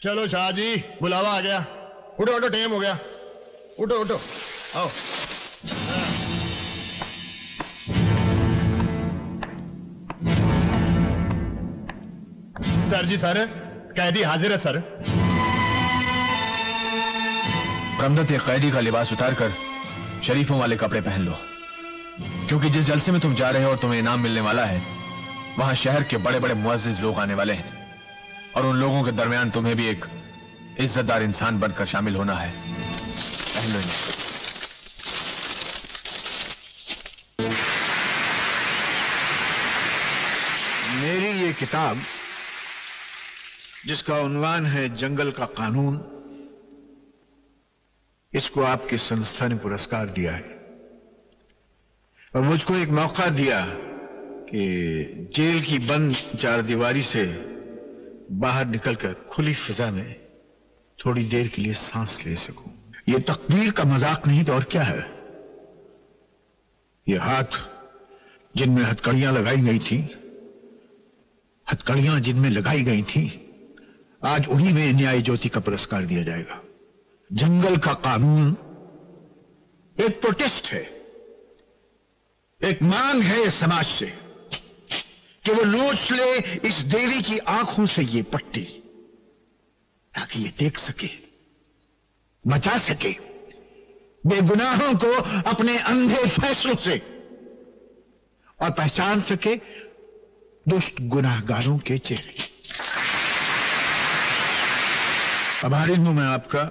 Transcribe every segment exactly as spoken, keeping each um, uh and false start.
चलो शाह जी, बुलावा आ गया। उठो उठो, टाइम हो गया। उठो उठो, आओ। सर जी सर, कैदी हाजिर है सर। ब्रह्मदत्त, ये कैदी का लिबास उतारकर शरीफों वाले कपड़े पहन लो, क्योंकि जिस जलसे में तुम जा रहे हो और तुम्हें इनाम मिलने वाला है, वहां शहर के बड़े बड़े मुअज्जिज लोग आने वाले हैं और उन लोगों के दरमियान तुम्हें भी एक इज्जतदार इंसान बनकर शामिल होना है। पहन लो इन्हें। मेरी ये किताब, जिसका उन्वान है जंगल का कानून, इसको आपकी संस्था ने पुरस्कार दिया है और मुझको एक मौका दिया कि जेल की बंद चार दीवारी से बाहर निकलकर खुली फिजा में थोड़ी देर के लिए सांस ले सकूं। यह तकदीर का मजाक नहीं तो और क्या है। ये हाथ जिनमें हथकड़ियां लगाई गई थी, हथकड़ियां जिनमें लगाई गई थी, आज उन्हीं में न्याय ज्योति का पुरस्कार दिया जाएगा। जंगल का कानून एक प्रोटेस्ट है, एक मांग है समाज से कि वो नोच ले इस देवी की आंखों से ये पट्टी, ताकि ये देख सके, बचा सके बेगुनाहों को अपने अंधे फैसलों से और पहचान सके दुष्ट गुनाहगारों के चेहरे। आभारी हूं मैं आपका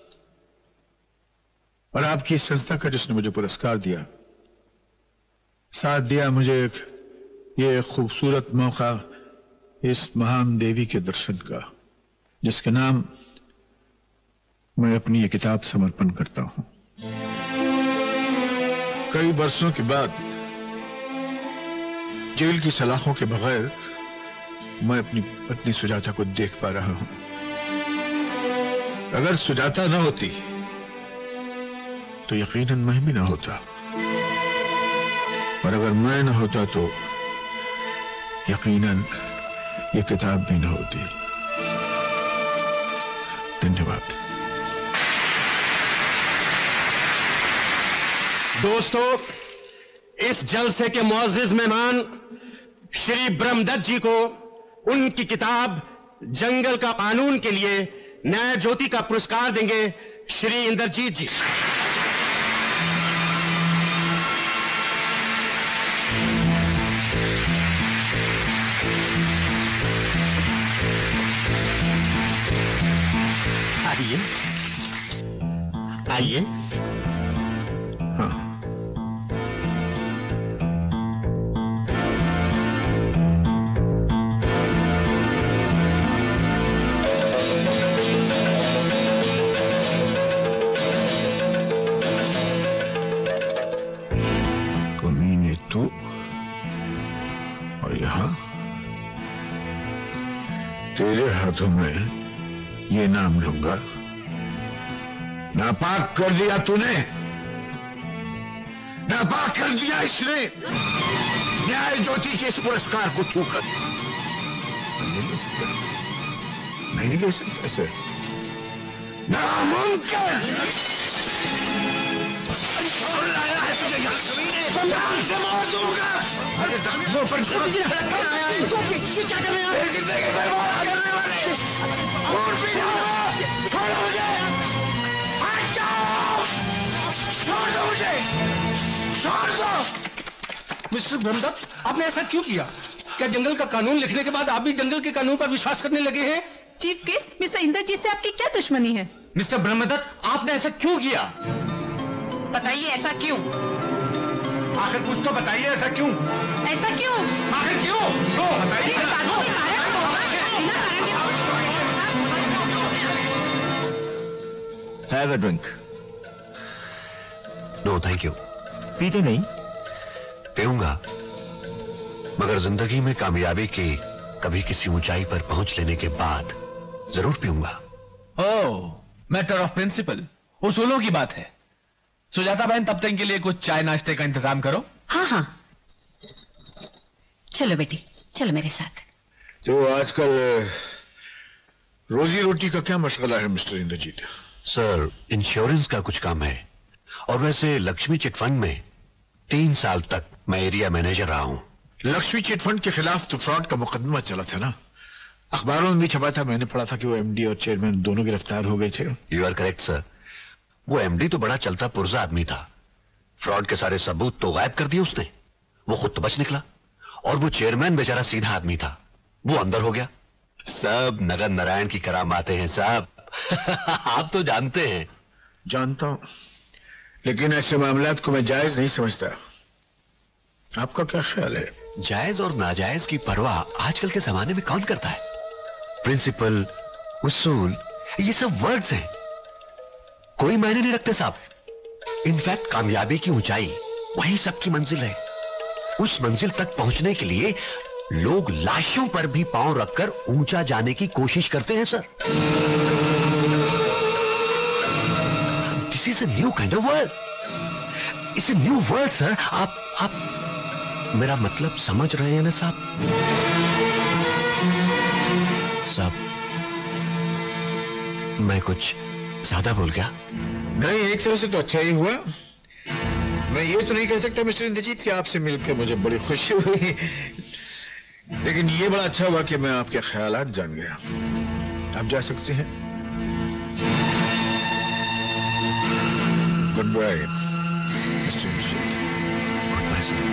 और आपकी संस्था का, जिसने मुझे पुरस्कार दिया, साथ दिया मुझे एक ये खूबसूरत मौका इस महान देवी के दर्शन का, जिसके नाम मैं अपनी ये किताब समर्पण करता हूं। कई बरसों के बाद जेल की सलाखों के बगैर मैं अपनी पत्नी सुजाता को देख पा रहा हूं। अगर सुजाता न होती तो यकीनन मैं भी ना होता, और अगर मैं न होता तो यकीनन ये किताब भी न होती। धन्यवाद। दोस्तों, इस जलसे के मुअज्जिज मेहमान श्री ब्रह्मदत्त जी को उनकी किताब जंगल का कानून के लिए न्याय ज्योति का पुरस्कार देंगे श्री इंद्रजीत जी। आइए आइए। हाँ, कमीने तू, और यहां तेरे हाथों में ये नाम लूंगा। नापाक कर दिया तूने, नापाक कर दिया इसने न्याय ज्योति के इस पुरस्कार को छूकर। नहीं ले सकते, नहीं ले सकते ऐसे, नामुमकिन। से मार दूंगा। अरे वो पर छोड़ दीजिए, क्या कर रहे हैं? जिंदगी बर्बाद करने वाले और भी छोड़ो मुझे, हट जाओ, छोड़ दो मुझे, छोड़ दो। मिस्टर ब्रह्मदत्त, आपने ऐसा क्यों किया? क्या जंगल का कानून लिखने के बाद आप भी जंगल के कानून पर विश्वास करने लगे हैं? चीफ गेस्ट मिस्टर इंद्रजीत से आपकी क्या दुश्मनी है? मिस्टर ब्रह्मदत्त, आपने ऐसा क्यों किया? बताइए ऐसा क्यों? आखिर कुछ तो बताइए, ऐसा क्यों? ऐसा क्यों? आखिर क्यों? क्यों बताइए? Have a drink. No thank you. पीते नहीं? पीऊंगा, मगर जिंदगी में कामयाबी की कभी किसी ऊंचाई पर पहुंच लेने के बाद जरूर पीऊंगा। ओह, मैटर ऑफ प्रिंसिपल, उसूलों की बात है। सुजाता बहन, तब तक के लिए कुछ चाय नाश्ते का इंतजाम करो। हाँ हाँ, चलो बेटी, चलो मेरे साथ। जो आजकल रोजी रोटी का क्या मशगला है मिस्टर इंद्रजीत? सर, इंश्योरेंस का कुछ काम है। और वैसे लक्ष्मी चिटफंड में तीन साल तक मैं एरिया मैनेजर रहा हूं। लक्ष्मी चिटफंड के खिलाफ तो फ्रॉड का मुकदमा चला था ना, अखबारों में भी छपा था, मैंने पढ़ा था कि वो एमडी और चेयरमैन दोनों गिरफ्तार हो गए थे। You are correct sir. वो एमडी तो बड़ा चलता पुर्जा आदमी था, फ्रॉड के सारे सबूत तो गायब कर दिए उसने, वो खुद तो बच निकला। और वो चेयरमैन बेचारा सीधा आदमी था, वो अंदर हो गया। सब नगर नारायण की करामाते हैं साहब। आप तो जानते हैं। जानता हूं, लेकिन ऐसे मामलात को मैं जायज नहीं समझता। आपका क्या ख्याल है? जायज और नाजायज की परवाह आजकल के जमाने में कौन करता है? प्रिंसिपल, उसूल, ये सब वर्ड्स हैं, कोई मायने नहीं रखते साहब। इनफैक्ट कामयाबी की ऊंचाई वही सबकी मंजिल है। उस मंजिल तक पहुंचने के लिए लोग लाशों पर भी पांव रखकर ऊंचा जाने की कोशिश करते हैं sir. This is a new kind of world, it's a new world sir. आप आप मेरा मतलब समझ रहे हैं ना साहब? साहब, मैं कुछ ज्यादा बोल गया? नहीं, एक तरह से तो अच्छा ही हुआ। मैं ये तो नहीं कह सकता मिस्टर इंद्रजीत कि आपसे मिलकर मुझे बड़ी खुशी हुई, लेकिन ये बड़ा अच्छा हुआ कि मैं आपके ख्यालात जान गया। आप जा सकते हैं। Good bye mister Indrajeet. Good bye sir.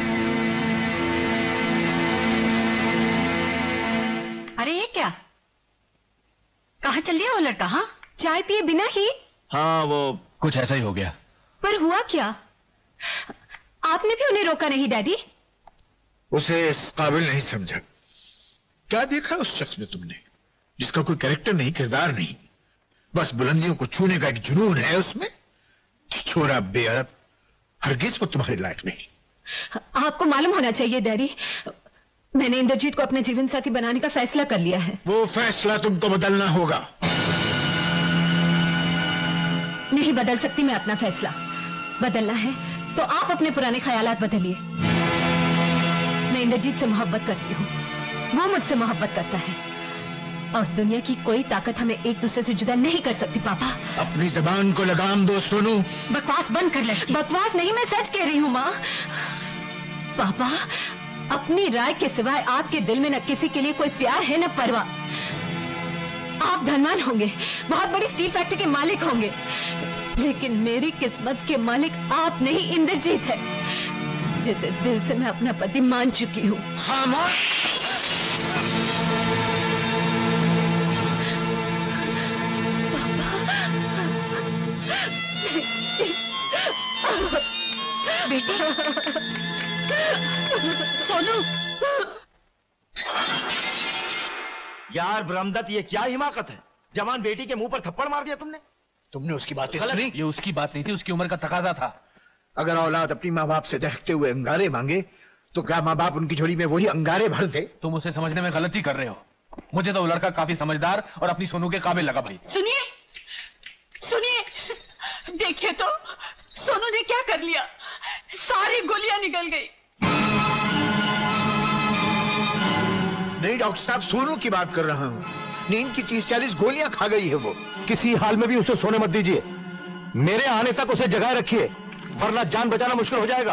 अरे ये क्या, कहाँ चल दिया वो लड़का? हाँ, चाय पिए बिना ही? हाँ, वो कुछ ऐसा ही हो गया। पर हुआ क्या? आपने भी उन्हें रोका नहीं डैडी? उसे इस काबिल नहीं समझा। क्या देखा उस शख्स में तुमने, जिसका कोई कैरेक्टर नहीं, किरदार नहीं, बस बुलंदियों को छूने का एक जुनून है उसमें? छोरा बेअदब, हरगिज वो तुम्हारे लायक नहीं। आपको मालूम होना चाहिए डैडी, मैंने इंद्रजीत को अपने जीवन साथी बनाने का फैसला कर लिया है। वो फैसला तुमको बदलना होगा। नहीं बदल सकती मैं अपना फैसला। बदलना है तो आप अपने पुराने ख्यालात बदलिए। मैं इंद्रजीत से मोहब्बत करती हूँ, वो मुझसे मोहब्बत करता है, और दुनिया की कोई ताकत हमें एक दूसरे से जुदा नहीं कर सकती। पापा, अपनी जबान को लगाम दो सोनू। बकवास बंद कर ले। बकवास नहीं, मैं सच कह रही हूँ माँ। पापा, अपनी राय के सिवाय आपके दिल में न किसी के लिए कोई प्यार है न परवाह। आप धनवान होंगे, बहुत बड़ी स्टील फैक्ट्री के मालिक होंगे, लेकिन मेरी किस्मत के मालिक आप नहीं, इंद्रजीत है, जिसे दिल से मैं अपना पति मान चुकी हूँ। खामोश। बेटी, सोनू। यार ब्रह्मदत्त, ये क्या हिमाकत है? जवान बेटी के मुंह पर थप्पड़ मार दिया तुमने। तुमने उसकी बातें सुनी? ये उसकी बात नहीं थी, उसकी उम्र का तकाजा था। अगर औलाद अपनी माँ बाप से दहकते हुए अंगारे मांगे तो क्या माँ बाप उनकी झोली में वही अंगारे भर दे? तुम उसे समझने में गलती कर रहे हो। मुझे तो वो लड़का काफी समझदार और अपनी सोनू के काबिल लगा भाई। सुनिए, सुनिए, देखिए तो सोनू ने क्या कर लिया, सारी गोलियां निकल गई। नहीं डॉक्टर साहब, सोनू की बात कर रहा हूँ। नींद की तीस चालीस गोलियां खा गई है वो। किसी हाल में भी उसे सोने मत दीजिए, मेरे आने तक उसे जगाए रखिए, वरना जान बचाना मुश्किल हो जाएगा।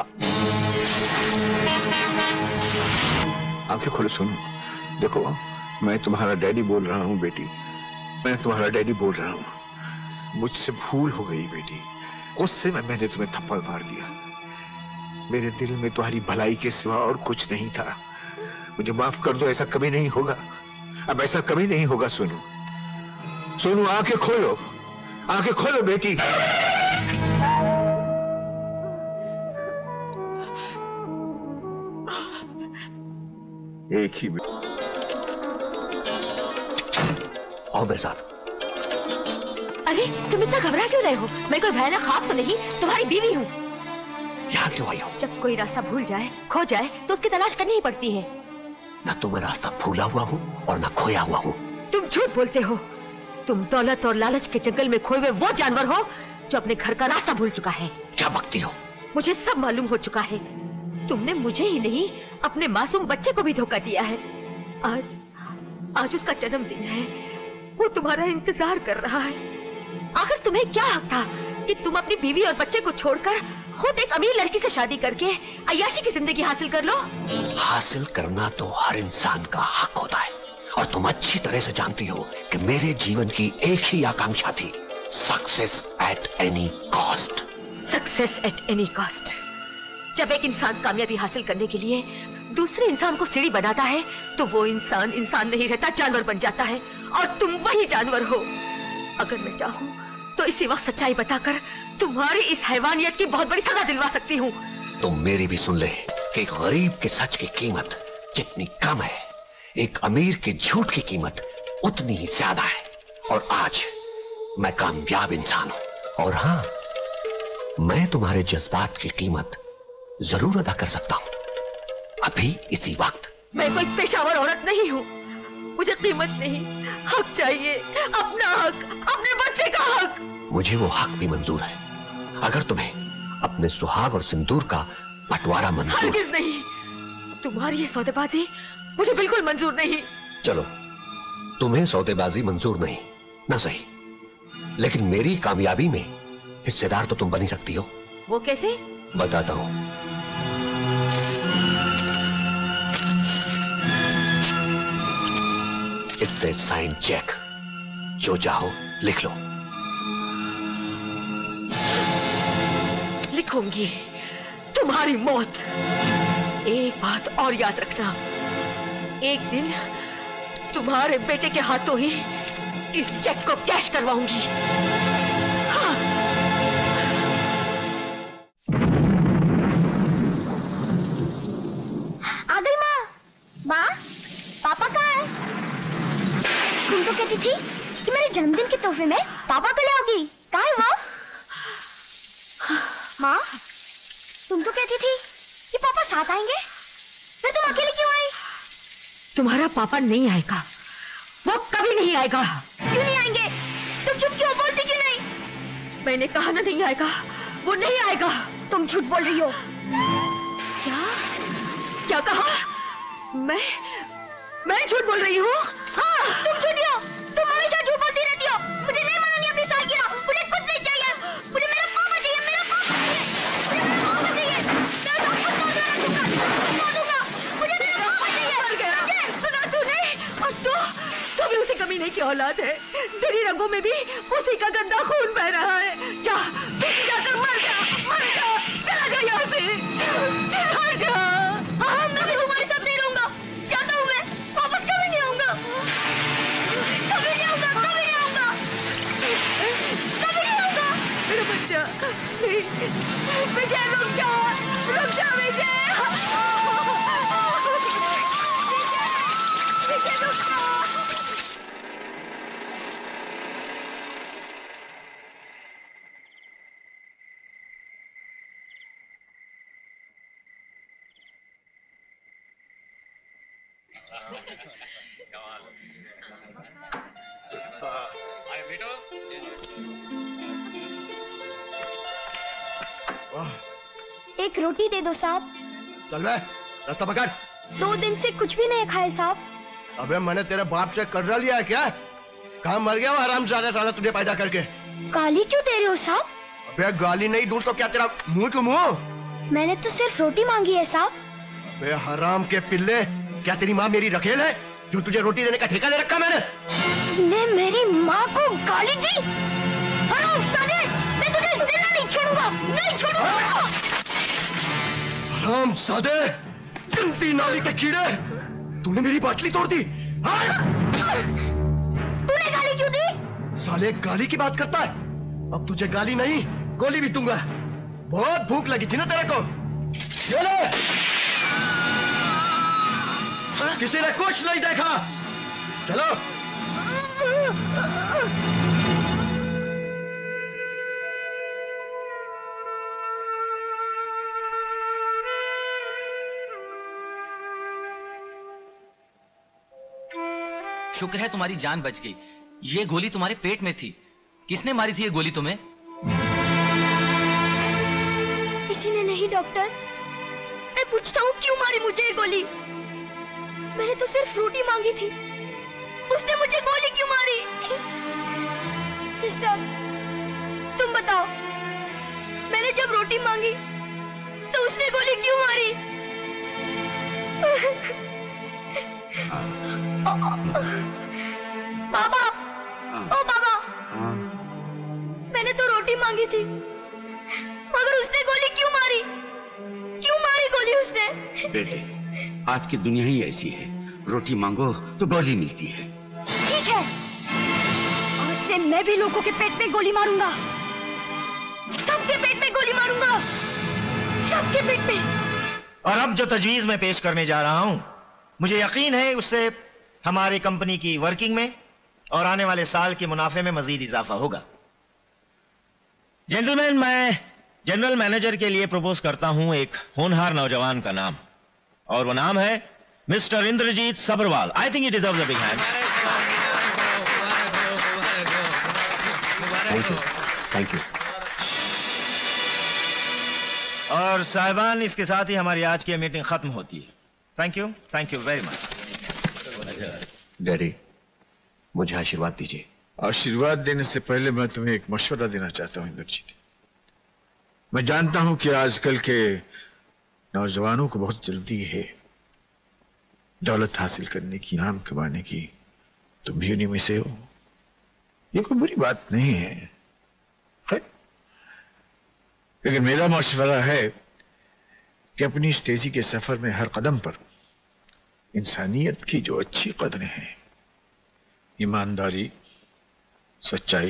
आंखें खोलो सोनू। देखो, मैं तुम्हारा डैडी बोल रहा हूँ बेटी, मैं तुम्हारा डैडी बोल रहा हूँ। मुझसे भूल हो गई बेटी, उससे मैं मैंने तुम्हें थप्पड़ मार दिया। मेरे दिल में तुम्हारी भलाई के सिवा और कुछ नहीं था। मुझे माफ कर दो, ऐसा कभी नहीं होगा, अब ऐसा कभी नहीं होगा। सोनू, सोनू आंखें खोलो, आंखें खोलो बेटी। एक ही आओ मेरे साथ। अरे तुम इतना घबरा क्यों रहे हो? मैं कोई भयानक ख्वाब तो नहीं, तुम्हारी बीवी हूँ। यहाँ क्यों आई हो? जब कोई रास्ता भूल जाए, खो जाए, तो उसकी तलाश करनी ही पड़ती है। न तो मैं रास्ता भूला हुआ हूँ और न खोया हुआ हूँ। तुम झूठ बोलते हो। तुम दौलत और लालच के जंगल में खोए हुए वो जानवर हो जो अपने घर का रास्ता भूल चुका है। क्या बकती हो? मुझे सब मालूम हो चुका है। तुमने मुझे ही नहीं, अपने मासूम बच्चे को भी धोखा दिया है। आज आज उसका जन्मदिन है, वो तुम्हारा इंतजार कर रहा है। आखिर तुम्हें क्या हक था कि तुम अपनी बीवी और बच्चे को छोड़कर खुद एक अमीर लड़की से शादी करके अय्याशी की जिंदगी हासिल कर लो? हासिल करना तो हर इंसान का हक होता है, और तुम अच्छी तरह से जानती हो कि मेरे जीवन की एक ही आकांक्षा थी, success at any cost. Success at any cost. जब एक इंसान कामयाबी हासिल करने के लिए दूसरे इंसान को सीढ़ी बनाता है तो वो इंसान इंसान नहीं रहता, जानवर बन जाता है, और तुम वही जानवर हो। अगर मैं चाहूं तो इसी वक्त सच्चाई बताकर तुम्हारी इस हैवानियत की बहुत बड़ी सजा दिलवा सकती हूँ। तुम मेरी भी सुन ले कि एक गरीब के सच की कीमत जितनी कम है, एक अमीर के झूठ की कीमत उतनी ही ज्यादा है। और आज मैं कामयाब इंसान हूं, और हाँ, मैं तुम्हारे जज्बात की कीमत जरूर अदा कर सकता हूं, अभी इसी वक्त। मैं कोई पेशावर औरत नहीं हूँ, मुझे कीमत नहीं, हक चाहिए, अपना हक, अपने बच्चे का हक। मुझे वो हक भी मंजूर है, अगर तुम्हें अपने सुहाग और सिंदूर का बंटवारा मंजूर। हरगिज़ नहीं, तुम्हारी ये सौदेबाजी मुझे बिल्कुल मंजूर नहीं। चलो, तुम्हें सौदेबाजी मंजूर नहीं ना सही, लेकिन मेरी कामयाबी में हिस्सेदार तो तुम बनी सकती हो। वो कैसे? बताता हूं। इससे साइन चेक, जो चाहो लिख लो। लिखूंगी तुम्हारी मौत। एक बात और याद रखना, एक दिन तुम्हारे बेटे के हाथों ही इस चेक को कैश करवाऊंगी। हाँ। आ गई माँ। माँ, पापा कहाँ है? तुम तो कहती थी कि मेरे जन्मदिन के तोहफे में पापा को ले आओगी, कहाँ है वो? माँ, तुम तो कहती थी कि पापा साथ आएंगे, फिर तुम अकेले क्यों आई? तुम्हारा पापा नहीं आएगा, वो कभी नहीं आएगा। क्यों नहीं आएंगे? तुम चुप क्यों, बोलती क्यों नहीं? मैंने कहा ना नहीं आएगा, वो नहीं आएगा। तुम झूठ बोल रही हो। क्या? क्या कहा? मैं मैं झूठ बोल रही हूँ? हाँ, तुम झूठी हो। तुम हमेशा झूठ बोलती रहती हो। मुझे नहीं मनानी अपनी सालगिरह, मुझे कुछ नहीं चाहिए। मुझे मेरा पापा चाहिए, मेरा पापा चाहिए, मुझे मेरा पापा चाहिए। मैं सब कुछ तोड़ दूंगा, तोड़ दूंगा। मुझे मेरा पापा चाहिए। मर गया, सुना तूने? और तू तू भी उसी कमीने की औलाद है। तेरी रगों में भी उसी का गंदा खून बह रहा है। जा, तू जाकर मर जा, मर जा, चला जा यहाँ से, चला जा। हाँ, मैं भी तुम्हारे साथ नहीं रहूंगा। जाता हूँ मैं, वापस कभी नहीं आऊंगा, कभी नहीं आऊंगा, कभी नहीं आऊंगा, कभी नहीं आऊंगा। मेरा बच्चा, विजय रुक जा, रुक जा विजय, विजय रुक जा। एक रोटी दे दो साहब। चल बे, रास्ता पकड़। दो दिन से कुछ भी नहीं खाए साहब। अबे मैंने तेरे बाप से कर्जा लिया है क्या? कहाँ मर गया वो हरामजादा साला तुझे पैदा करके? गाली क्यों दे रहे हो साहब? अबे गाली नहीं दूं तो क्या तेरा मुंह चुमू? मैंने तो सिर्फ रोटी मांगी है साहब। अबे हराम के पिल्ले, क्या तेरी माँ मेरी रखेल है जो तुझे रोटी देने का ठेका दे रखा मैंने? ने मेरी माँ को गाली दी? हराम साले, मैं तुझे जिंदा नहीं छोड़ूंगा, नहीं छोड़ूंगा। हराम सादे, गंदी नाली के कीड़े, तूने मेरी बाटली तोड़ दी। तूने गाली क्यों दी? साले गाली की बात करता है? अब तुझे गाली नहीं, गोली भी दूंगा। बहुत भूख लगी थी ना तेरे को? ये ले। किसी ने कुछ नहीं देखा। चलो। शुक्र है तुम्हारी जान बच गई। ये गोली तुम्हारे पेट में थी। किसने मारी थी ये गोली तुम्हें? किसी ने नहीं डॉक्टर। मैं पूछता हूँ क्यों मारी मुझे ये गोली? मैंने तो सिर्फ रोटी मांगी थी, उसने मुझे गोली क्यों मारी? सिस्टर, तुम बताओ, मैंने जब रोटी मांगी तो उसने गोली क्यों मारी? बाबा, ओ बाबा, मैंने तो रोटी मांगी थी, मगर उसने गोली क्यों मारी? क्यों मारी गोली उसने? बेटे, आज की दुनिया ही ऐसी है, रोटी मांगो तो गोली मिलती है। ठीक है, आज से मैं भी लोगों के पेट में गोली मारूंगा, सबके पेट में गोली मारूंगा, सबके पेट में। और अब जो तजवीज मैं पेश करने जा रहा हूं, मुझे यकीन है उससे हमारी कंपनी की वर्किंग में और आने वाले साल के मुनाफे में मजीद इजाफा होगा। जेंटलमैन, मैं जनरल मैनेजर के लिए प्रपोज करता हूं एक होनहार नौजवान का नाम, और वो नाम है mister Indrajeet Sabharwal. I think it deserves a big hand. Thank you, thank you. और साहिबान, इसके साथ ही हमारी आज की मीटिंग खत्म होती है। Thank you, thank you very much. Daddy, मुझे आशीर्वाद दीजिए। आशीर्वाद देने से पहले मैं तुम्हें एक मशवरा देना चाहता हूं इंद्रजीत। मैं जानता हूं कि आजकल के नौजवानों को बहुत जल्दी है दौलत हासिल करने की, नाम कमाने की। तुम भी उन्हीं में से हो। ये कोई बुरी बात नहीं है, है? लेकिन मेरा मशवरा है कि अपनी इस तेजी के सफर में हर कदम पर इंसानियत की जो अच्छी कदरें हैं, ईमानदारी, सच्चाई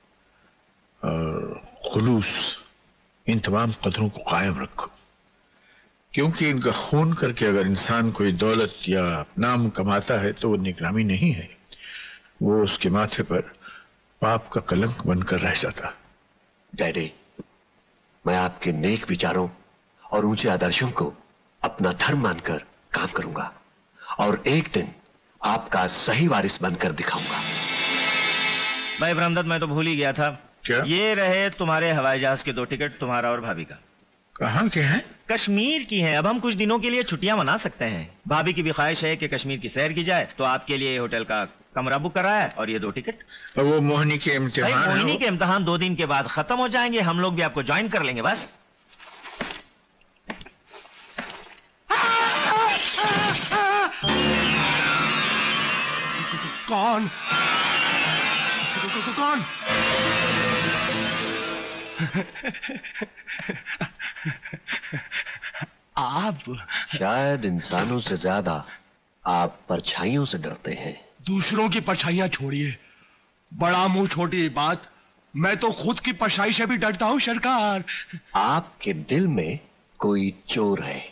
और खुलूस, इन तमाम कदरों को कायम रखो। क्योंकि इनका खून करके अगर इंसान कोई दौलत या नाम कमाता है तो वो निकरामी नहीं है, वो उसके माथे पर पाप का कलंक बनकर रह जाता। डैडी, मैं आपके नेक विचारों और ऊंचे आदर्शों को अपना धर्म मानकर काम करूंगा, और एक दिन आपका सही वारिस बनकर दिखाऊंगा। भाई ब्रह्मदत्त, मैं तो भूल ही गया था। क्या? ये रहे तुम्हारे हवाई जहाज के दो टिकट, तुम्हारा और भाभी का। कहाँ के हैं? कश्मीर की हैं। अब हम कुछ दिनों के लिए छुट्टियां मना सकते हैं। भाभी की भी ख्वाहिश है कि कश्मीर की सैर की जाए, तो आपके लिए होटल का कमरा बुक कराया है और ये दो टिकट। और वो मोहिनी के भाई, इम्तिहान है मोहिनी वो? के इम्तिहान दो दिन के बाद खत्म हो जाएंगे, हम लोग भी आपको ज्वाइन कर लेंगे बस। कौन कौन? आप शायद इंसानों से ज्यादा आप परछाइयों से डरते हैं। दूसरों की परछाइयां छोड़िए, बड़ा मुंह छोटी बात। मैं तो खुद की परछाई से भी डरता हूँ सरकार। आपके दिल में कोई चोर है।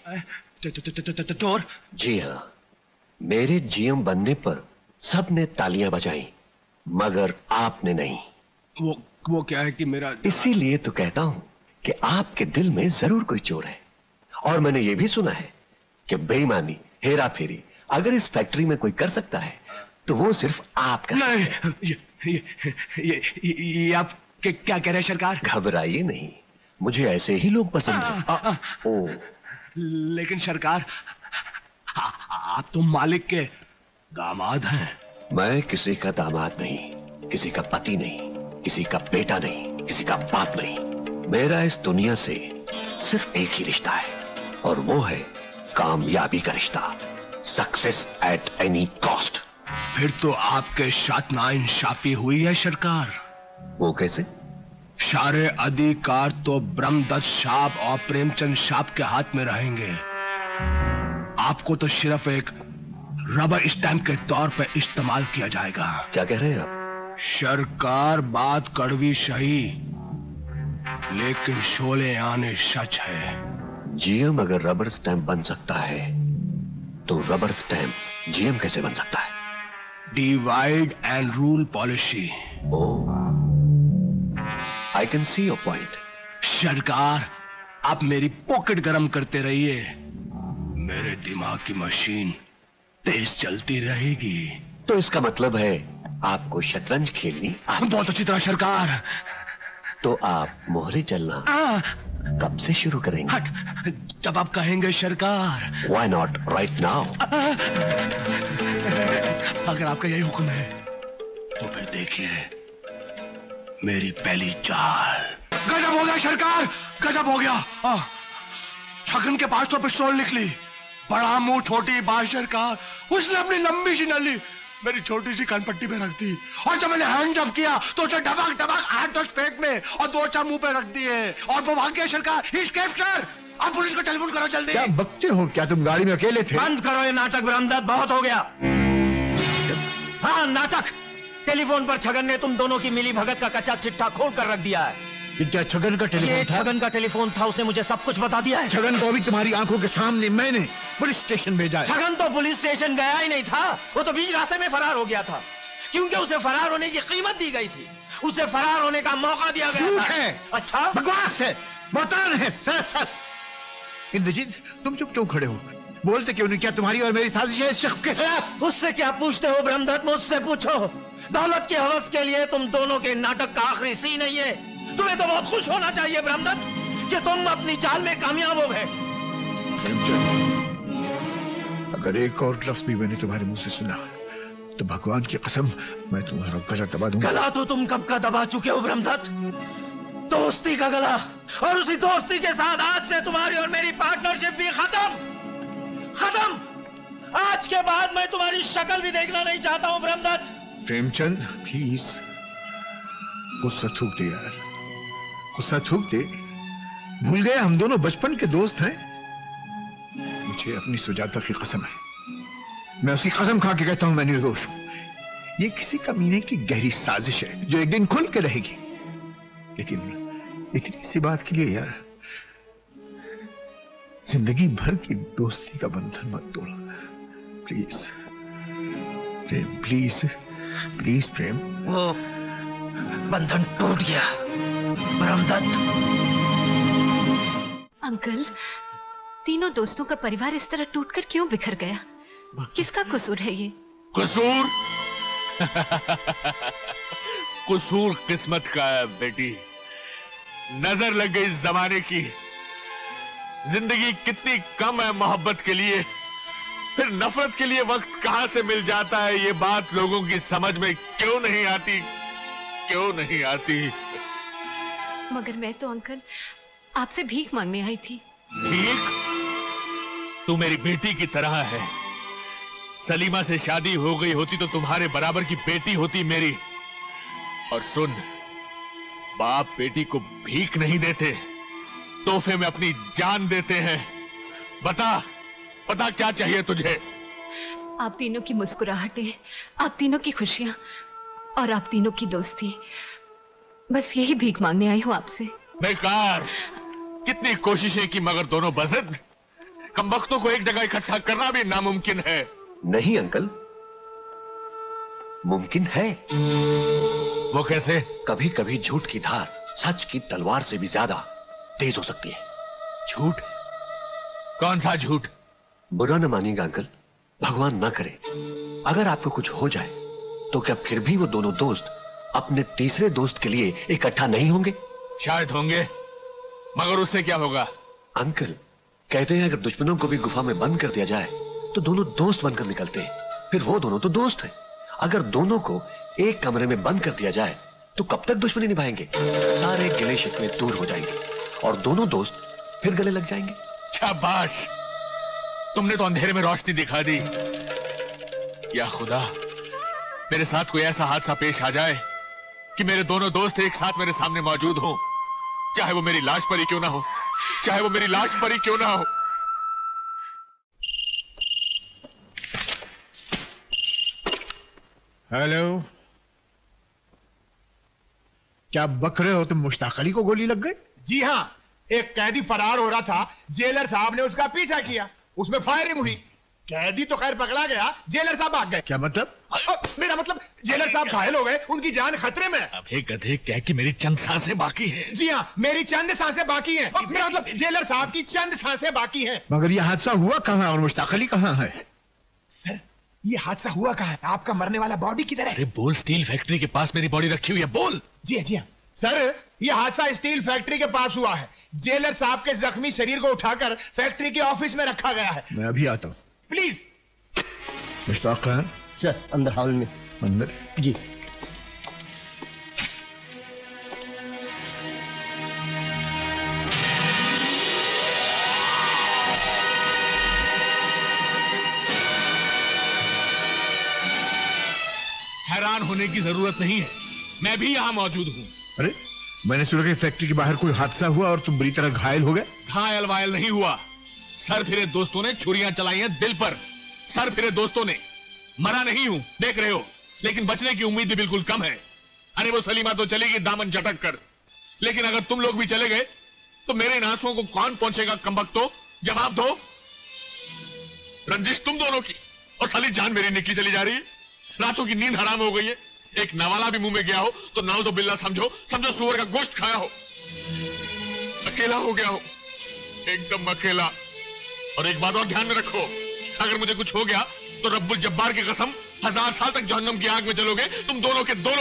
चोर? जी हाँ, मेरे जीएम बनने पर सबने तालियां बजाई, मगर आपने नहीं। वो वो क्या है कि मेरा, इसीलिए तो कहता हूं कि आपके दिल में जरूर कोई चोर है। और मैंने यह भी सुना है कि बेईमानी, हेरा फेरी अगर इस फैक्ट्री में कोई कर सकता है तो वो सिर्फ आप कर नहीं। ये, ये, ये, ये, ये आप क्या कह रहे हैं सरकार? घबराइए नहीं, मुझे ऐसे ही लोग पसंद हैं। ओ, लेकिन सरकार, आप तो मालिक के दामाद हैं। मैं किसी का दामाद नहीं, किसी का पति नहीं, किसी का बेटा नहीं, किसी का बाप नहीं। मेरा इस दुनिया से सिर्फ एक ही रिश्ता है, और वो है कामयाबी का रिश्ता। Success at any cost. फिर तो आपके साथ नाइंसाफी हुई है सरकार। वो कैसे? सारे अधिकार तो ब्रह्मदत्त साहब और प्रेमचंद साहब के हाथ में रहेंगे। आपको तो सिर्फ एक रबर स्टैंप के तौर पे इस्तेमाल किया जाएगा। क्या कह रहे हैं आप? सरकार, बात कड़वी सही, लेकिन शोले आने सच है। जीएम अगर रबर स्टैंप बन सकता है तो रबर स्टैंप जीएम कैसे बन सकता है? Divide and rule policy. Oh, I can see your point. सरकार, आप मेरी पॉकेट गरम करते रहिए, मेरे दिमाग की मशीन तेज चलती रहेगी। तो इसका मतलब है आपको शतरंज खेलनी? बहुत अच्छी तरह सरकार। तो आप मोहरे चलना कब से शुरू करेंगे? जब आप कहेंगे सरकार। Why not right now? अगर आपका यही हुक्म है तो फिर देखिए मेरी पहली चाल। गजब हो गया सरकार, गजब हो गया। आ, छगन के पास तो पिस्तौल निकली, बड़ा मुंह छोटी बात सरकार। उसने अपनी लंबी सी नली मेरी छोटी सी कानपट्टी पे रख दी और जब मैंने हैंड जब किया तो उसे डबक डबक आठ दस पेट में और दो चार मुंह पे रख दिए और वो भाग गया सरकार। He escaped sir. अब पुलिस को टेलीफोन करो जल्दी। क्या बकते हो? क्या तुम गाड़ी में अकेले थे? बंद करो ये नाटक ब्रह्मदत्त, बहुत हो गया। हाँ नाटक। टेलीफोन पर छगन ने तुम दोनों की मिली भगत का कच्चा चिट्ठा खोल कर रख दिया है। ये क्या छगन का टेलीफोन ये था? छगन का टेलीफोन था, उसने मुझे सब कुछ बता दिया है। छगन को अभी तुम्हारी आंखों के सामने मैंने पुलिस स्टेशन भेजा है। छगन तो पुलिस स्टेशन गया ही नहीं था, वो तो बीच रास्ते में फरार हो गया था, क्योंकि उसे फरार होने की कीमत दी गई थी, उसे फरार होने का मौका दिया गया झूठ था। है। अच्छा, बकवास है, बौतान है सर। इंद्रजीत तुम चुप क्यों खड़े हो? बोलते क्यों नहीं? क्या तुम्हारी और मेरी साजिश है इस शख्स के खिलाफ? उससे क्या पूछते हो ब्रह्मदत्त, मुझसे पूछो। दौलत के हवस के लिए तुम दोनों के नाटक का आखिरी सीन है ये। तुम्हें तो बहुत खुश होना चाहिए ब्रह्मदत्त कि तुम अपनी चाल में कामयाब हो गए। अगर एक और लफ्ज भी मैंने तुम्हारे मुंह से सुना तो भगवान की कसम मैं तुम्हारा गला दबा दूंगा। गला तो तुम कब का दबा चुके हो ब्रह्मदत्त, दोस्ती का गला, और उसी दोस्ती के साथ आज से तुम्हारी और मेरी पार्टनरशिप भी खत्म खत्म। आज के बाद मैं तुम्हारी शक्ल भी देखना नहीं चाहता हूं ब्रह्मदत्त। प्रेमचंद प्लीज गुस्सा थूक दे यार, गुस्सा थूक दे। भूल गए हम दोनों बचपन के दोस्त हैं। मुझे अपनी सुजाता की कसम है, मैं उसकी कसम खा के कहता हूं मैं निर्दोष हूं। ये किसी कमीने की गहरी साजिश है जो एक दिन खुल के रहेगी, लेकिन इतनी सी बात के लिए यार जिंदगी भर की दोस्ती का बंधन मत तोड़ please. Prem please please Prem. वो बंधन टूट गया ब्रह्मदत्त। अंकल, तीनों दोस्तों का परिवार इस तरह टूटकर क्यों बिखर गया? किसका कसूर है ये? कसूर कसूर किस्मत का है बेटी। नजर लग गई जमाने की। जिंदगी कितनी कम है मोहब्बत के लिए, फिर नफरत के लिए वक्त कहां से मिल जाता है, ये बात लोगों की समझ में क्यों नहीं आती, क्यों नहीं आती। मगर मैं तो अंकल आपसे भीख मांगने आई थी। भीख? तू मेरी बेटी की तरह है। सलीमा से शादी हो गई होती तो तुम्हारे बराबर की बेटी होती मेरी। और सुन, बाप बेटी को भीख नहीं देते, तोहफे में अपनी जान देते हैं। बता बता क्या चाहिए तुझे? आप तीनों की मुस्कुराहटें, आप तीनों की खुशियां और आप तीनों की दोस्ती, बस यही भीख मांगने आई हूं आपसे। बेकार, कितनी कोशिशें की मगर दोनों बज़िद। कमबख्तों को एक जगह इकट्ठा करना भी नामुमकिन है। नहीं अंकल, मुमकिन है। वो कैसे? कभी कभी झूठ की धार सच की तलवार से भी ज्यादा तेज हो सकती है। झूठ? कौन सा झूठ? बुरा न मानिएगा अंकल, भगवान ना करे अगर आपको कुछ हो जाए तो क्या फिर भी वो दोनों दोस्त अपने तीसरे दोस्त के लिए इकट्ठा नहीं होंगे? शायद होंगे, मगर उससे क्या होगा? अंकल कहते हैं अगर दुश्मनों को भी गुफा में बंद कर दिया जाए तो दोनों दोस्त बनकर निकलते हैं। फिर वो दोनों तो दोस्त हैं। अगर दोनों को एक कमरे में बंद कर दिया जाए तो कब तक दुश्मनी निभाएंगे? सारे गिले शिकवे दूर हो जाएंगे और दोनों दोस्त फिर गले लग जाएंगे। शाबाश, तुमने तो अंधेरे में रोशनी दिखा दी। या खुदा, मेरे साथ कोई ऐसा हादसा पेश आ जाए कि मेरे दोनों दोस्त एक साथ मेरे सामने मौजूद हों, चाहे वो मेरी लाश पर ही क्यों ना हो, चाहे वो मेरी लाश पर ही क्यों ना हो। हेलो, क्या बक रहे हो तुम? मुश्ताक अली को गोली लग गई? जी हाँ, एक कैदी फरार हो रहा था, जेलर साहब ने उसका पीछा किया, उसमें फायरिंग हुई। कैदी तो खैर पकड़ा गया, जेलर साहब भाग गए। क्या मतलब? अ, मेरा मतलब जेलर साहब घायल हो गए, उनकी जान खतरे में है। अबे गधे, क्या कि मेरी चंद सांसें बाकी हैं। जी हाँ, मेरी चंद सांसें बाकी हैं। मेरा मतलब जेलर साहब की चंद सांसें बाकी हैं। मगर यह हादसा हुआ कहाँ और मुश्ताक अली कहाँ है? सर, ये हादसा हुआ कहाँ है? आपका मरने वाला बॉडी किधर है? अरे बोल, स्टील फैक्ट्री के पास मेरी बॉडी रखी हुई है, बोल। जी हाँ, जी हाँ सर, ये हादसा स्टील फैक्ट्री के पास हुआ है। जेलर साहब के जख्मी शरीर को उठाकर फैक्ट्री के ऑफिस में रखा गया है। मैं अभी आता हूँ। प्लीज। मुश्ताक है? सर अंदर हॉल में। अंदर? जी। हैरान होने की जरूरत नहीं है, मैं भी यहाँ मौजूद हूँ। अरे मैंने सुना कि फैक्ट्री के बाहर कोई हादसा हुआ और तुम बुरी तरह घायल हो गए। घायल वायल नहीं हुआ, सर फिरे दोस्तों ने छुरियां चलाई हैं दिल पर। सर फिरे दोस्तों ने। मरा नहीं हूं, देख रहे हो, लेकिन बचने की उम्मीद भी बिल्कुल कम है। अरे वो सलीमा तो चलेगी दामन झटक कर, लेकिन अगर तुम लोग भी चले गए तो मेरे इन आंसुओं को कौन पहुंचेगा? कमबख्तो, जवाब दो। रंजिश तुम दोनों की और साली जान मेरी निकली चली जा रही है। रातों की नींद हराम हो गई है। एक नवाला भी मुंह में गया हो तो नाउज़ो बिल्ला समझो, समझो सुअर का गोश्त खाया हो। अकेला हो गया हो, एकदम अकेला। और एक बात और ध्यान में रखो, अगर मुझे कुछ हो गया तो रब्बुल जब्बार की कसम, हजार साल तक जहन्नम की आग में जलोगे तुम दोनों के दोनों।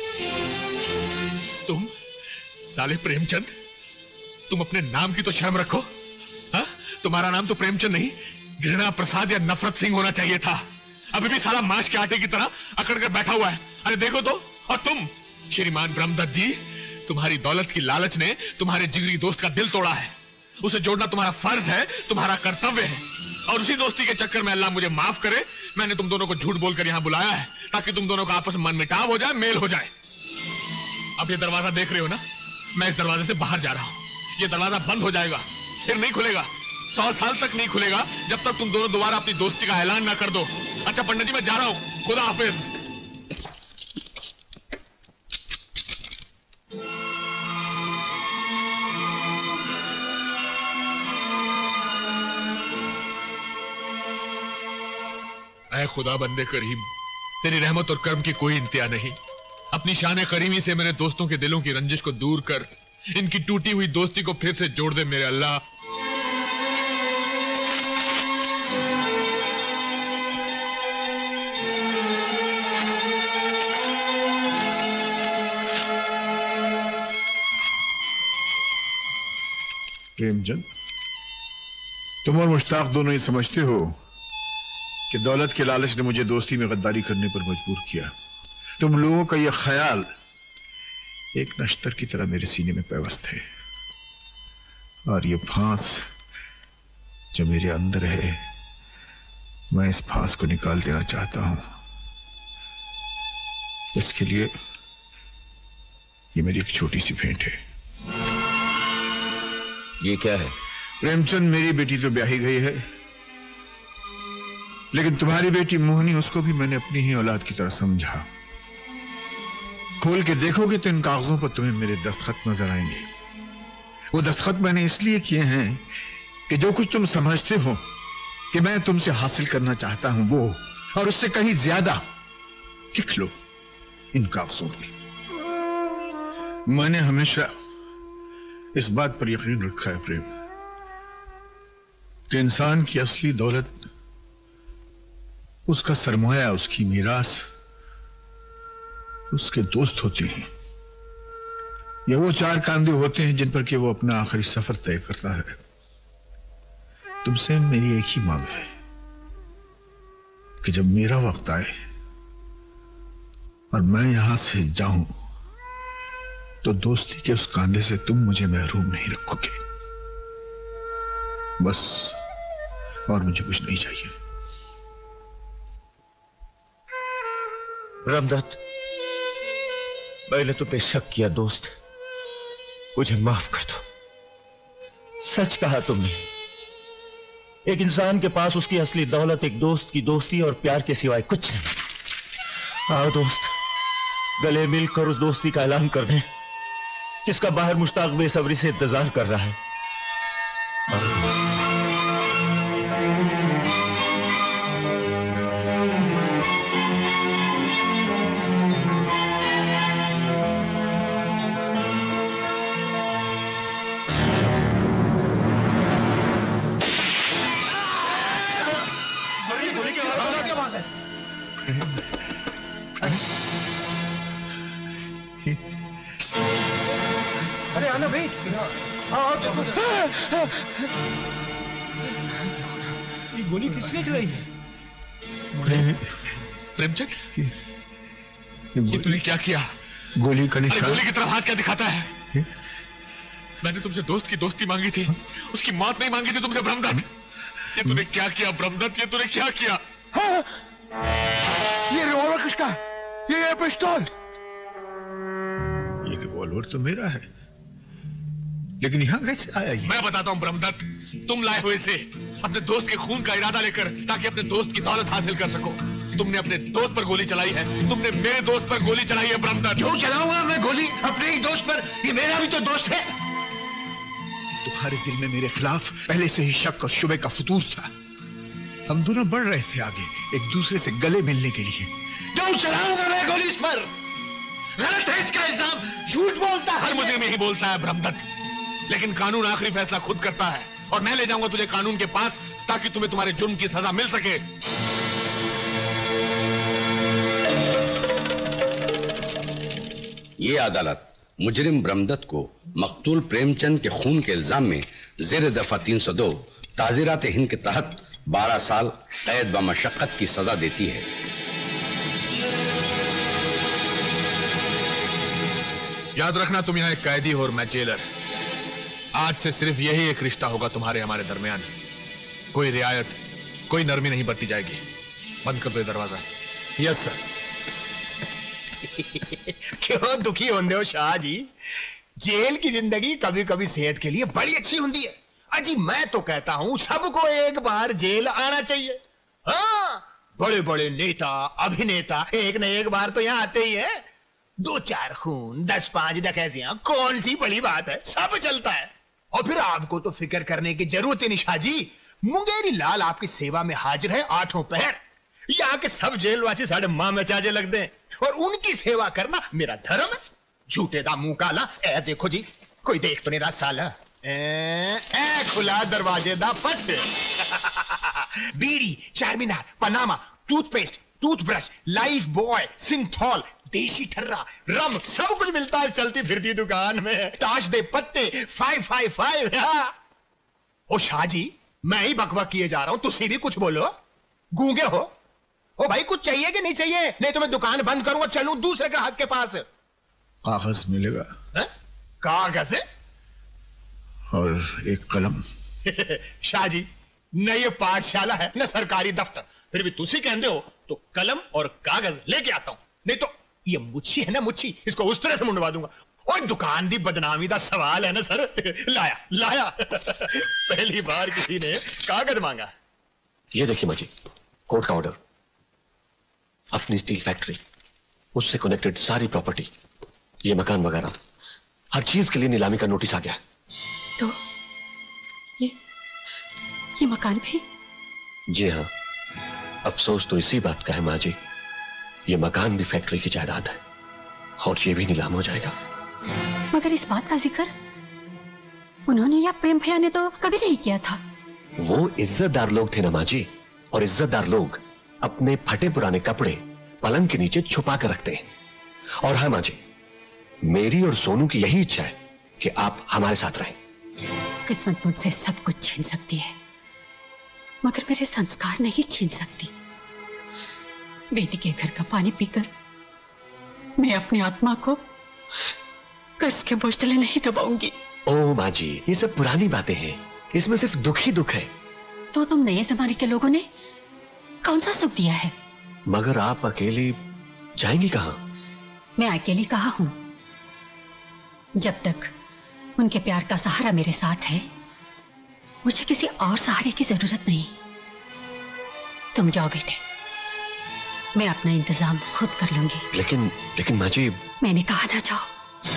तुम साले प्रेमचंद, तुम अपने नाम की तो शर्म रखो। हा? तुम्हारा नाम तो प्रेमचंद नहीं, घृणा प्रसाद या नफरत सिंह होना चाहिए था। अभी भी साला मांस के आटे की तरह अकड़ कर बैठा हुआ है। अरे देखो तो। और तुम श्रीमान ब्रह्मदत्त जी, तुम्हारी दौलत की लालच ने तुम्हारे जिगरी दोस्त का दिल तोड़ा है। उसे जोड़ना तुम्हारा फर्ज है, तुम्हारा कर्तव्य है। और उसी दोस्ती के चक्कर में अल्लाह मुझे माफ करे, मैंने तुम दोनों को झूठ बोलकर यहां बुलाया है, ताकि तुम दोनों का आपस में मनमुटाव हो जाए, मेल हो जाए। अब ये दरवाजा देख रहे हो ना, मैं इस दरवाजे से बाहर जा रहा हूं। ये दरवाजा बंद हो जाएगा, फिर नहीं खुलेगा। सौ साल तक नहीं खुलेगा जब तक तुम दोनों दोबारा अपनी दोस्ती का ऐलान ना कर दो। अच्छा पंडित जी, मैं जा रहा हूं, खुदा हाफिज। ऐ खुदा बंदे करीम, तेरी रहमत और कर्म की कोई इंतहा नहीं। अपनी शान करीमी से मेरे दोस्तों के दिलों की रंजिश को दूर कर, इनकी टूटी हुई दोस्ती को फिर से जोड़ दे मेरे अल्लाह। प्रेमचंद, तुम और मुश्ताक दोनों ही समझते हो कि दौलत के लालच ने मुझे दोस्ती में गद्दारी करने पर मजबूर किया। तुम लोगों का यह ख्याल एक नश्तर की तरह मेरे सीने में पैवस्त है, और यह फांस जो मेरे अंदर है, मैं इस फांस को निकाल देना चाहता हूं। इसके लिए यह मेरी एक छोटी सी भेंट है। ये क्या है? प्रेमचंद, मेरी बेटी तो ब्याही गई है, लेकिन तुम्हारी बेटी मोहनी, उसको भी मैंने अपनी ही औलाद की तरह समझा। खोल के देखोगे तो इन कागजों पर तुम्हें मेरे दस्तखत नजर आएंगे। वो दस्तखत मैंने इसलिए किए हैं कि जो कुछ तुम समझते हो कि मैं तुमसे हासिल करना चाहता हूं, वो और उससे कहीं ज्यादा लिख लो इन कागजों पर। मैंने हमेशा इस बात पर यकीन रखा है प्रेम, कि इंसान की असली दौलत उसका सरमाया, उसकी मीरास, उसके दोस्त होते हैं। ये वो चार कांधे होते हैं जिन पर के वो अपना आखिरी सफर तय करता है। तुमसे मेरी एक ही मांग है कि जब मेरा वक्त आए और मैं यहां से जाऊं, तो दोस्ती के उस कांधे से तुम मुझे महरूम नहीं रखोगे। बस, और मुझे कुछ नहीं चाहिए। ब्रह्मदत्त, मैंने तो बेशक किया दोस्त, मुझे माफ कर दो। सच कहा तुमने। एक इंसान के पास उसकी असली दौलत एक दोस्त की दोस्ती और प्यार के सिवाय कुछ नहीं। आओ दोस्त, गले मिलकर उस दोस्ती का ऐलान कर दें जिसका बाहर मुश्ताक बेसब्री से इंतजार कर रहा है। अरे आना भाई, आओ देखो। ये गोली किसने चलाई है? प्रेमचंद, ये तूने क्या किया? गोली का निशान। गोली की तरफ हाथ क्या दिखाता है? ये? मैंने तुमसे दोस्त की दोस्ती मांगी थी, उसकी मौत नहीं मांगी थी तुमसे ब्रह्मदत्त। ये तूने क्या किया ब्रह्मदत्त? ये तूने क्या किया? हाँ, ये रिवॉल्वर किसका? ये, ये पिस्तौल। ये रिवॉल्वर तो मेरा है, लेकिन यहां कैसे आया ये? मैं बताता हूं ब्रह्मदत्त, तुम लाए हुए से अपने दोस्त के खून का इरादा लेकर, ताकि अपने दोस्त की दौलत हासिल कर सको। तुमने अपने दोस्त पर गोली चलाई है, तुमने मेरे दोस्त पर गोली चलाई है ब्रह्मदत्त। क्यों चलाऊंगा मैं गोली अपने ही दोस्त पर? ये मेरा भी तो दोस्त है। तुम्हारे दिल में मेरे खिलाफ पहले से ही शक और शुबे का फतूर था। हम दोनों बढ़ रहे थे आगे, एक दूसरे से गले मिलने के लिए। क्यों चलाऊंगा मैं गोली इस पर? गलत है इसका इल्जाम, झूठ बोलता है। हर मुझे में ही बोलता है ब्रह्मदत्त, लेकिन कानून आखिरी फैसला खुद करता है, और मैं ले जाऊंगा तुझे कानून के पास, ताकि तुम्हें तुम्हारे जुर्म की सजा मिल सके। ये अदालत मुजरिम ब्रह्मदत्त को मकतूल प्रेमचंद के खून के इल्जाम में जेर दफा तीन सौ दो ताज़ीरात हिंद के तहत बारह साल कैद व मशक्कत की सजा देती है। याद रखना, तुम यहाँ एक कैदी हो और मैं जेलर। आज से सिर्फ यही एक रिश्ता होगा तुम्हारे हमारे दरमियान। कोई रियायत, कोई नरमी नहीं बरती जाएगी। बंद कर दो दरवाजा। Yes sir. क्यों दुखी होंगे हो शाह जी? जेल की जिंदगी कभी कभी सेहत के लिए बड़ी अच्छी होती है। अजी मैं तो कहता हूं सबको एक बार जेल आना चाहिए। हाँ, बड़े बड़े नेता अभिनेता एक न एक बार तो यहाँ आते ही है। दो चार खून, दस पांच डकैतियां, कौन सी बड़ी बात है, सब चलता है। और फिर आपको तो फिक्र करने की जरूरत है निशा जी। मुंगेरी लाल आपकी सेवा में हाजिर है आठों पहर। यहाँ के सब जेलवासी साढ़े माँ में चाचे लगते हैं, और उनकी सेवा करना मेरा धर्म है। झूठे दा मुंह काला, ए देखो जी, कोई देख तो नहीं रहा साला। ए, ए खुला दरवाजे दा फट। Bidi, Charminar, Panama, toothpaste, toothbrush, Lifebuoy, Cinthol, देसी ठर्रा, रम, सब कुछ मिलता है चलती फिरती दुकान में। ताश दे पत्ते, फाइव फाइव फाइव। ओ शाह जी, मैं ही बकबक किए जा रहा हूं, तुसी भी कुछ बोलो। गूंगे हो? ओ भाई कुछ चाहिए कि नहीं चाहिए? नहीं तो मैं दुकान बंद करूंगा, चलूं दूसरे ग्राहक के पास। कागज मिलेगा? है? कागज है? और एक कलम। शाह जी, न ये पाठशाला है न सरकारी दफ्तर, फिर भी तुसी कहते हो तो कलम और कागज लेके आता हूं। नहीं तो ये मुच्छी है ना मुच्छी, इसको उस तरह से मुंडवा दूंगा। और दुकान दी बदनामी का सवाल है ना सर। लाया लाया पहली बार किसी ने कागज मांगा। ये देखिए माजी, कोर्ट का ऑर्डर। अपनी स्टील फैक्ट्री, उससे कनेक्टेड सारी प्रॉपर्टी, ये मकान वगैरह, हर चीज के लिए नीलामी का नोटिस आ गया। तो ये ये मकान भी? जी हाँ, अफसोस तो इसी बात का है माँ जी, ये मकान भी फैक्ट्री की जायदाद है और ये भी नीलाम हो जाएगा। मगर इस बात का जिक्र उन्होंने या प्रेम भैया ने तो कभी नहीं किया था। वो इज्जतदार लोग थे ना माँ जी, और इज्जतदार लोग अपने फटे पुराने कपड़े पलंग के नीचे छुपा कर रखते हैं। और हाँ माँ जी, मेरी और सोनू की यही इच्छा है कि आप हमारे साथ रहें। किस्मत मुझसे सब कुछ छीन सकती है, मगर मेरे संस्कार नहीं छीन सकती। बेटी के घर का पानी पीकर मैं अपनी आत्मा को कर्ज के बोझ तले नहीं दबाऊंगी। ओ माँ जी, ये सब पुरानी बातें हैं, इसमें सिर्फ दुख ही दुख है। तो तुम नए जमाने के लोगों ने कौन सा सुख दिया है? मगर आप अकेली जाएंगी कहां? मैं अकेली कहाँ हूं? जब तक उनके प्यार का सहारा मेरे साथ है, मुझे किसी और सहारे की जरूरत नहीं। तुम जाओ बेटे, मैं अपना इंतजाम खुद कर लूंगी। लेकिन लेकिन माँ जी, मैंने कहा ना जाओ।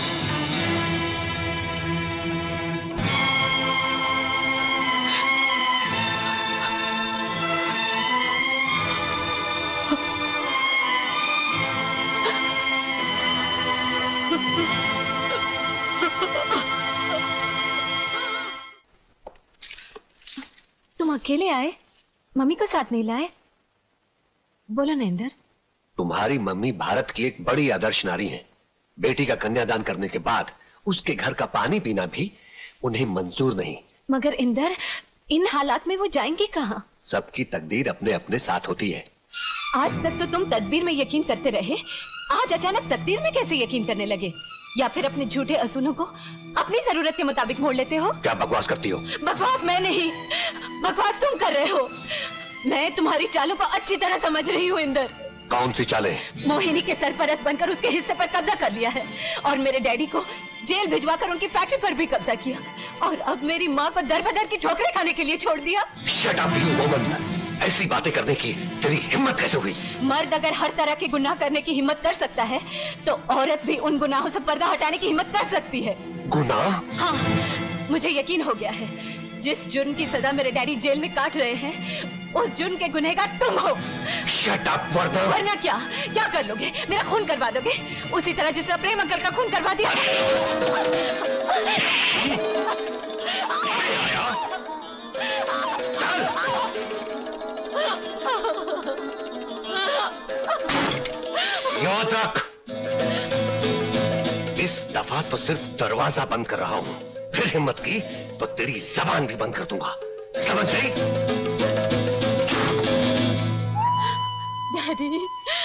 तुम अकेले आए, मम्मी को साथ नहीं लाए? बोलो नरेंद्र। तुम्हारी मम्मी भारत की एक बड़ी आदर्श नारी हैं। बेटी का कन्यादान करने के बाद उसके घर का पानी पीना भी उन्हें मंजूर नहीं। मगर इंदर, इन हालात में वो जाएंगे कहाँ? सबकी तकदीर अपने अपने साथ होती है। आज तक तो तुम तदबीर में यकीन करते रहे, आज अचानक तकदीर में कैसे यकीन करने लगे? या फिर अपने झूठे असूलों को अपनी जरूरत के मुताबिक मोड़ लेते हो? क्या बकवास करती हो? बकवास मैं नहीं, बकवास तुम कर रहे हो। मैं तुम्हारी चालों को अच्छी तरह समझ रही हूँ इंदर। कौन सी चालें? मोहिनी के सरपरस्त बनकर उसके हिस्से पर कब्जा कर लिया है और मेरे डैडी को जेल भिजवाकर उनकी फैक्ट्री पर भी कब्जा किया और अब मेरी माँ को दर बदर की ठोकरें खाने के लिए छोड़ दिया। Shut up you woman. ऐसी बातें करने की तेरी हिम्मत कैसे हुई? मर्द अगर हर तरह के गुनाह करने की हिम्मत कर सकता है तो औरत भी उन गुनाहों से पर्दा हटाने की हिम्मत कर सकती है। गुनाह? हाँ, मुझे यकीन हो गया है जिस जुर्म की सजा मेरे डैडी जेल में काट रहे हैं उस जुर्म के गुनहगार तुम हो। शट अप वरना वरना क्या क्या कर लोगे? मेरा खून करवा दोगे उसी तरह जिस तरह प्रेम अंकल का खून करवा दिया। याद रख, इस दफा तो सिर्फ दरवाजा बंद कर रहा हूं, फिर हिम्मत की तो तेरी जबान भी बंद कर दूंगा, समझ गई? डैडी,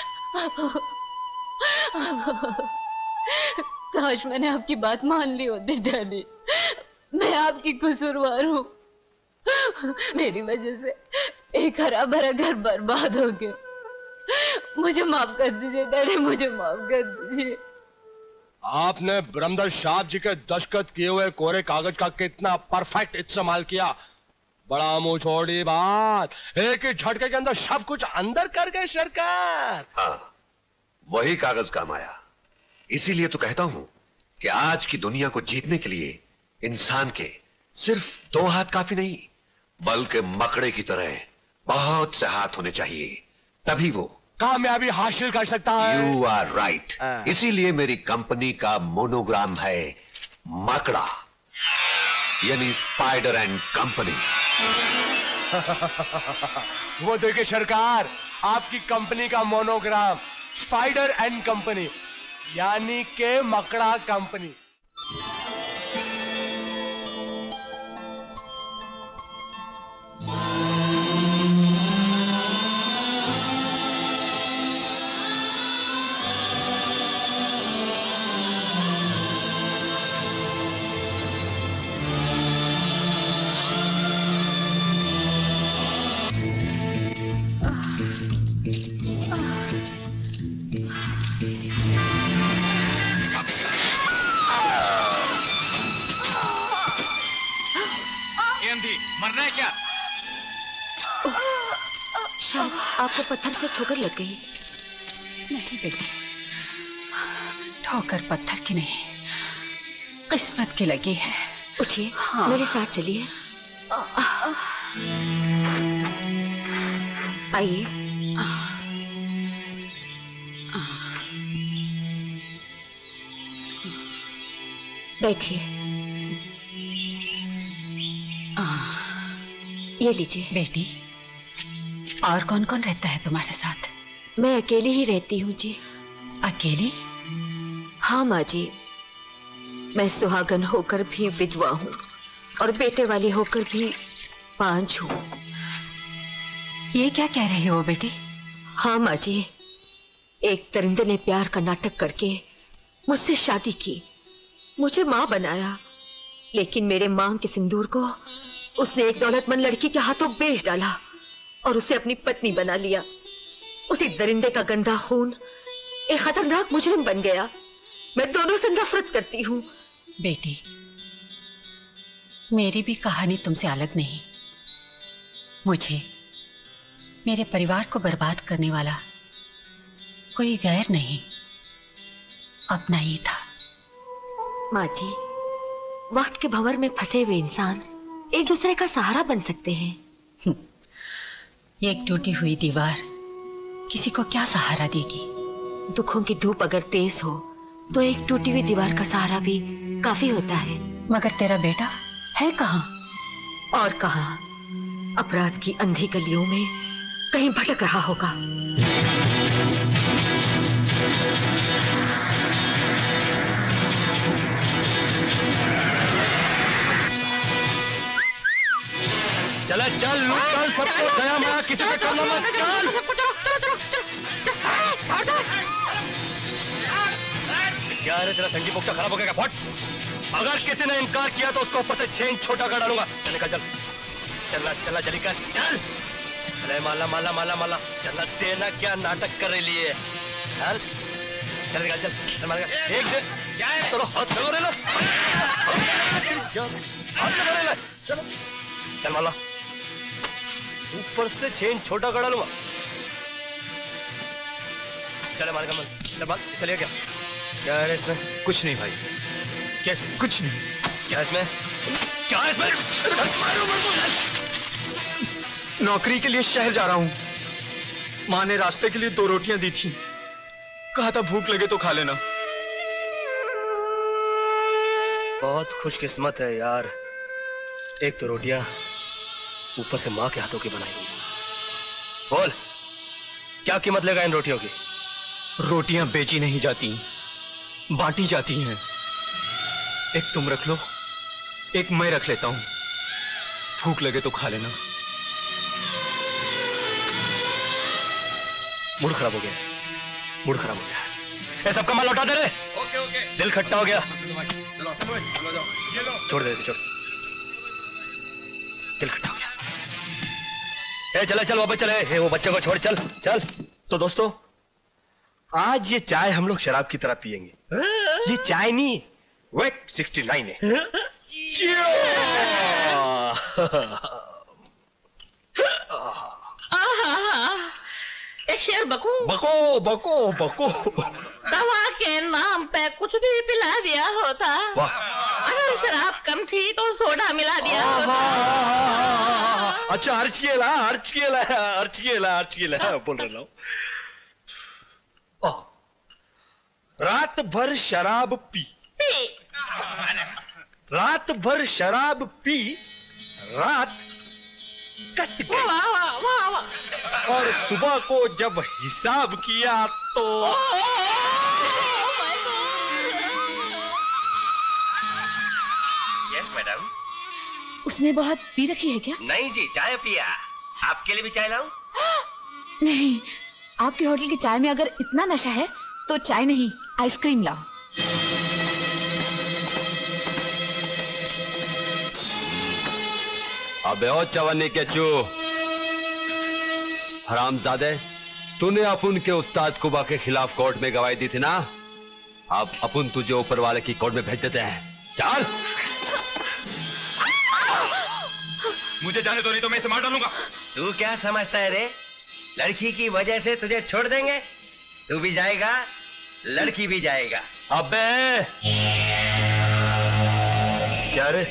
काश मैंने आपकी बात मान ली होती डैडी। मैं आपकी कसूरवार हूँ। मेरी वजह से एक हरा भरा घर बर्बाद हो गया। मुझे माफ कर दीजिए डैडी, मुझे माफ कर दीजिए। आपने ब्रह्मदत्त साहब जी के दस्तखत किए हुए कोरे कागज का कितना परफेक्ट इस्तेमाल किया। बड़ा मुंह छोड़ी बात, एक ही झटके के अंदर सब कुछ अंदर कर गए सरकार। हाँ, वही कागज काम आया। इसीलिए तो कहता हूं कि आज की दुनिया को जीतने के लिए इंसान के सिर्फ दो हाथ काफी नहीं, बल्कि मकड़े की तरह बहुत से हाथ होने चाहिए, तभी वो कामयाबी हासिल कर सकता है। You are right. इसीलिए मेरी कंपनी का मोनोग्राम है मकड़ा, यानी स्पाइडर एंड कंपनी। वो देखिए सरकार, आपकी कंपनी का मोनोग्राम स्पाइडर एंड कंपनी, यानी के मकड़ा कंपनी। मरना है क्या? शायद आपको पत्थर से ठोकर लग गई। नहीं बेटी, ठोकर पत्थर की नहीं, किस्मत की लगी है। उठिए, हाँ। मेरे साथ चलिए। आइए। बैठिए। ये लीजिए। बेटी, और कौन कौन रहता है तुम्हारे साथ? मैं अकेली ही रहती हूँ जी। अकेली? हाँ माँ जी, मैं सुहागन होकर भी विधवा हूँ और बेटे वाली होकर भी पांच हूँ। ये क्या कह रही हो बेटी? हाँ माँ जी, एक दरिंदे ने प्यार का नाटक करके मुझसे शादी की, मुझे माँ बनाया, लेकिन मेरे मांग के सिंदूर को उसने एक दौलतमंद लड़की के हाथों बेच डाला और उसे अपनी पत्नी बना लिया। उसी दरिंदे का गंदा खून एक खतरनाक मुजरिम बन गया। मैं दोनों से नफरत करती हूँ। बेटी, मेरी भी कहानी तुमसे अलग नहीं। मुझे मेरे परिवार को बर्बाद करने वाला कोई गैर नहीं, अपना ही था। माँ जी, वक्त के भंवर में फंसे हुए इंसान एक दूसरे का सहारा बन सकते हैं। एक टूटी हुई दीवार किसी को क्या सहारा देगी? दुखों की धूप अगर तेज हो तो एक टूटी हुई दीवार का सहारा भी काफी होता है। मगर तेरा बेटा है कहाँ? और कहाँ, अपराध की अंधी गलियों में कहीं भटक रहा होगा। चल चल चल, सबको गया मैं किसी पे करना मत। चल है रे, तेरा संगी पोक्ता खराब हो गया क्या? फट! अगर किसी ने इनकार किया तो उसको ऊपर से चेन छोटा कर डालूंगा। चल निकल, चल चलना चलना जल्दी कर, चल। अरे माला माला माला माला, चलना देना क्या नाटक कर रही है? चल चल निकल, चल चल मार एक दे। क्या है? चलो हाथ लगा रे लो, हाथ लगा रे लो, चलो चल माला, ऊपर से चेन छोटा कर डालूंगा। चले मार का मन, चल बात चलिए। क्या क्या है इसमें? कुछ नहीं भाई। क्या इसमें? कुछ नहीं। क्या इसमें? क्या इसमें? नौकरी के लिए शहर जा रहा हूं। माँ ने रास्ते के लिए दो रोटियां दी थी, कहा था भूख लगे तो खा लेना। बहुत खुशकिस्मत है यार, एक तो रोटियां ऊपर से माँ के हाथों की बनाई हुई। बोल क्या कीमत लेगा इन रोटियों की? रोटियां बेची नहीं जाती, बांटी जाती हैं। एक तुम रख लो, एक मैं रख लेता हूं, भूख लगे तो खा लेना। मूड खराब हो गया, मूड खराब हो गया। ये सब का माल लौटा दे रे। Okay okay. दिल खट्टा हो गया, छोड़ दे, छोड़। दिल खट्टा हो गया। ए चले चल वापस चले, ए, वो बच्चों को छोड़, चल चल। तो दोस्तों आज ये चाय हम लोग शराब की तरह पियेंगे। ये चाय नहीं, वेट सिक्सटी नाइन है। एक शेर बको बको बको बको। दवा के नाम पे कुछ भी पिला दिया होता। अगर शराब कम थी तो सोडा मिला दिया होता। अच्छा अर्ज केला अर्ज केला अर्ज केला अर्ज केला बोल रहा हूं। रात भर शराब पी, पी। रात भर शराब पी, रात कट गई। वाह वाह वाह वाह। और सुबह को जब हिसाब किया तो यस मैडम। उसने बहुत पी रखी है क्या? नहीं जी, चाय पिया। आपके लिए भी चाय लाऊं? नहीं, आपके होटल की चाय में अगर इतना नशा है तो चाय नहीं, आइसक्रीम लाओ। अबे ओ चवन्नी के चू, हरामजादे, तूने अपुन के उस्ताद कुबा के खिलाफ कोर्ट में गवाही दी थी ना? अब अपुन तुझे ऊपर वाले की कोर्ट में भेज देते हैं। चल। मुझे जाने दो, नहीं तो मैं इसे मार डालूंगा। तू क्या समझता है रे? लड़की की वजह से तुझे छोड़ देंगे? तू भी जाएगा, लड़की भी जाएगा। अबे क्या रे,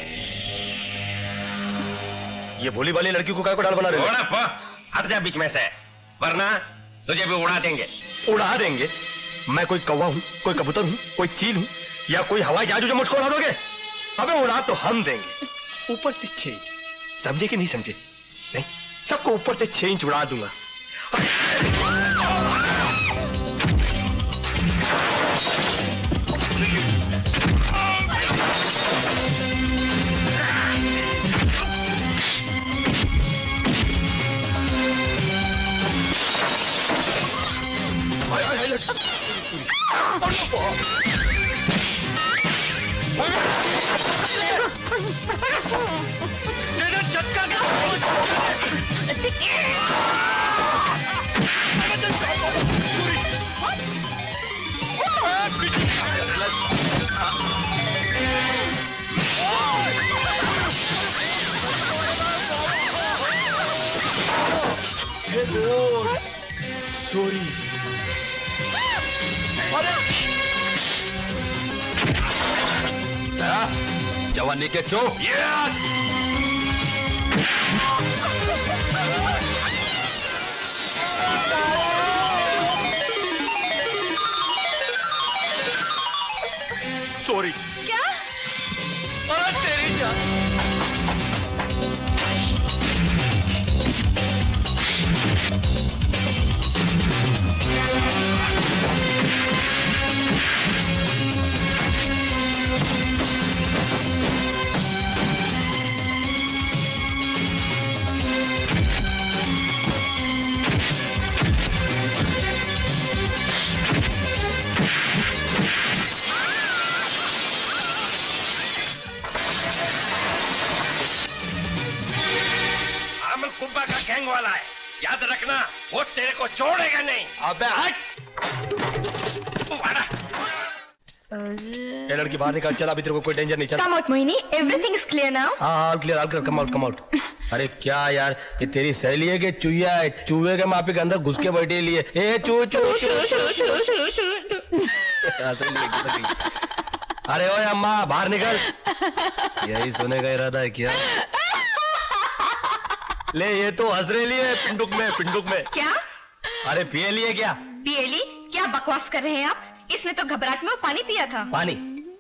ये भोली वाली लड़की को काय को डाल बना रहे हो? हट जा बीच में से, वरना तुझे भी उड़ा देंगे। उड़ा देंगे? मैं कोई कौवा हूं, कोई कबूतर हूं, कोई चील हूं, या कोई हवाई जहाज जो मुझको उड़ा दोगे? अबे उड़ा तो हम देंगे, ऊपर से छह इंच। समझे कि नहीं समझे? नहीं, सबको ऊपर से छह इंच उड़ा दूंगा। झटका क्या? सॉरी। जवानी के चो। सॉरी। क्या? अरे तेरी जान। कुब्बा का गैंग वाला है, याद रखना वो तेरे को छोड़ेगा नहीं। अबे हट। ये लड़की बाहर निकल, चल अभी तेरे को कोई डेंजर नहीं। चल Come out, Mohini, everything is clear now. हाँ हाँ clear, all clear, come out come out. अरे क्या यार, ये तेरी सहेली है कि चूहिया है? चूहे के मापी के अंदर घुस के बैठे लिए। ए चू चू चू अरे ओए अम्मा बाहर निकल। यही सुने का इरादा है क्या? ले ये तो हंस रही है पिंडुक में, पिंडुक में। क्या? अरे पिए लिए क्या? पियली? क्या बकवास कर रहे हैं आप? इसने तो घबराहट में पानी पिया था। पानी?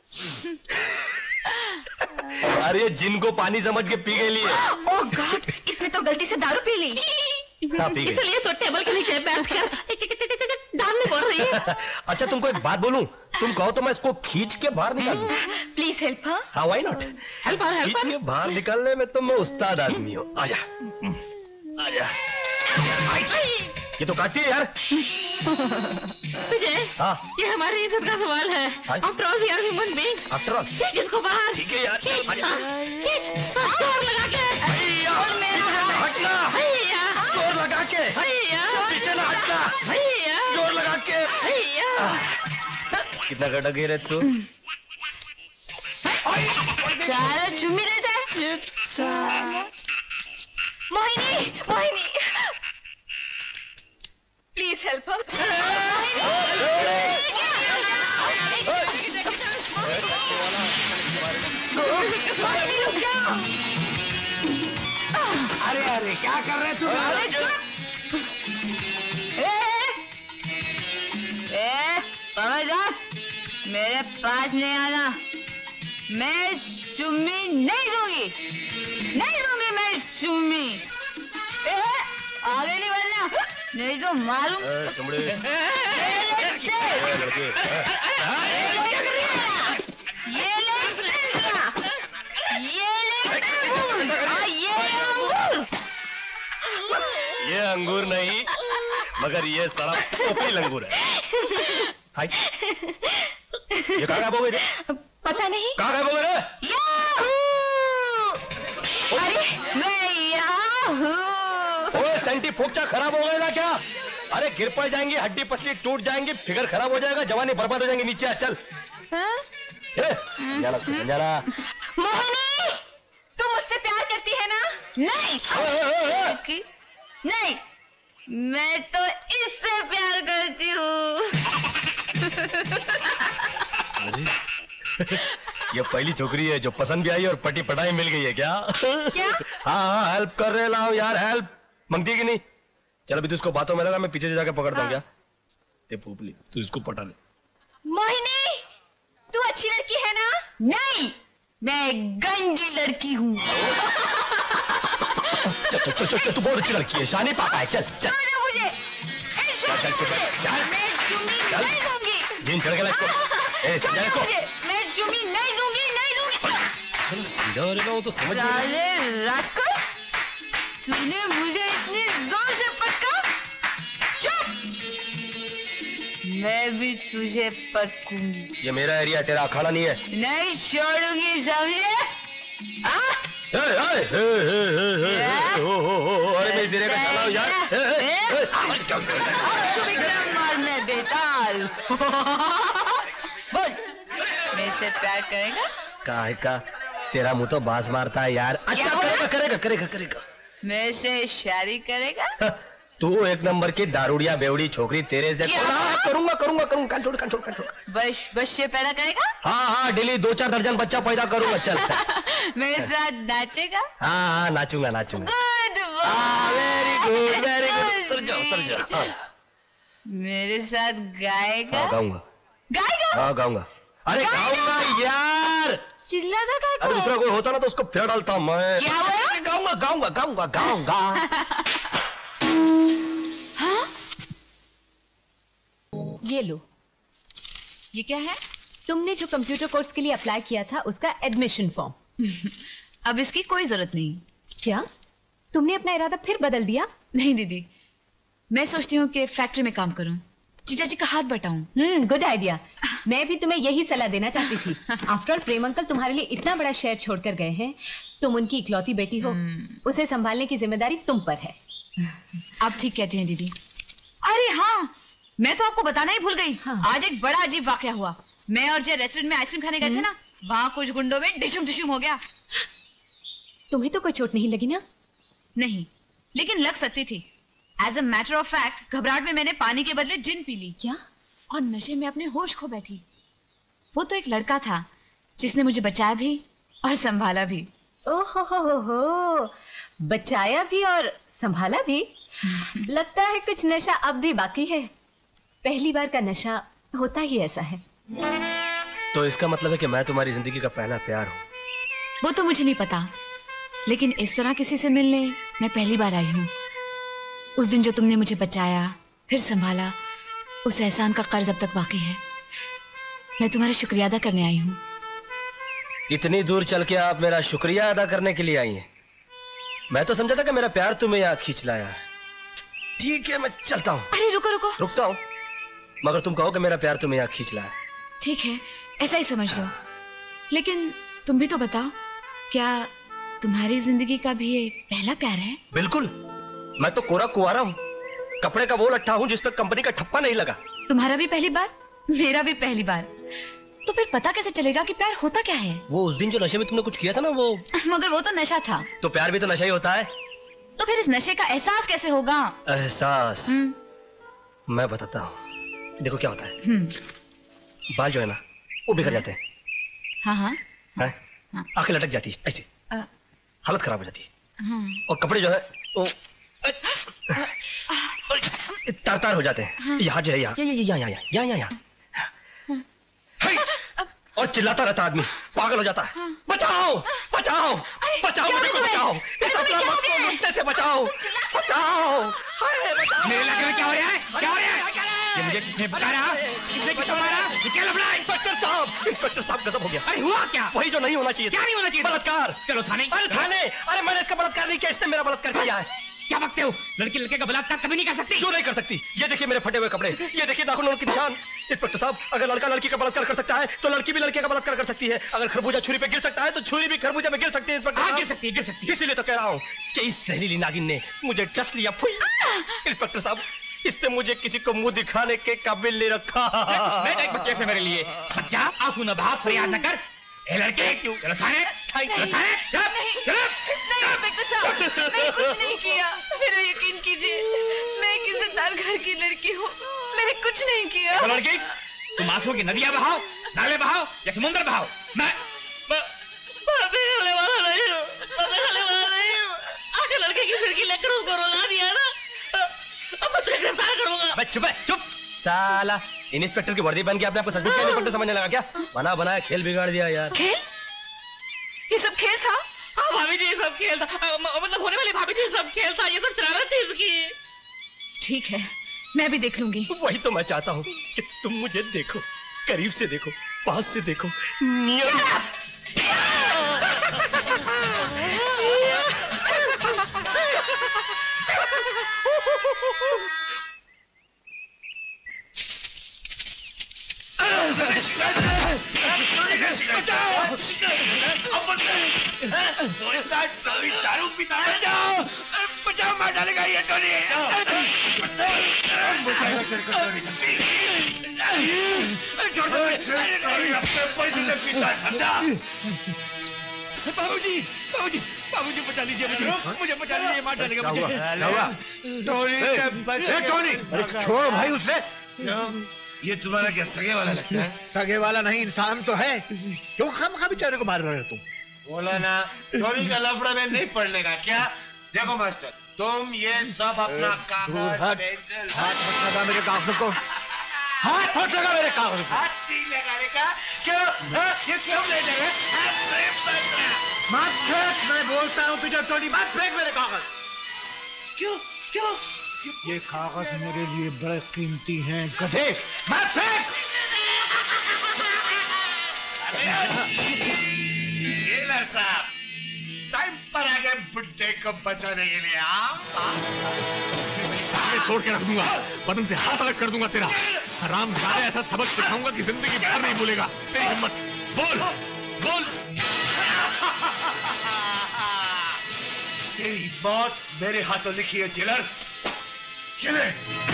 अरे जिनको पानी समझ के पी गई लिए। ओह गॉड, इसने तो गलती से दारू पी ली। हाँ, पी गई। इसलिए तो टेबल के नीचे बैठकर डालने पड़ रही है। अच्छा तुमको एक बात बोलूं, तुम कहो तो मैं इसको खींच के बाहर निकाल दूं। Please help her. हाँ why not, help her, help खींच के बाहर निकालने में तो मैं उस्ताद आदमी हूँ। आजा आजा। ये तो काटती है यार। विजय, हाँ ये हमारी इज्जत का सवाल है। After all we are human being. After all खींच इसको बाहर। ठीक है यार, आजा। खींच, जोर लगा के। भैया हटना, भैया जोर लगा के। भैया पीछे ना हटना, भैया जोर लगा के। भैया कितना कटा गिर है तू? सारा चुम्मी लेता है। Mohini, Mohini, please help her. Mohini रुक जाओ। अरे अरे क्या कर रहे तू? अरे चुप। ए, ए, पवनदास, मेरे पास नहीं आना। मैं चुम्मी नहीं दूंगी, नहीं दूंगी मैं चुम्मी। ए, आगे नहीं बढ़ना, नहीं तो मारूं। सुमड़े। ये ले ये ले तरबूज और ये अंगूर। ये अंगूर नहीं मगर ये सारा पोपी अंगूर है। हाय, ये कहाँ गायब हो गए? पता नहीं कहाँ गायब हो गए? अरे मैं यहाँ हूँ। ओए सेंटी फोक्चा खराब हो गएगा क्या? अरे गिर पड़ जाएंगी, हड्डी पसली टूट जाएंगी, फिगर खराब हो जाएगा, जवानी बर्बाद हो जाएंगी। नीचे आ चल। हाँ? जाना जाना। मोहिनी, तुम मुझसे प्यार करती है ना? नहीं नहीं, मैं तो इससे प्यार करती हूँ। ये पहली छोकरी है जो पसंद भी आई और पटी पटाई मिल गई है क्या? क्या? हाँ हाँ हेल्प कर रहे लाओ यार, हेल्प मांगती कि नहीं? चल अभी तू इसको बातों में लगा, मैं पीछे से जाके पकड़ता हूँ। क्या ते पोपली, तू इसको पटा ले। मोहिनी, तू अच्छी लड़की है ना? नहीं, मैं गंदी लड़की हूँ। चल चल चल, तू बहुत अच्छी लड़की है, शानी पापा है। चल चल मुझे चल चल चल, मैं चुम्मी नहीं दूंगी। दिन चढ़ गया इसको। ए समझा इसको। मैं चुम्मी नहीं दूंगी, नहीं दूंगी। समझा रहेगा वो तो समझ में। साले रास्कल, तूने मुझे इतनी जोर से पटका। चुप, मैं भी तुझे पटकूंगी। ये मेरा एरिया, तेरा अखाड़ा नहीं है। नहीं छोड़ूंगी, समझे? ए, ए, ए, ए, ए, ए, ओ, ओ, ओ, अरे मैं सिरे का साला हूँ यार। ए, ए, ए, क्या कर रहा है? तू विक्रम मारने बेताल। बोल, मेरे से प्यार करेगा? काहे का? तेरा मुंह तो बाज मारता है यार। अच्छा करेगा करेगा करेगा करेगा। मेरे से शादी करेगा? तू एक नंबर की दारूड़िया बेवड़ी छोकरी, तेरे से करूंगा करूंगा करूंगा। कान छोड़ कान छोड़ कान छोड़। बस बच्चे पैदा करेगा? हाँ हाँ डेली दो चार दर्जन बच्चा पैदा करूंगा। चल मेरे साथ नाचेगा? हाँ हाँ नाचूंगा नाचूंगा। Good very good very good. उतर जा उतर जा। मेरे साथ गाएगा? हाँ गाऊंगा। गाएगा? हाँ गाऊंगा। अरे गाऊंगा यार। चिल्लाता क्या? अरे दूसरा कोई होता ना तो उसको फिर डालता मैं। क्या हुआ? गाऊंगा गाऊंगा गाऊंगा गाऊंगा। हाँ? ये लो। ये क्या है? तुमने जो कंप्यूटर कोर्स के लिए अप्लाई किया था उसका एडमिशन फॉर्म। अब इसकी कोई जरूरत नहीं। क्या तुमने अपना इरादा फिर बदल दिया? नहीं दीदी, मैं सोचती हूँ कि फैक्ट्री में काम करूं। जीजा जी का हाथ बटाऊं? हम्म, गुड आइडिया। मैं भी तुम्हें यही सलाह देना चाहती थी। आफ्टर ऑल प्रेम अंकल तुम्हारे लिए इतना बड़ा शहर छोड़कर गए हैं, तुम उनकी इकलौती बेटी हो, उसे संभालने की जिम्मेदारी तुम पर है। आप ठीक कहती हैं दीदी। अरे हाँ, मैं तो आपको बताना ही भूल गई। हाँ। आज एक बड़ा अजीब वाकया हुआ। मैं और जय रेस्टोरेंट में आइसक्रीम खाने गए थे ना, वहाँ कुछ गुंडों में डिशुम डिशुम हो गया। तुम्हें तो कोई चोट नहीं लगी ना? नहीं, लेकिन लग सकती थी। As a matter of fact घबराहट में मैंने पानी के बदले जिन पी ली। क्या? और नशे में अपने होश खो बैठी। वो तो एक लड़का था जिसने मुझे बचाया भी और संभाला भी। ओहो हो हो हो, बचाया भी और संभाला भी। लगता है कुछ नशा अब भी बाकी है। पहली बार का नशा होता ही ऐसा है। तो इसका मतलब है कि मैं तुम्हारी जिंदगी का पहला प्यार हूँ? वो तो मुझे नहीं पता, लेकिन इस तरह किसी से मिलने मैं पहली बार आई हूँ। उस दिन जो तुमने मुझे बचाया फिर संभाला, उस एहसान का कर्ज अब तक बाकी है। मैं तुम्हारा शुक्रिया अदा करने आई हूँ। इतनी दूर चल के आप मेरा शुक्रिया अदा करने के लिए आई हैं? मैं तो समझा था कि मेरा प्यार तुम्हें यहाँ खींच लाया है। ठीक है, मैं चलता हूँ। अरे रुको रुको। रुकता हूँ, मगर तुम कहो कि मेरा प्यार तुम्हें यहाँ खींच लाया है। ठीक है, ऐसा ही समझ लो। लेकिन तुम भी तो बताओ, क्या तुम्हारी जिंदगी का भी ये पहला प्यार है? बिल्कुल, मैं तो कोरा कुंवारा हूँ, कपड़े का वो लट्ठा हूँ जिस पर कंपनी का ठप्पा नहीं लगा। तुम्हारा भी पहली बार, मेरा भी पहली बार। तो फिर पता कैसे चलेगा कि प्यार होता क्या है? वो उस दिन जो नशे में तुमने कुछ किया था ना, वो मगर वो तो नशा था। तो प्यार भी तो नशा ही होता है। तो फिर इस नशे का एहसास कैसे होगा? एहसास मैं बताता हूँ। देखो क्या होता है, बाल जो है ना वो बिखर जाते हैं। हाँ हाँ, हाँ? हाँ। आंखें लटक जाती है ऐसे, आ... हालत खराब हो जाती है। हाँ। और कपड़े जो है वो तार तार हो जाते हैं। हाँ। यहाँ जो है यहाँ यहाँ यहाँ यहाँ यहाँ यहाँ और चिल्लाता रहता आदमी, पागल हो जाता है। हाँ। बचाओ बचाओ बचाओ मुझे को बचाओ, इस अपराध को लूटने से बचाओ बचाओ। मेरे इलाके में क्या हो रहा है? क्या हो रहा है? ये मुझे किसने बता रहा? किसने किसको मारा? ये क्या लफड़ा है? इंस्पेक्टर साहब, इंस्पेक्टर साहब गजब हो गया। अरे हुआ क्या? वही जो नहीं होना चाहिए। क्या नहीं होना चाहिए? बलात्कार। चलो थाने। अरे थाने? अरे मैंने इसका बलात्कार नहीं किया, इसने मेरा बलात्कार किया है। क्या बकते हो? लड़की लड़के का बलात्कार कभी नहीं कर सकती। क्यों नहीं कर सकती? ये देखिए मेरे फटे हुए कपड़े, ये देखिए नाखूनों के निशान। इंस्पेक्टर साहब, अगर लड़का लड़की का बलात्कार कर सकता है तो लड़की भी लड़के का बलात्कार कर सकती है। अगर खरबूजा छुरी पे गिर सकता है तो छुरी भी खरबूजा में गिर सकती है। इंस्पेक्टर साहब, गिर सकती है, गिर सकती है। इसीलिए तो कह रहा हूँ कि इस जहरीली नागिन ने मुझे डस लिया। फुई। इंस्पेक्टर साहब, इसने मुझे किसी को मुंह दिखाने के काबिल नहीं रखा। कैसे मेरे लिए बच्चा आंसू न बहा, फरियाद न कर। ए लड़के, क्यों? चलो थाने, चलो थाने, चलो चलो। नहीं इंस्पेक्टर साहब, मैंने कुछ नहीं किया। मेरा यकीन कीजिए, मैं एक इज्जतदार घर की लड़की हूँ, मैंने कुछ नहीं किया। तो लड़की, तुम आंसुओं की नदियां बहाओ, नाले बहाओ या समुद्र बहाओ, मैं मैं करने वाला नहीं हूँ, करने वाला नहीं हूँ। आखिर लड़के की फिर की लकड़ों को रुला दिया ना, अब मैं तुझे गिरफ्तार करूंगा। मैं चुप है, चुप साला। इंस्पेक्टर की वर्दी पहन के आपने आपको सचमुच का इंस्पेक्टर समझने लगा क्या? बना बनाया खेल बिगाड़ दिया यार। खेल? ये सब खेल था? हाँ भाभी जी, ये सब खेल था। मतलब होने वाली भाभी जी, सब खेल था, ये सब शरारत थी इसकी। ठीक है, मैं भी देख लूंगी। वही तो मैं चाहता हूँ कि तुम मुझे देखो, करीब से देखो, पास से देखो, नियम। दारू पीता है। बचाओ बचाओ, मार डालेगा ये टोनी। छोड़ दो, पैसे से पीता है, समझा? बाबूजी बाबूजी बाबूजी बचा लीजिए मुझे, मुझे बचा लीजिए, मार डालेगा मुझे। टोनी से बचे। टोनी, छोड़ भाई उसे। ये तुम्हारा क्या सगे वाला लगता है? सगे वाला नहीं, इंसान तो है। क्यों खामखा बेचारे को मार रहे हो तुम? बोला ना, टोनी का लफड़ा में नहीं पड़ने का। क्या? देखो मास्टर, तुम ये सब अपना कागज पेंसिल। हाथ मत लगा मेरे कागज को, हाथ मत लगा मेरे कागज को। हाथ नहीं लगाने का। क्यों? ये क्यों ले जाएगा? मत फेंक, मैं बोलता हूँ तुझे टोनी, मत फेंक मेरे कागज। क्यों क्यों? ये कागज मेरे लिए बड़े कीमती हैं, गधे। मत फेंक। जेलर साहब, टाइम पर आ गए बुड्ढे को बचाने के लिए आ? तोड़ के रख दूंगा, बदन से हाथ अलग कर दूंगा तेरा। हराम जाने ऐसा सबक सिखाऊंगा कि जिंदगी भर नहीं भूलेगा। तेरी हिम्मत, बोल बोल। तेरी मौत मेरे हाथों लिखी है जेलर। चले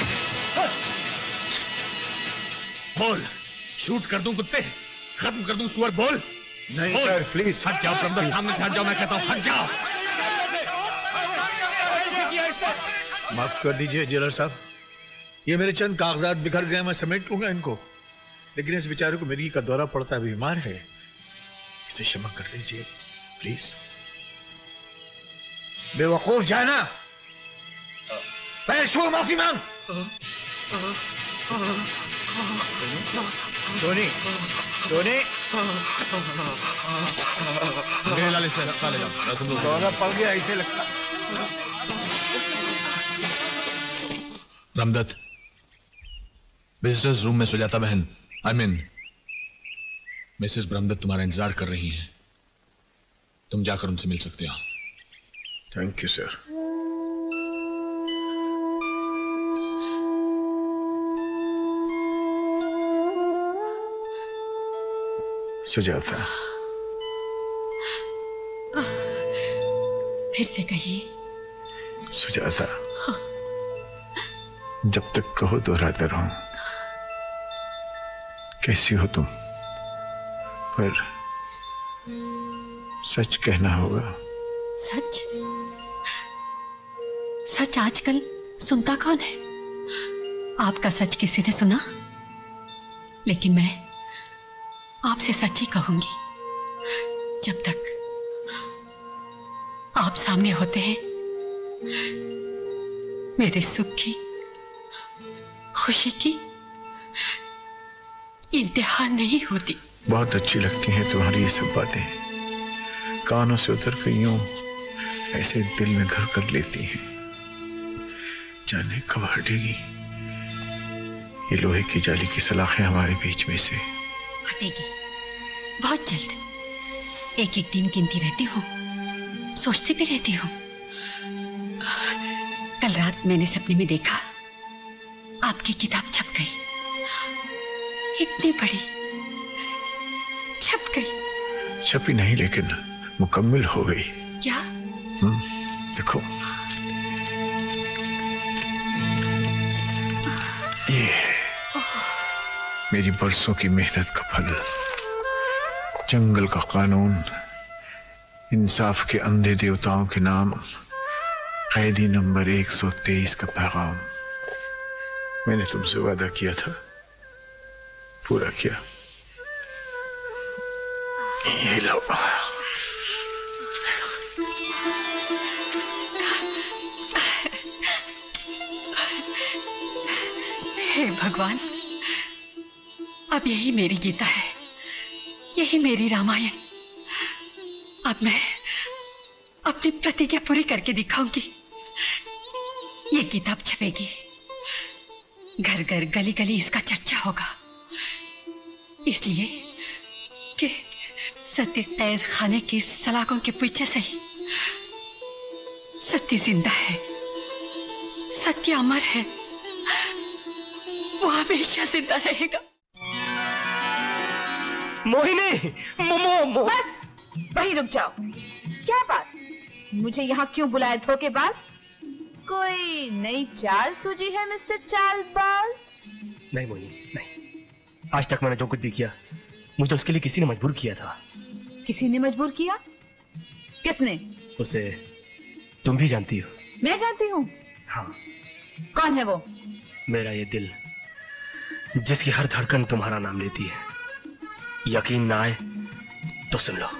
बोल, शूट कर दूं कुत्ते, खत्म कर दूं सुअर, बोल। नहीं सर, प्लीज हट जाओ ब्रह्मदत्त, सामने से हट जाओ, मैं कहता हूं हट जाओ। माफ कर दीजिए जेलर साहब, ये मेरे चंद कागजात बिखर गए, मैं समेट लूंगा इनको, लेकिन इस बेचारे को मिर्गी का दौरा पड़ता है, बीमार है, इसे क्षमा कर दीजिए प्लीज। बेवकूफ जाना, पैर छू, माफी मांग। धोनी, धोनी, ले ला, ले ला, ले ला, तुम लोग दौरा पड़ गया, इसे लगता। ब्रह्मदत्त, विजिटर्स रूम में सुजाता बहन, आई मीन मिसेस ब्रह्मदत्त तुम्हारा इंतजार कर रही हैं, तुम जाकर उनसे मिल सकते हो। Thank you sir. सुजाता, फिर से कहिए। सुजाता, जब तक कहो दोहराता रहूं, कैसी हो तुम, पर सच कहना होगा। सच? सच आजकल सुनता कौन है? आपका सच किसी ने सुना? लेकिन मैं आपसे सच ही कहूंगी, जब तक आप सामने होते हैं मेरे सुख की, खुशी की इंतहा नहीं होती। बहुत अच्छी लगती हैं तुम्हारी ये सब बातें, कानों से उतर कर यूं ऐसे दिल में घर कर लेती हैं। जाने कब हटेगी ये लोहे की जाली की सलाखें हमारे बीच में से। हटेगी बहुत जल्द। एक एक दिन गिनती रहती हूँ, सोचती भी रहती हूँ। कल रात मैंने सपने में देखा आपकी किताब छप गई, इतनी बड़ी छप गई। छपी नहीं लेकिन मुकम्मल हो गई। क्या? हम्म, देखो ये मेरी बरसों की मेहनत का फल, जंगल का कानून, इंसाफ के अंधे देवताओं के नाम, कैदी नंबर एक सौ तेईस का पैगाम। मैंने तुमसे वादा किया था, पूरा किया। ये लो। हे भगवान, अब यही मेरी गीता है, यही मेरी रामायण। अब मैं अपनी प्रतिज्ञा पूरी करके दिखाऊंगी। ये किताब छपेगी, घर घर गली गली इसका चर्चा होगा, इसलिए कि सत्य कैद खाने की सलाखों के पीछे से ही सत्य जिंदा है, सत्य अमर है, वो हमेशा जिंदा रहेगा। मोहिनी, मोमो मो। बस वहीं रुक जाओ। क्या बात, मुझे यहाँ क्यों बुलाया धोखेबाज? कोई नई चाल सूझी है मिस्टर चालबाज? नहीं मोहिनी, नहीं। आज तक मैंने जो कुछ भी किया, मुझे उसके लिए किसी ने मजबूर किया था। किसी ने मजबूर किया? किसने? उसे तुम भी जानती हो। मैं जानती हूँ। हाँ। कौन है वो? मेरा ये दिल, जिसकी हर धड़कन तुम्हारा नाम लेती है। यकीन ना आए तो सुन लो।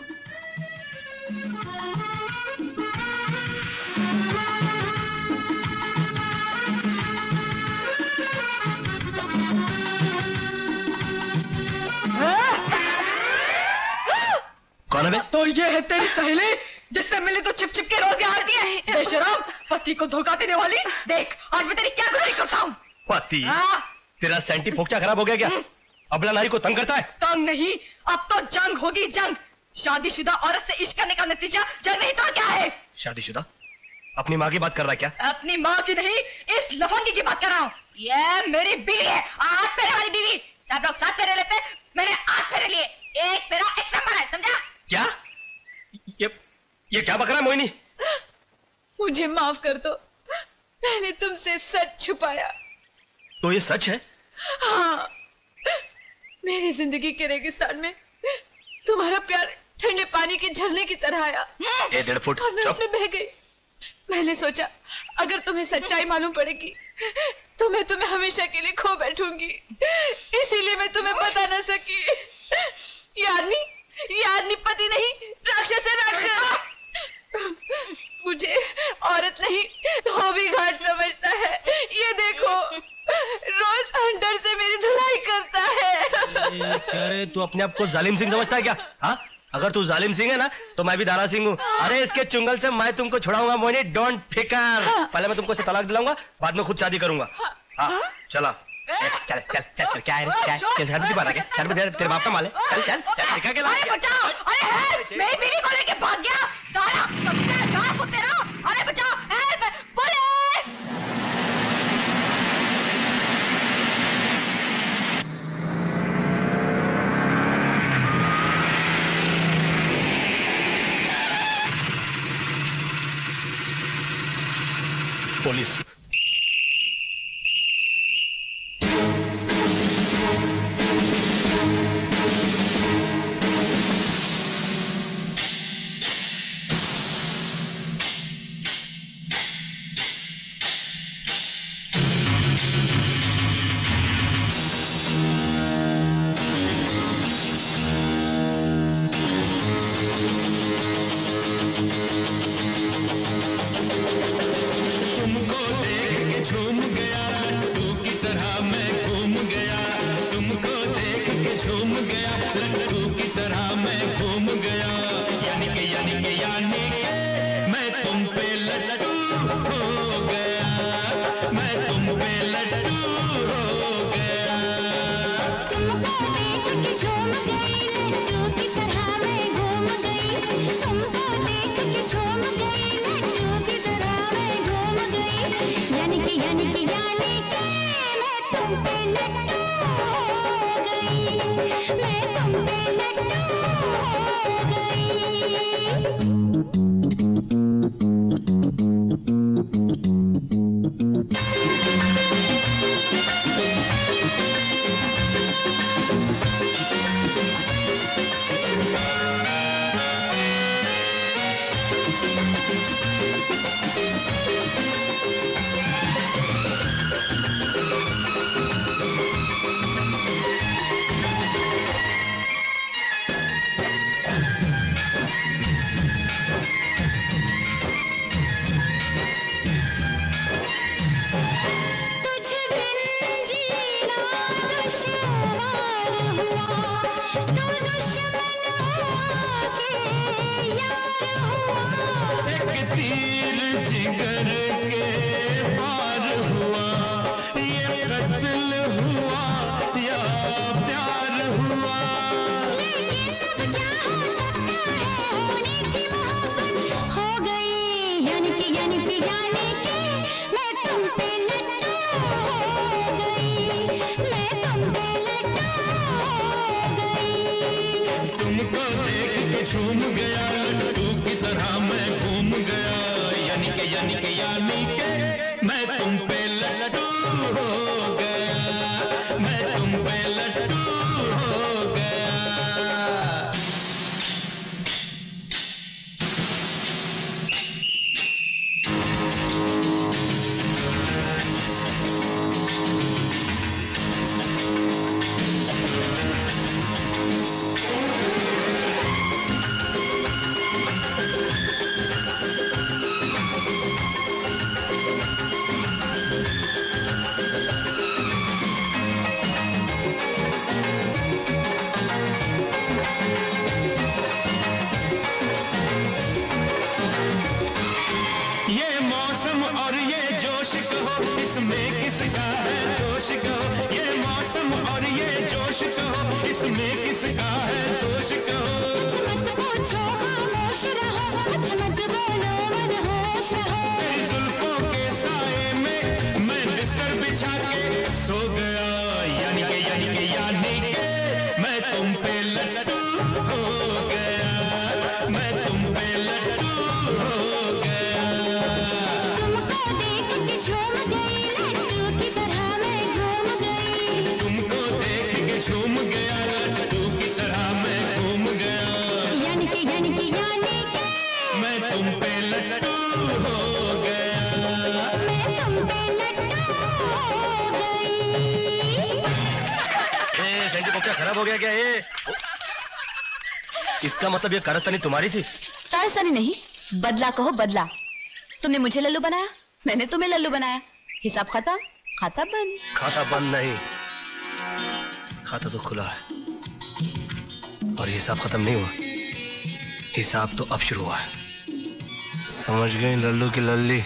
कौन है बे? तो ये है तेरी सहेली, जिससे मिली तो छिप छिप के रोज यहाँ आती है। बेशरम, पति को धोखा देने वाली। देख आज मैं तेरी क्या गुनाही करता हूँ। पति? तेरा सेंटी फोक्चा खराब हो गया क्या? अबला नारी को तंग करता है? तंग नहीं, अब तो जंग होगी, जंग। शादीशुदा औरत से इश्क करने का नतीजा जंग नहीं तो क्या है? शादीशुदा? अपनी माँ की बात कर रहा है क्या? अपनी माँ की नहीं, इस लफंगी की बात कर रहा हूँ। ये मेरी बीवी है, आठ पैरे वाली बीवी। सब लोग सात पैरे लेते, मैंने आठ पैरे लिए। एक पैरा एक नंबर है, समझा? क्या? ये ये क्या बक रहा है मोहिनी? मुझे माफ कर दो, मैंने तुमसे सच छुपाया। तो ये सच है? हाँ, मेरी जिंदगी के रेगिस्तान में तुम्हारा प्यार ठंडे पानी के झरने की तरह आया। ये डेढ़ फुट और मैं उसमें बह गई। मैंने सोचा अगर तुम्हें सच्चाई मालूम पड़ेगी तो मैं तुम्हें हमेशा के लिए खो बैठूंगी, इसीलिए मैं तुम्हें बता न सकी। ये आदमी ये आदमी पति नहीं, राक्षस है, राक्षस। मुझे औरत नहीं धोबी घाट समझता है। ये देखो, रोज अंडर से मेरी धुलाई करता है। अरे तू अपने आप को जालिम सिंह समझता है क्या? हाँ, अगर तू जालिम सिंह है ना तो मैं भी दारा सिंह हूँ। अरे इसके चुंगल से मैं तुमको छुड़ाऊंगा मोहिनी, डोंट फिकर। पहले मैं तुमको से तलाक दिलाऊंगा, बाद में खुद शादी करूंगा। हाँ चला, चल चल चल। क्या है क्या है? क्या शर्म की बात है क्या? शर्म दे, तेरे बाप का माल है। चल चल चल, दिखा के ला। अरे बचाओ! अरे हेल्प! मेरी बीवी को लेके भाग गया साला, सबसे गांव को तेरा। अरे बचाओ! हेल्प! पुलिस! पुलिस मत पूछो, खामोश रहो, कुछ मत बोलो, मदहोश रहो। तुम पे लट्टू हो गया, मैं तुम पे लट्टू हो गई। ए, सेंटी बॉक्स खराब हो गया क्या ये? इसका मतलब ये कारस्तानी तुम्हारी थी? कारस्तानी नहीं, बदला कहो बदला। तुमने मुझे लल्लू बनाया, मैंने तुम्हें लल्लू बनाया। हिसाब खत्म, खाता बंद। खाता बंद नहीं, खाता तो खुला है और हिसाब खत्म नहीं हुआ, हिसाब तो अब शुरू हुआ है। समझ गई लल्लू की लल्ली?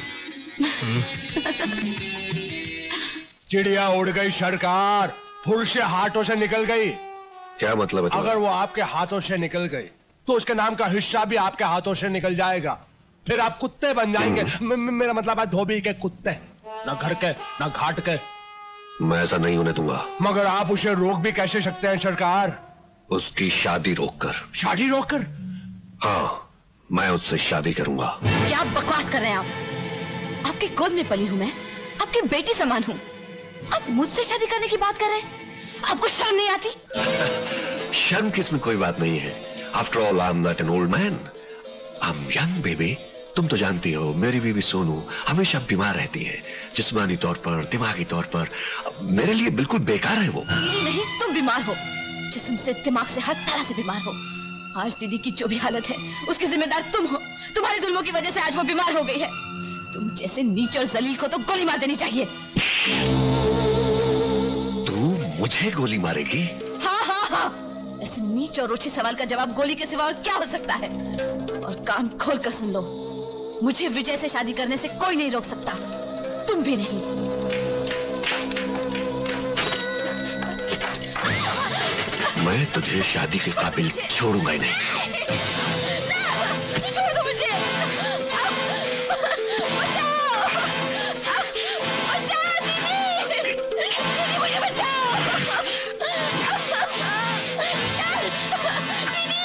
चिड़िया उड़ गई सरकार, फुर से हाथों से निकल गई। क्या मतलब है? अगर वो आपके हाथों से निकल गई तो उसके नाम का हिस्सा भी आपके हाथों से निकल जाएगा, फिर आप कुत्ते बन जाएंगे। म- म- मेरा मतलब है धोबी के कुत्ते, ना घर के ना घाट के। मैं ऐसा नहीं होने दूंगा। मगर आप उसे रोक भी कैसे सकते हैं सरकार? उसकी शादी रोककर। शादी रोककर? हाँ, मैं उससे शादी करूंगा। क्या बकवास कर रहे हैं आप? आपकी गोद में पली हूं मैं, आपकी बेटी समान हूं। आप मुझसे शादी करने की बात कर रहे हैं? आपको शर्म नहीं आती? शर्म किस में कोई बात नहीं है। After all I am not an old man, I am young baby. तुम तो जानती हो मेरी बीवी सोनू हमेशा बीमार रहती है, जिस्मानी तौर पर, दिमागी तौर पर। मेरे लिए बिल्कुल बेकार है वो। नहीं, तुम बीमार हो, जिस्म से दिमाग से हर तरह से बीमार हो। आज दीदी की जो भी हालत है उसकी जिम्मेदार तुम हो। तुम्हारे जुल्मों की वजह से आज वो बीमार हो गई है। तुम जैसे नीच और जलील को तो गोली मार देनी चाहिए। तू मुझे गोली मारेगी? हाँ हाँ हाँ, ऐसे नीच और ओछे सवाल का जवाब गोली के सिवा और क्या हो सकता है? और कान खोल कर सुन लो, मुझे विजय से शादी करने से कोई नहीं रोक सकता, तुम भी नहीं। मैं तुझे शादी के काबिल छोड़ूंगा ही नहीं। छोड़ दो मुझे, बचाओ, बचाओ दीदी, दीदी मुझे बचाओ, दीदी,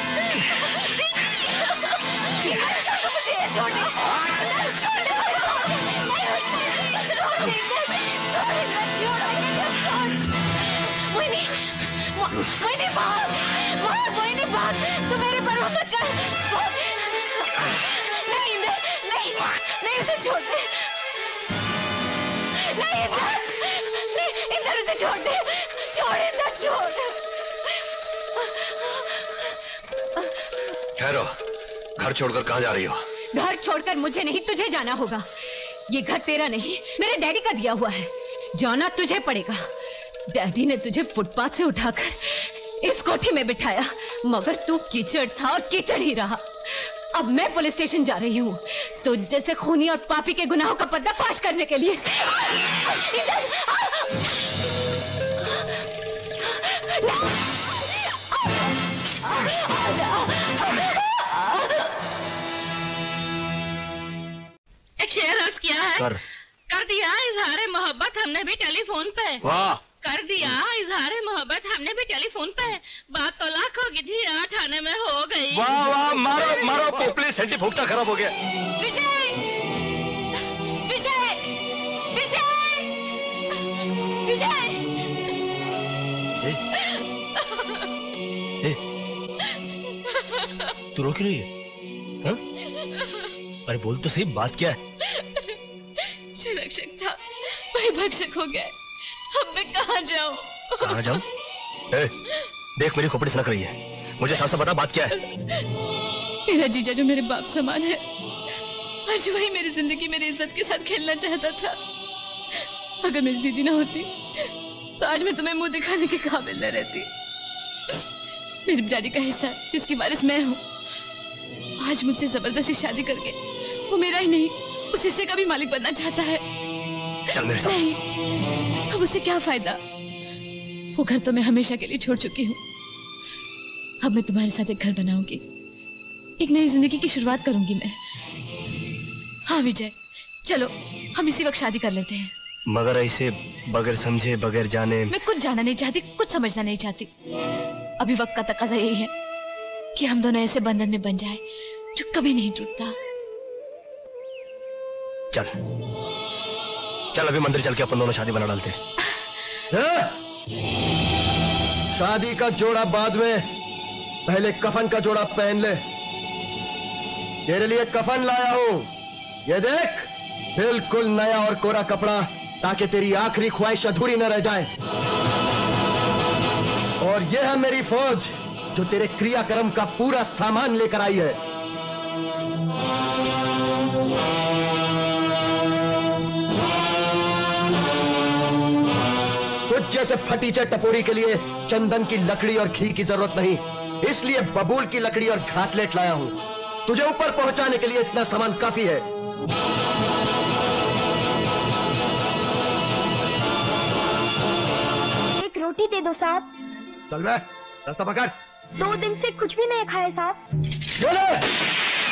दीदी, छोड़ दो मुझे, छोड़ दो, छोड़ दो, मोहिनी बात, बात, मोहिनी बात, तू मेरे पर मत कर, नहीं, नहीं, नहीं, नहीं उसे छोड़ दे, नहीं इंदर, नहीं इंदर उसे छोड़ दे, छोड़ इंदर, छोड़। ठहरो, घर छोड़कर कहाँ जा रही हो? घर छोड़कर मुझे नहीं, तुझे जाना होगा। ये घर तेरा नहीं, मेरे डैडी का दिया हुआ है, जाना तुझे पड़ेगा। डैडी ने तुझे फुटपाथ से उठाकर इस कोठी में बिठाया, मगर तू कीचड़ था और कीचड़ ही रहा। अब मैं पुलिस स्टेशन जा रही हूँ, तो जैसे खूनी और पापी के गुनाहों का पर्दाफाश करने के लिए। एक शेर अर्ज किया है, कर, कर दिया इजहारे मोहब्बत हमने भी टेलीफोन पे। वाह, कर दिया इजहारे मोहब्बत हमने भी टेलीफोन पे। बात तो लाखों की थी, आठ आने में हो गई। वाह वाह, मारो मारो पोपली, सेंटी फूकता खराब हो गया। विजय, विजय, विजय, विजय, तू रो क्यों रही है? हाँ? अरे बोल तो सही, बात क्या है? सुरक्षक था, वही भक्षक हो गया। अब मैं कहाँ जाऊँ? कहाँ जाऊँ? ए, देख मेरी खोपड़ी सनक रही है, मुझे साफ साफ बता बात क्या है? मेरा जीजा जो मेरे बाप समान है, आज वही मेरी जिंदगी मेरी इज्जत के साथ खेलना चाहता था। अगर मेरी दीदी ना होती तो आज मैं तुम्हें मुंह दिखाने के काबिल न रहती। मेरी डैडी का हिस्सा जिसकी वारिस मैं हूँ, आज मुझसे जबरदस्ती शादी करके वो मेरा ही नहीं उस हिस्से का भी मालिक बनना चाहता है। चल मेरे साथ। नहीं, अब उससे क्या फायदा? वो घर तो मैं हमेशा के लिए छोड़ चुकी हूँ। अब मैं तुम्हारे साथ एक घर बनाऊंगी, एक नई जिंदगी की शुरुआत करूंगी मैं। हाँ विजय, चलो हम इसी वक्त शादी कर लेते हैं। मगर ऐसे बगैर समझे बगैर जाने। मैं कुछ जानना नहीं चाहती, कुछ समझना नहीं चाहती। अभी वक्त का तकाजा यही है कि हम दोनों ऐसे बंधन में बन जाए जो कभी नहीं टूटता। चल चल अभी मंदिर चल के अपन दोनों शादी बना डालते हैं। शादी का जोड़ा बाद में, पहले कफन का जोड़ा पहन ले। तेरे लिए कफन लाया हूं, ये देख, बिल्कुल नया और कोरा कपड़ा, ताकि तेरी आखिरी ख्वाहिश अधूरी न रह जाए। और यह है मेरी फौज, जो तेरे क्रियाक्रम का पूरा सामान लेकर आई है। तुझ जैसे फटीचे टपोरी के लिए चंदन की लकड़ी और घी की जरूरत नहीं, इसलिए बबूल की लकड़ी और घासलेट लाया हूं। तुझे ऊपर पहुंचाने के लिए इतना सामान काफी है। एक रोटी दे दो साहब। चल बे, रास्ता पकड़। दो दिन से कुछ भी नहीं खाए साहब। बोले।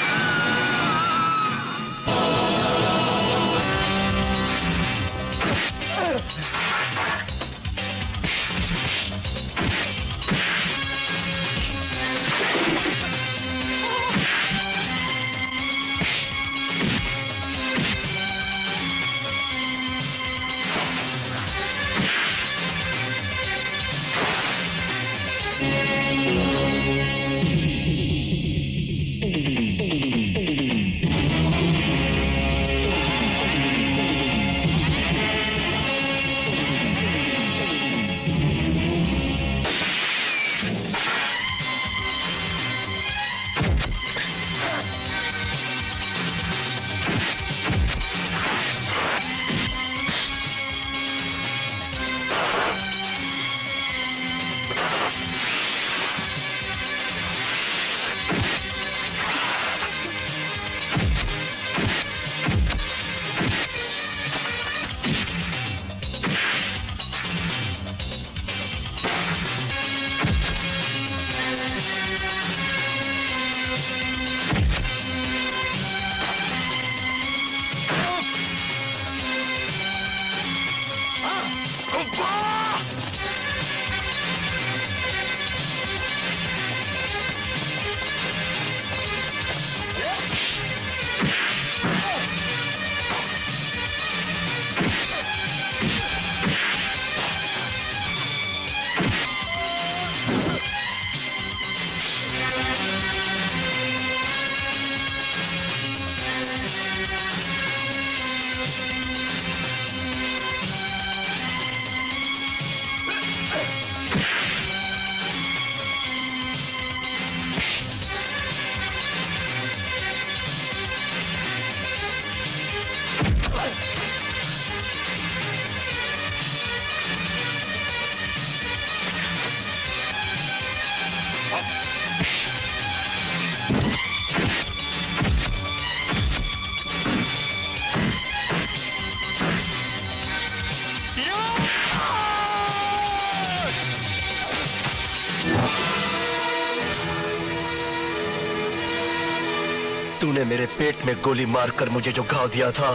तूने मेरे पेट में गोली मारकर मुझे जो घाव दिया था,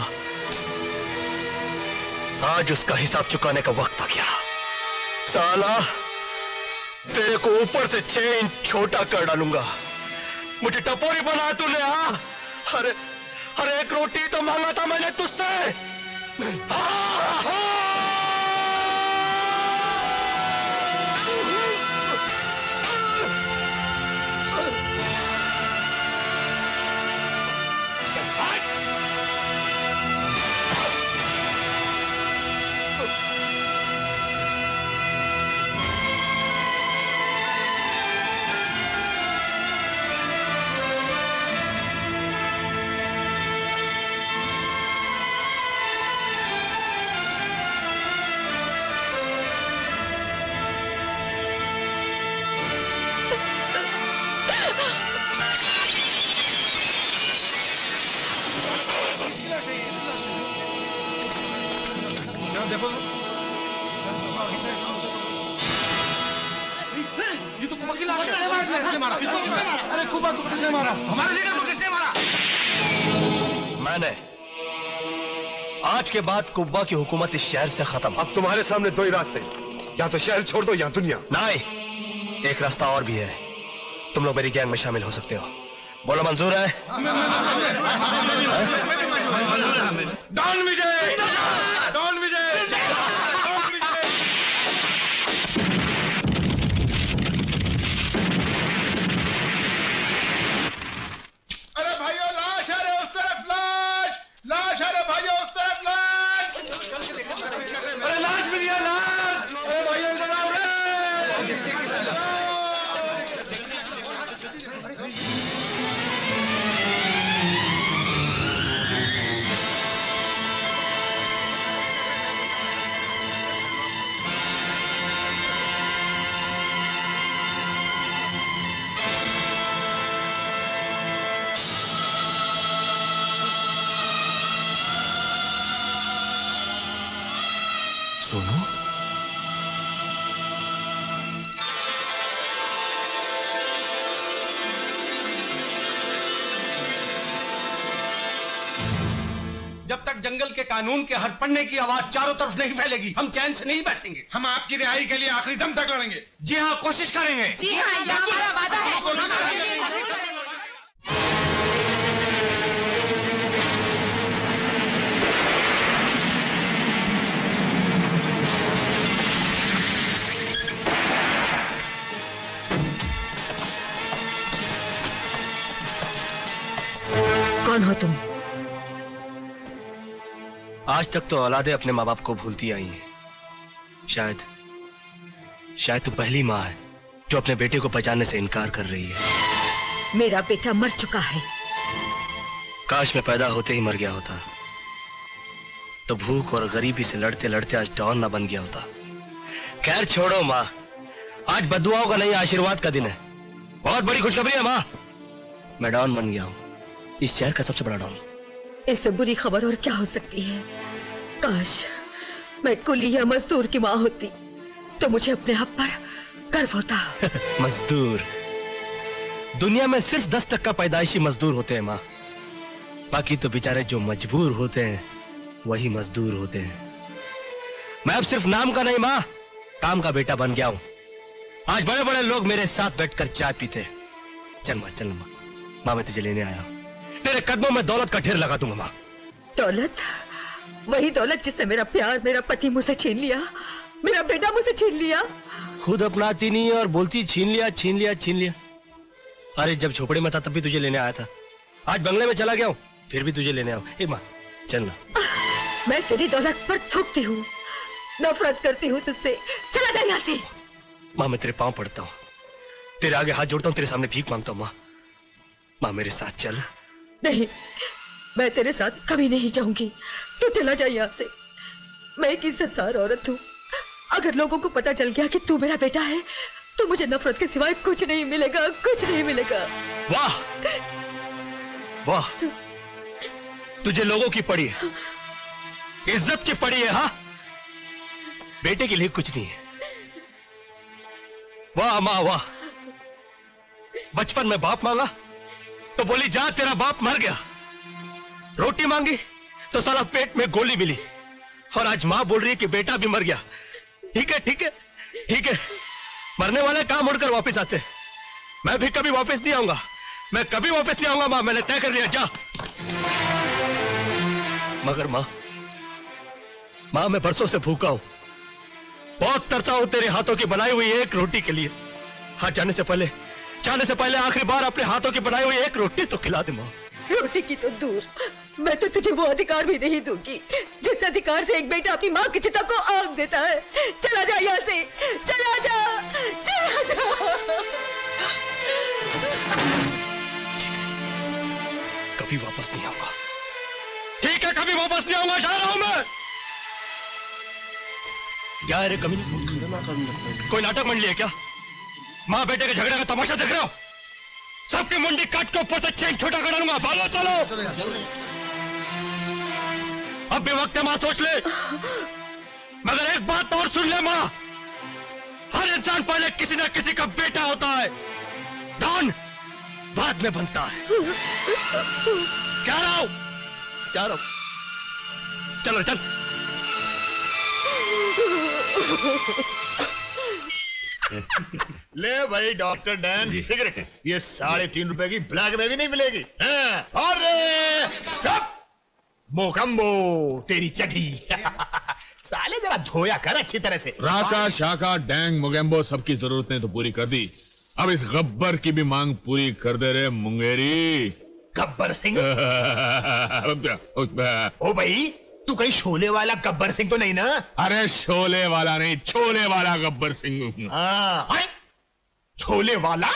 आज उसका हिसाब चुकाने का वक्त आ गया। साला, तेरे को ऊपर से छह इंच छोटा कर डालूंगा। मुझे टपोरी बना तूने। हाँ, अरे अरे एक रोटी तो मांगा था मैंने तुझसे। हाँ, हाँ। देखो ये तो कुबा की लाश है। किसने मारा? अरे कुबा को किसने मारा? हमारे लीडर को किसने मारा? मैंने। आज के बाद कुब्बा की हुकूमत इस शहर से खत्म। अब तुम्हारे सामने दो ही रास्ते, या तो शहर छोड़ दो या दुनिया। नहीं, एक रास्ता और भी है। तुम लोग मेरी गैंग में शामिल हो सकते हो। बोलो, मंजूर है? डॉन विजय, डॉन विजय, अरे भाइयों सोनू? जब तक जंगल के कानून के हर पन्ने की आवाज चारों तरफ नहीं फैलेगी, हम चैन से नहीं बैठेंगे। हम आपकी रिहाई के लिए आखिरी दम तक लड़ेंगे। जी हाँ, कोशिश करेंगे। जी हाँ, ये हमारा वादा है। कौन हो तुम? आज तक तो औलादे अपने माँ बाप को भूलती आई हैं। शायद शायद तू पहली माँ है जो अपने बेटे को पहचानने से इनकार कर रही है। मेरा बेटा मर चुका है। काश मैं पैदा होते ही मर गया होता, तो भूख और गरीबी से लड़ते लड़ते आज डॉन ना बन गया होता। खैर छोड़ो माँ, आज बदुआओं का नहीं आशीर्वाद का दिन है। बहुत बड़ी खुशखबरी है माँ, मैं डॉन बन गया हूँ, इस शहर का सबसे बड़ा डॉन। इससे बुरी खबर और क्या हो सकती है? काश मैं कुलिया मजदूर की माँ होती तो मुझे अपने आप पर गर्व होता। मजदूर? दुनिया में सिर्फ दस टक्का पैदाइशी मजदूर होते हैं माँ, बाकी तो बेचारे जो मजबूर होते हैं वही मजदूर होते हैं। मैं अब सिर्फ नाम का नहीं माँ, काम का बेटा बन गया हूँ। आज बड़े बड़े लोग मेरे साथ बैठकर चाय पीते। चल माँ, चल माँ, माँ मैं तुझे लेने आया हूँ। तेरे कदमों में दौलत का ढेर लगा दूंगा माँ। दौलत? वही दौलत जिसने मेरा प्यार, मेरा पति मुझसे छीन लिया, मेरा बेटा मुझसे छीन लिया। खुद अपनाती नहीं है और बोलती छीन लिया छीन लिया छीन लिया। अरे जब झोपड़े में था तब भी तुझे लेने आया था, आज बंगले में चला गया हूँ फिर भी तुझे लेने आऊँ। ए माँ चल ना। मैं तेरी दौलत पर थूकती हूँ, नफरत करती हूँ तुझसे। चला जा यहाँ से। माँ मैं तेरे पाँव पड़ता हूँ, तेरे आगे हाथ जोड़ता हूँ, तेरे सामने भीख मांगता हूँ। माँ माँ मेरे साथ चल। नहीं, मैं तेरे साथ कभी नहीं जाऊंगी। तू चला जा यहाँ से। मैं एक इज्जतदार औरत हूँ, अगर लोगों को पता चल गया कि तू मेरा बेटा है तो मुझे नफरत के सिवाय कुछ नहीं मिलेगा, कुछ नहीं मिलेगा। वाह वाह, तुझे लोगों की पड़ी है, इज्जत की पड़ी है। हाँ, बेटे के लिए कुछ नहीं है। वाह माँ वाह, बचपन में बाप मांगा तो बोली जा तेरा बाप मर गया, रोटी मांगी तो साला पेट में गोली मिली, और आज मां बोल रही है कि बेटा भी मर गया। ठीक है ठीक है ठीक है, मरने वाले कहां मुड़कर वापस आते। मैं भी कभी वापस नहीं आऊंगा, मैं कभी वापस नहीं आऊंगा मां, मैंने तय कर लिया। जा। मगर मां मां मैं बरसों से भूखा हूं, बहुत तरसा हूं तेरे हाथों की बनाई हुई एक रोटी के लिए। हाँ, जाने से पहले जाने से पहले आखिरी बार अपने हाथों की बनाई हुई एक रोटी तो खिला दे मां। रोटी की तो दूर, मैं तो तुझे वो अधिकार भी नहीं दूंगी जिस अधिकार से एक बेटा अपनी माँ की चिता को आग देता है। चला जा यहाँ से, चला जा, चला जा। कभी वापस नहीं आऊंगा। ठीक है, कभी वापस नहीं आऊंगा, जा रहा हूं मैं। क्या है रे कमीने, कोई नाटक मंडली है क्या? माँ बेटे के झगड़े का तमाशा देख रहे हो? सबकी मुंडी काट के ऊपर से चेन छोटा कर डालूंगा। भागो चलो। अब भी वक्त है माँ, सोच ले। मगर एक बात और सुन ले माँ, हर इंसान पहले किसी न किसी का बेटा होता है, डॉन बाद में बनता है। क्या रहा हूं क्या रहा हूं चलो चल। ले भाई डॉक्टर डैन सिगरेट, ये साढ़े तीन रुपए की ब्लैक में भी नहीं मिलेगी। और मोकम्बो तेरी चटी। साले जरा धोया कर अच्छी तरह से। राका शाका डैंग मुगेम्बो सबकी जरूरतें तो पूरी कर दी, अब इस गब्बर की भी मांग पूरी कर दे रे मुंगेरी। गब्बर सिंह? ओ भाई तू कहीं शोले वाला गब्बर सिंह तो नहीं ना? अरे शोले वाला नहीं, छोले वाला गब्बर सिंह। हाँ, छोले वाला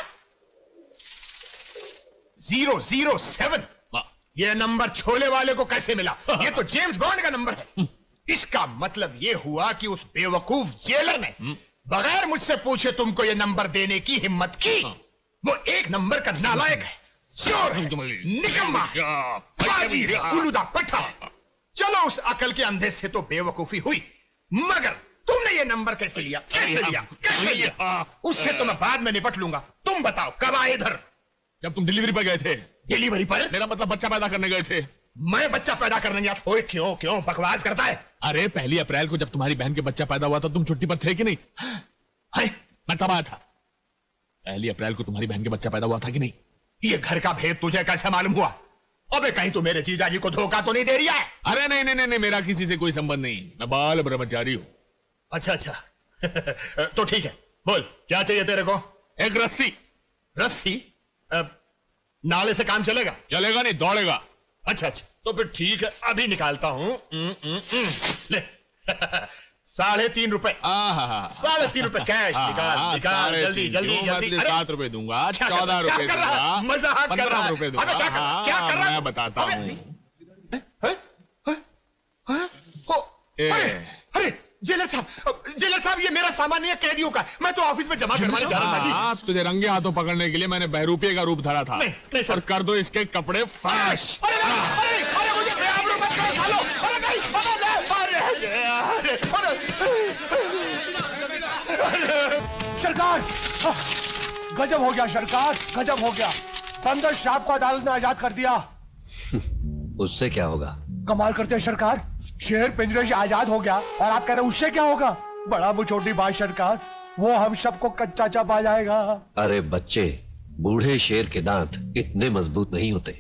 जीरो जीरो सेवन, ये नंबर छोले वाले को कैसे मिला? ये तो जेम्स बॉन्ड का नंबर है। इसका मतलब ये हुआ कि उस बेवकूफ जेलर ने बगैर मुझसे पूछे तुमको ये नंबर देने की हिम्मत की। वो एक नंबर का नालायक है, चोर है, निकम्मा, उलूदा पट्टा। चलो उस अकल के अंधे से तो बेवकूफी हुई, मगर तुमने ये नंबर कैसे लिया? कैसे लिया? कैसे लिया? उससे तो मैं बाद में निपट लूंगा। तुम बताओ कब आए इधर? जब तुम डिलीवरी पर गए थे। डिलीवरी पर? मेरा मतलब बच्चा पैदा करने गए थे। मैं बच्चा पैदा करने गया था? क्यों क्यों बकवास करता है? अरे पहली अप्रैल को जब तुम्हारी बहन के बच्चा पैदा हुआ था तुम छुट्टी पर थे कि नहीं? है? मैं तब आया था। पहली अप्रैल को तुम्हारी बहन के बच्चा पैदा हुआ था कि नहीं? ये घर का भेद तुझे कैसे मालूम हुआ? अबे कहीं तू मेरे जीजा जी को धोखा तो नहीं दे रही है? अरे नहीं नहीं नहीं, मेरा किसी से कोई संबंध नहीं, मैं बाल ब्रह्मचारी हूँ। अच्छा अच्छा तो ठीक है, बोल क्या चाहिए तेरे को? एक रस्सी। रस्सी? आ, नाले से काम चलेगा? चलेगा नहीं, दौड़ेगा। अच्छा अच्छा तो फिर ठीक है, अभी निकालता हूं। ले साढ़े तीन रुपए। साढ़े तीन रुपए कैश निकाल निकाल जल्दी जल्दी जल्दी। सात रुपए दूंगा, चौदह रुपए दूंगा, मजाक कर रहा है? रुपए दूंगा। क्या कर रहा है? मैं बताता हूँ। अरे जेलर साहब, जेलर साहब ये मेरा सामान है कैदियों का, मैं तो ऑफिस में जमा करवाने जा रहा था जी। तुझे रंगे हाथों पकड़ने के लिए मैंने बहरूपिये का रूप धरा था। नहीं, नहीं सर। और कर दो इसके कपड़े फैश। अरे अरे अरे मुझे बेआबरू मत करो सालो। अरे नहीं, अरे अरे सरकार, गजब हो गया सरकार, गजब हो गया। बंदर साहब को अदालत ने आजाद कर दिया। उससे क्या होगा? कमाल करते हैं सरकार, शेर पिंजरे से आजाद हो गया और आप कह रहे हैं उससे क्या होगा? बड़ा छोटी बात सरकार, वो हम सबको कच्चा चबा जाएगा। अरे बच्चे, बूढ़े शेर के दांत इतने मजबूत नहीं होते।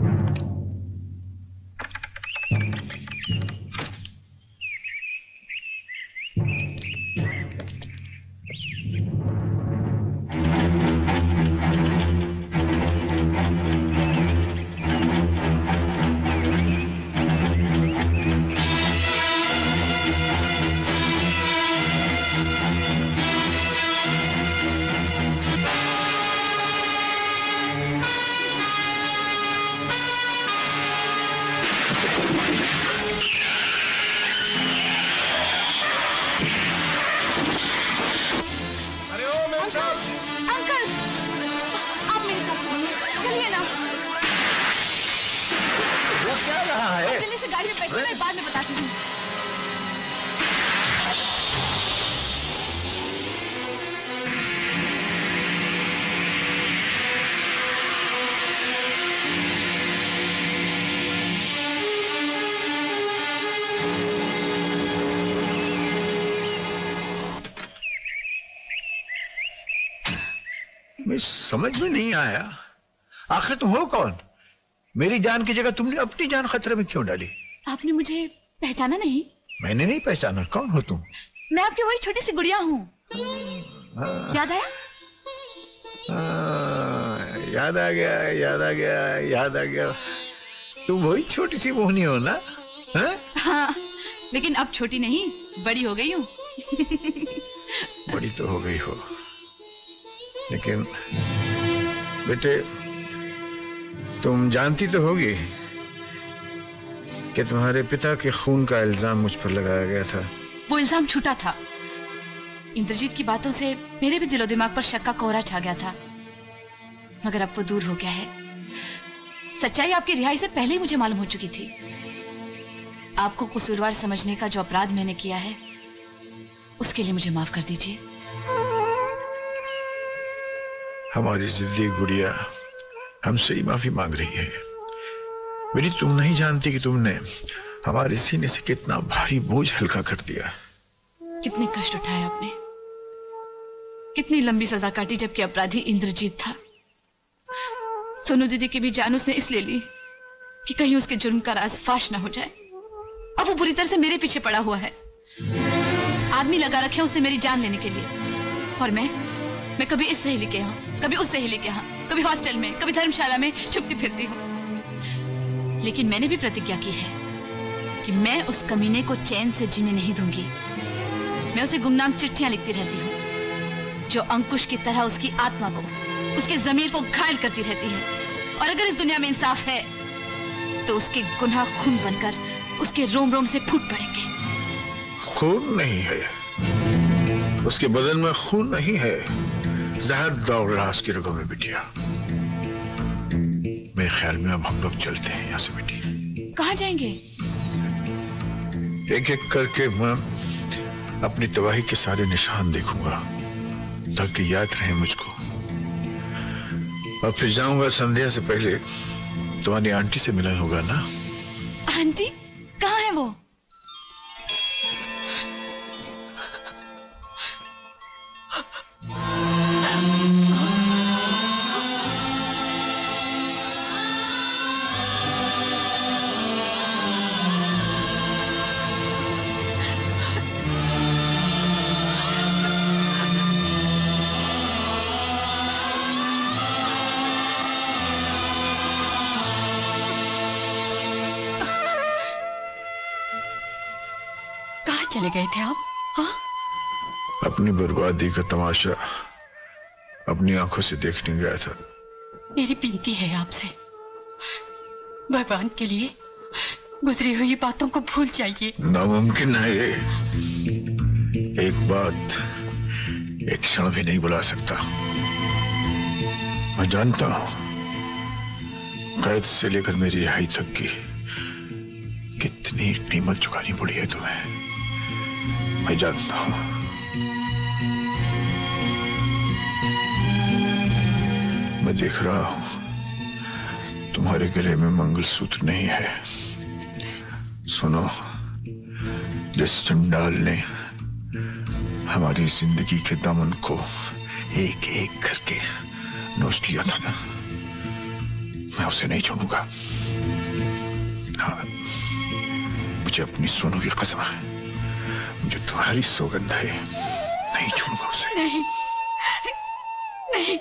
बाद में बताती हूँ। मैं समझ में नहीं आया, आखिर तुम हो कौन? मेरी जान की जगह तुमने अपनी जान खतरे में क्यों डाली? आपने मुझे पहचाना नहीं? मैंने नहीं पहचाना। कौन हो तुम? मैं आपकी वही छोटी सी गुड़िया हूँ। याद आया? आ, याद आ गया, याद आ गया, याद आ गया। तुम वही छोटी सी मोहनी हो ना? हा? हाँ, लेकिन अब छोटी नहीं, बड़ी हो गई हूँ। बड़ी तो हो गई हो, लेकिन बेटे तुम जानती तो होगी कि तुम्हारे पिता के खून का इल्जाम मुझ पर लगाया गया था। वो इल्जाम झूठा था। इंद्रजीत की बातों से मेरे भी दिलो दिमाग पर शक का कोहरा छा गया था, मगर अब वो दूर हो गया है। सच्चाई आपकी रिहाई से पहले ही मुझे मालूम हो चुकी थी। आपको कसूरवार समझने का जो अपराध मैंने किया है, उसके लिए मुझे माफ कर दीजिए। हमारी जिद्दी गुड़िया हमसे ही माफी मांग रही है। मेरी तुम नहीं जानती कि तुमने हमारे सीने से कितना भारी बोझ हल्का कर दिया। कितने कष्ट उठाए आपने, कितनी लंबी सजा काटी, जबकि अपराधी इंद्रजीत था। सोनू दीदी की भी जान उसने इसलिए ली कि कहीं उसके जुर्म का राज फाश ना हो जाए। अब वो बुरी तरह से मेरे पीछे पड़ा हुआ है। आदमी लगा रखे उसे मेरी जान लेने के लिए, और मैं मैं कभी इस सहेली के यहाँ, कभी उस सहेली के यहाँ, कभी हॉस्टल में, कभी धर्मशाला में छुपती फिरती हूँ। लेकिन मैंने भी प्रतिज्ञा की है कि मैं उस कमीने को चैन से जीने नहीं दूंगी। मैं उसे गुमनाम चिट्ठियां लिखती रहती हूँ जो अंकुश की तरह उसकी आत्मा को, उसके जमीर को घायल करती रहती है। और अगर इस दुनिया में इंसाफ है तो उसके गुनाह खून बनकर उसके रोम रोम से फूट पड़ेंगे। खून नहीं है, उसके बदन में खून नहीं है, जहर दौड़ रहा उसकी रगों में बिटिया। मेरे ख्याल में अब हम लोग चलते हैं यहाँ से बेटी। कहाँ जाएंगे? एक एक करके मैं अपनी तबाही के सारे निशान देखूंगा ताकि याद रहे मुझको, और फिर जाऊंगा संध्या से पहले तुम्हारी आंटी से मिलन होगा ना। आंटी कहाँ है वो? चले गए थे आप? हाँ? अपनी बर्बादी का तमाशा अपनी आंखों से देखने गया था। मेरी विनती है आपसे, भगवान के लिए गुजरी हुई बातों को भूल जाइए। नामुमकिन है ये, एक बात एक क्षण भी नहीं बुला सकता। मैं जानता हूं कैद से लेकर मेरी रिहाई तक की कितनी कीमत चुकानी पड़ी है तुम्हें, मैं जानता हूं। मैं देख रहा हूं तुम्हारे गले में मंगलसूत्र नहीं है। सुनो, जिस चंडाल ने हमारी जिंदगी के दामन को एक एक करके नोच लिया था ना, मैं उसे नहीं छोड़ूंगा। हाँ, मुझे अपनी सोनू की कसम है, मुझे तुम्हारी सौगंध है, नहीं छोड़ूंगा उसे। नहीं, नहीं,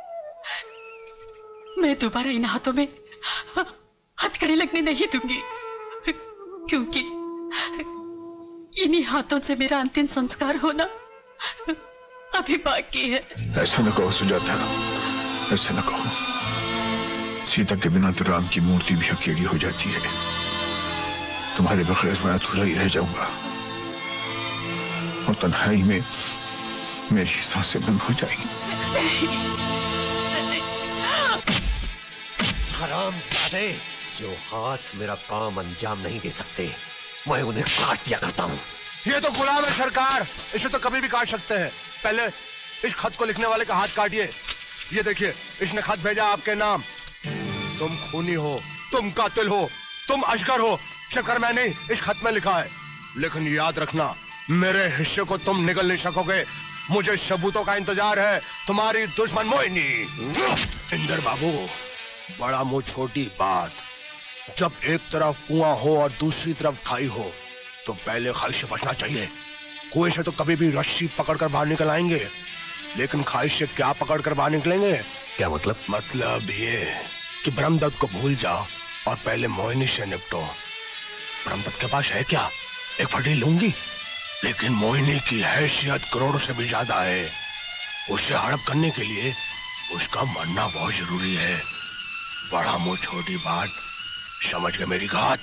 मैं दोबारा इन हाथों में हथकड़ी लगने नहीं दूंगी, क्योंकि इन्हीं हाथों से मेरा अंतिम संस्कार होना अभी बाकी है। ऐसा न कहो सुजाता, ऐसा न कहो। सीता के बिना तो राम की मूर्ति भी अकेली हो जाती है। तुम्हारे बगैर मैं अधूरा ही रह जाऊंगा और तन्हाई में मेरी सांसें बंद हो जाएंगी। हरामजादे, जो हाथ मेरा काम अंजाम नहीं दे सकते, मैं उन्हें काट दिया करता हूँ। ये तो गुलाम है सरकार, इसे तो कभी भी काट सकते हैं। पहले इस खत को लिखने वाले का हाथ काटिए। ये देखिए, इसने खत भेजा आपके नाम। तुम खूनी हो, तुम कातिल हो, तुम अशकर हो। शक्कर मैं नहीं, इस खत में लिखा है। लेकिन याद रखना, मेरे हिस्से को तुम निगल नहीं सकोगे। मुझे सबूतों का इंतजार है। तुम्हारी दुश्मन मोहिनी। इंदर बाबू, बड़ा मुंह छोटी बात। जब एक तरफ कुआं हो और दूसरी तरफ खाई हो तो पहले खाई से बचना चाहिए। कुएं से तो कभी भी रस्सी पकड़कर बाहर निकल आएंगे, लेकिन खाई से क्या पकड़कर बाहर निकलेंगे? क्या मतलब? मतलब ये कि ब्रह्मदत्त को भूल जाओ और पहले मोहिनी से निपटो। ब्रह्मदत्त के पास है क्या? एक फटी लूंगी, लेकिन मोहिनी की हैसियत करोड़ों से भी ज्यादा है। उससे हड़प करने के लिए उसका मरना बहुत जरूरी है। बड़ा मुंह छोटी बात, समझ गए मेरी बात?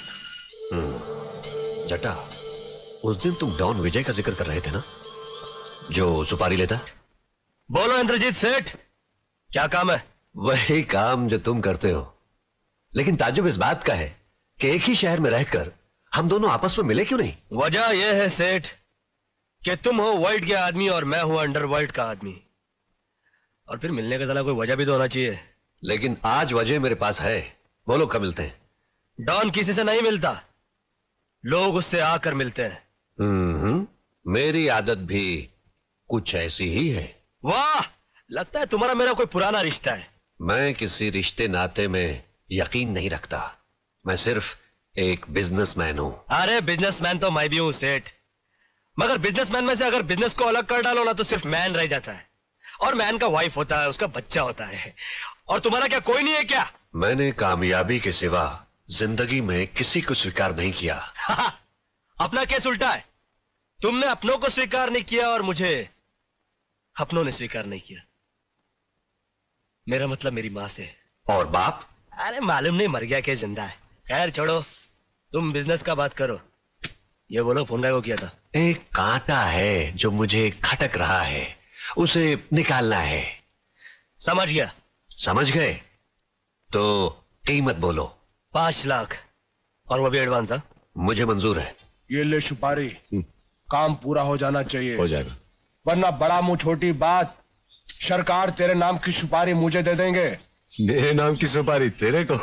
जटा, उस दिन तुम डॉन विजय का जिक्र कर रहे थे ना, जो सुपारी लेता? बोलो इंद्रजीत सेठ, क्या काम है? वही काम जो तुम करते हो, लेकिन ताज्जुब इस बात का है कि एक ही शहर में रहकर हम दोनों आपस में मिले क्यों नहीं? वजह यह है सेठ कि तुम हो वर्ल्ड के आदमी और मैं हूं अंडरवर्ल्ड का आदमी, और फिर मिलने का साला कोई वजह भी तो होना चाहिए। लेकिन आज वजह मेरे पास है। बोलो कब मिलते हैं? डॉन किसी से नहीं मिलता, लोग उससे आकर मिलते हैं। हम्म, मेरी आदत भी कुछ ऐसी ही है। वाह, लगता है तुम्हारा मेरा कोई पुराना रिश्ता है। मैं किसी रिश्ते नाते में यकीन नहीं रखता, मैं सिर्फ एक बिजनेसमैन हूं। अरे बिजनेसमैन तो मैं भी हूं सेठ, मगर बिजनेसमैन में से अगर बिजनेस को अलग कर डालो ना तो सिर्फ मैन रह जाता है, और मैन का वाइफ होता है, उसका बच्चा होता है। और तुम्हारा क्या कोई नहीं है क्या? मैंने कामयाबी के सिवा जिंदगी में किसी को स्वीकार नहीं किया। अपना केस उल्टा है, तुमने अपनों को स्वीकार नहीं किया और मुझे अपनों ने स्वीकार नहीं किया। मेरा मतलब मेरी मां से। और बाप? अरे मालूम नहीं मर गया कि जिंदा है। खैर छोड़ो, तुम बिजनेस का बात करो। ये बोलो फोन का को किया था? एक कांटा है जो मुझे खटक रहा है, उसे निकालना है। समझ गया। समझ गए तो कीमत बोलो। पांच लाख, और वो भी एडवांस। हाँ, मुझे मंजूर है। ये ले सुपारी, काम पूरा हो जाना चाहिए। हो जाएगा। वरना बड़ा मुंह छोटी बात, सरकार तेरे नाम की सुपारी मुझे दे देंगे। मेरे नाम की सुपारी तेरे को?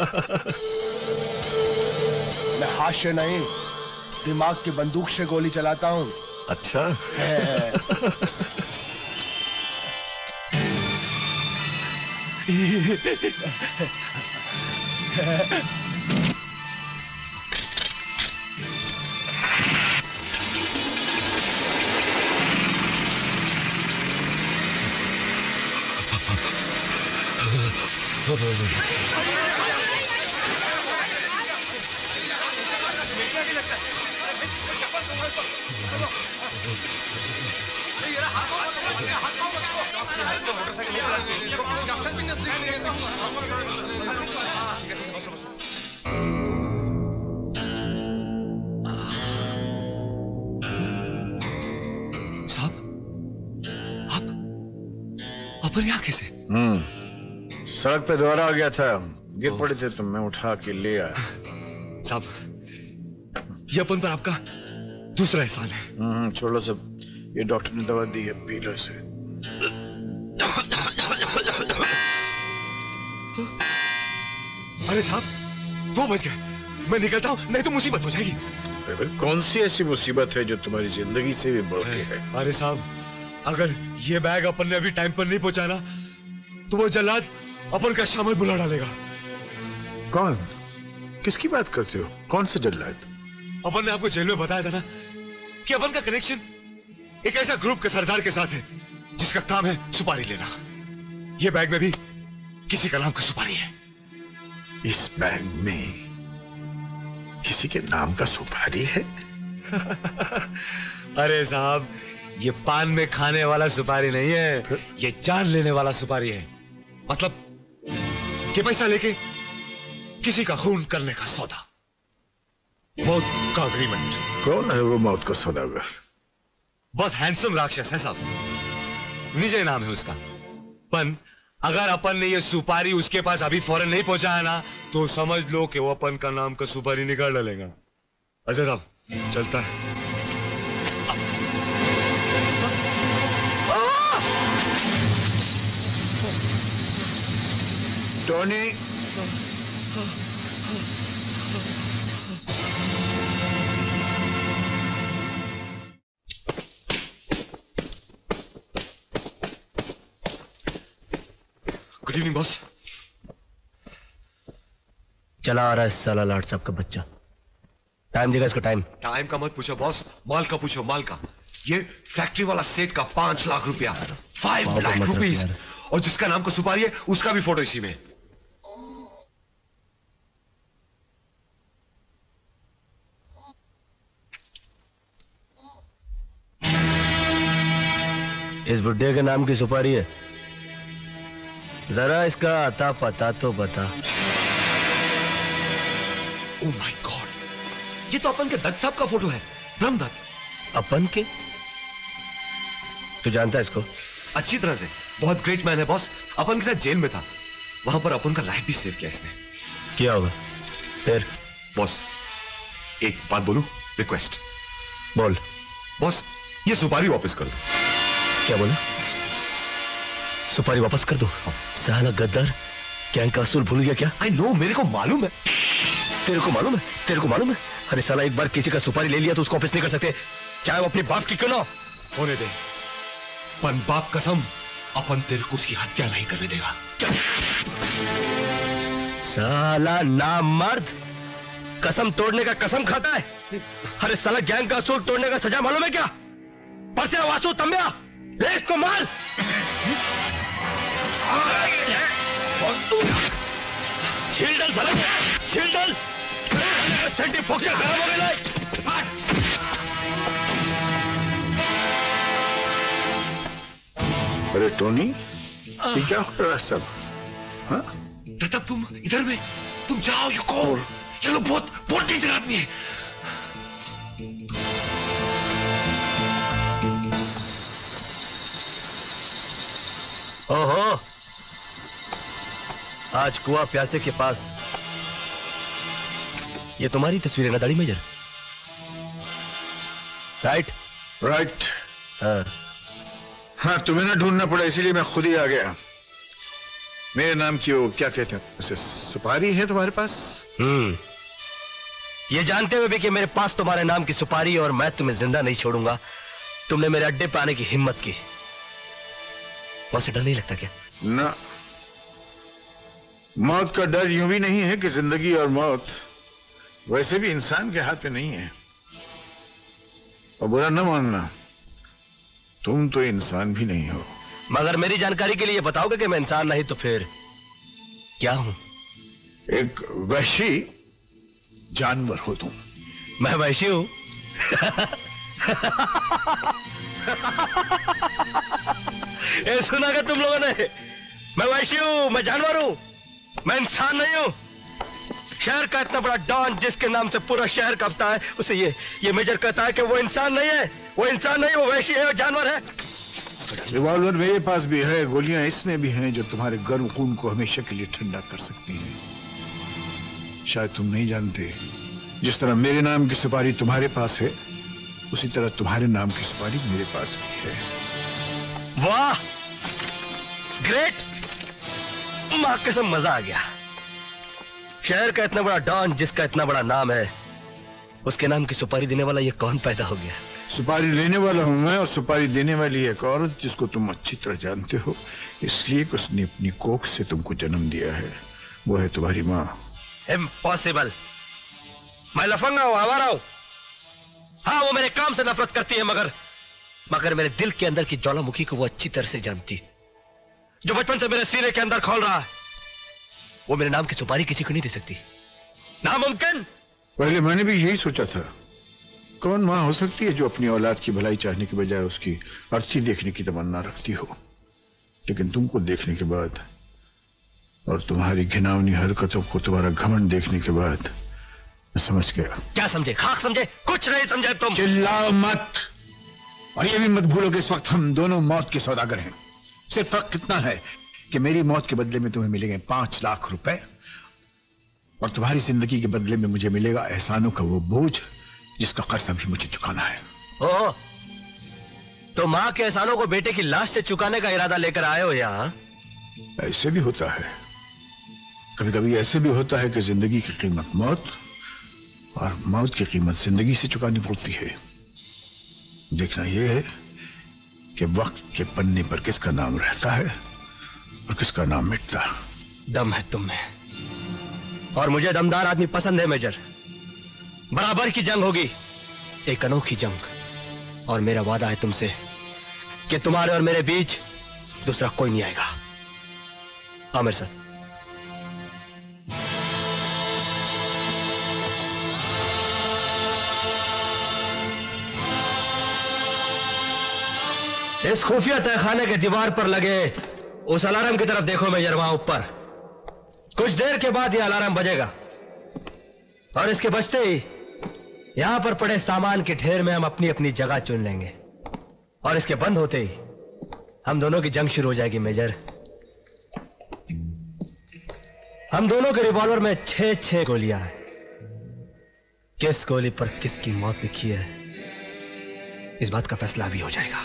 मैं हाथ से नहीं, दिमाग की बंदूक से गोली चलाता हूँ। अच्छा। साहब, आप अपन यहाँ कैसे? हम्म, सड़क पे दोबारा आ गया था, गिर पड़े थे तो मैं उठा के ले आया। साहब, ये अपन पर आपका दूसरा एहसान है। हम्म, छोड़ो सब, ये डॉक्टर ने दवा दी है, पी लो इसे। अरे साहब, दो बज गए, मैं निकलता हूँ, नहीं तो मुसीबत हो जाएगी। अरे कौन सी ऐसी मुसीबत है जो तुम्हारी जिंदगी से भी बढ़ के है? अरे साहब, अगर ये बैग अपन ने अभी टाइम पर नहीं पहुंचाना तो वो जल्लाद अपन का शामिल बुला डालेगा। कौन? किसकी बात करते हो? कौन से जल्लाद? अपन ने आपको जेल में बताया था ना कि अपन का कनेक्शन एक ऐसा ग्रुप के सरदार के साथ है जिसका काम है सुपारी लेना। ये बैग में भी किसी का नाम का सुपारी है। इस बैग में किसी के नाम का सुपारी है? अरे साहब, ये पान में खाने वाला सुपारी नहीं है, ये जान लेने वाला सुपारी है। मतलब कि पैसा लेके किसी का खून करने का सौदा, मौत का अग्रीमेंट। कौन है वो मौत का सौदागर? बहुत हैंडसम राक्षस है साहब, निजे नाम है उसका। पन अगर अपन ने ये सुपारी उसके पास अभी फौरन नहीं पहुंचाया ना तो समझ लो कि वो अपन का नाम का सुपारी निकाल डालेगा। अच्छा साहब, चलता है। Tony, good evening boss. चला आ रहा है साला लाट साहब का बच्चा। टाइम देगा इसको, टाइम। टाइम का मत पूछो बॉस, माल का पूछो, माल का। ये फैक्ट्री वाला सेठ का पांच लाख रुपया, फाइव लाख रुपीस, और जिसका नाम का सुपारी है उसका भी फोटो इसी में। इस बुड्ढे के नाम की सुपारी है, जरा इसका आता पता तो बता। ओह माय गॉड, ये तो अपन के दत्त साहब का फोटो है, ब्रह्मदत्त। अपन के? तू जानता है इसको? अच्छी तरह से, बहुत ग्रेट मैन है बॉस। अपन के साथ जेल में था, वहां पर अपन का लाइफ भी सेव किया इसने। किया होगा। फिर बॉस एक बात बोलूं, रिक्वेस्ट। बोल। बॉस ये सुपारी वापस कर दो। क्या बोला? सुपारी वापस कर दो? साला गद्दार, गैंग का असूल भूल गया क्या? आई नो, मेरे को मालूम है। तेरे को मालूम है? तेरे को मालूम है? अरे साला, एक बार किसी का सुपारी ले लिया तो उसको वापस नहीं कर सकते, चाहे वो अपने बाप की क्यों ना होने दे। पन बाप कसम, अपन तेरे को उसकी हत्या नहीं करने देगा। साला नामर्द, कसम तोड़ने का कसम खाता है। अरे साला, गैंग का असूल तोड़ने का सजा मालूम है क्या? परचा वासु तंबिया, ले इसको मार। छील डल साला, छील डल। सेंटी फोक्या खराब हो गया। अरे टोनी, ये क्या हो रहा है सब? हाँ? तब तुम इधर में, तुम जाओ, यू गो। ये लोग बहुत बहुत डेंजर आदमी है। ओहो, आज कुआं प्यासे के पास ये तुम्हारी तस्वीर है ना दाढ़ी मेजर? राइट राइट हाँ हाँ तुम्हें ना ढूंढना पड़ा इसीलिए मैं खुद ही आ गया। मेरे नाम की वो क्या कहते हैं उसे, सुपारी है तुम्हारे पास? हम्म ये जानते हुए भी कि मेरे पास तुम्हारे नाम की सुपारी और मैं तुम्हें जिंदा नहीं छोड़ूंगा, तुमने मेरे अड्डे पे आने की हिम्मत की। वहां से डर नहीं लगता क्या? ना, मौत का डर यूं भी नहीं है कि जिंदगी और मौत वैसे भी इंसान के हाथ में नहीं है। और बुरा न मानना, तुम तो इंसान भी नहीं हो। मगर मेरी जानकारी के लिए बताओगे कि मैं इंसान नहीं तो फिर क्या हूं? एक वहशी जानवर हो तुम। मैं वहशी हूं? ये सुना क्या तुम लोगों ने? मैं वहशी हूं, मैं जानवर हूं, मैं इंसान नहीं हूं। शहर का इतना बड़ा डॉन जिसके नाम से पूरा शहर कांपता है, उसे ये ये मेजर कहता है कि वो इंसान नहीं है, वो इंसान नहीं, वो वहशी है, वो जानवर है। रिवॉल्वर मेरे पास भी है, गोलियां इसमें भी हैं जो तुम्हारे गर्म खून को हमेशा के लिए ठंडा कर सकती हैं। शायद तुम नहीं जानते, जिस तरह मेरे नाम की सुपारी तुम्हारे पास है, उसी तरह तुम्हारे नाम की सुपारी मेरे पास भी है। वाह, ग्रेट, मां कसम मजा आ गया। शहर का इतना बड़ा डॉन जिसका इतना बड़ा नाम है, उसके नाम की सुपारी देने वाला ये कौन पैदा हो गया? सुपारी लेने वाला हूं मैं और सुपारी देने वाली एक औरत जिसको तुम अच्छी तरह जानते हो, इसलिए कि उसने अपनी कोख से तुमको जन्म दिया है। वो है तुम्हारी माँ। इम्पॉसिबल, मैं लफंगा हूं, आवारा हूं। हाँ, वो मेरे काम से नफरत करती है, मगर मगर मेरे दिल के अंदर की ज्वालामुखी को वो अच्छी तरह से जानती, जो बचपन से मेरे सीने के अंदर खोल रहा है। वो मेरे नाम की सुपारी किसी को नहीं दे सकती, नामुमकिन। पहले मैंने भी यही सोचा था, कौन मां हो सकती है जो अपनी औलाद की भलाई चाहने के बजाय उसकी अर्थी देखने की तमन्ना रखती हो। लेकिन तुमको देखने के बाद और तुम्हारी घिनौनी हरकतों को, तुम्हारा घमंड देखने के बाद मैं समझ गया। क्या समझे? खाक समझे? कुछ नहीं समझे तुम। चिल्लाओ मत, और ये भी मत भूलो कि इस वक्त हम दोनों मौत के सौदागर हैं। सिर्फ फर्क कितना है कि मेरी मौत के बदले में तुम्हें मिलेंगे पांच लाख रुपए और तुम्हारी जिंदगी के बदले में मुझे मिलेगा एहसानों का वो बोझ जिसका कर्ज अभी मुझे चुकाना है। ओ, तो माँ के एहसानों को बेटे की लाश से चुकाने का इरादा लेकर आए हो यहाँ? ऐसे भी होता है, कभी कभी ऐसे भी होता है कि जिंदगी की कीमत मौत और मौत की कीमत जिंदगी से चुकानी पड़ती है। देखना यह है कि वक्त के पन्ने पर किसका नाम रहता है और किसका नाम मिटता। दम है तुम में, और मुझे दमदार आदमी पसंद है मेजर। बराबर की जंग होगी, एक अनोखी जंग, और मेरा वादा है तुमसे कि तुम्हारे और मेरे बीच दूसरा कोई नहीं आएगा। आओ मेरे साथ। इस खुफिया तहखाने के दीवार पर लगे उस अलार्म की तरफ देखो मेजर, वहां ऊपर। कुछ देर के बाद यह अलार्म बजेगा और इसके बजते ही यहां पर पड़े सामान के ढेर में हम अपनी अपनी जगह चुन लेंगे, और इसके बंद होते ही हम दोनों की जंग शुरू हो जाएगी मेजर। हम दोनों के रिवॉल्वर में छह छह गोलियां हैं। किस गोली पर किसकी मौत लिखी है, इस बात का फैसला अभी हो जाएगा।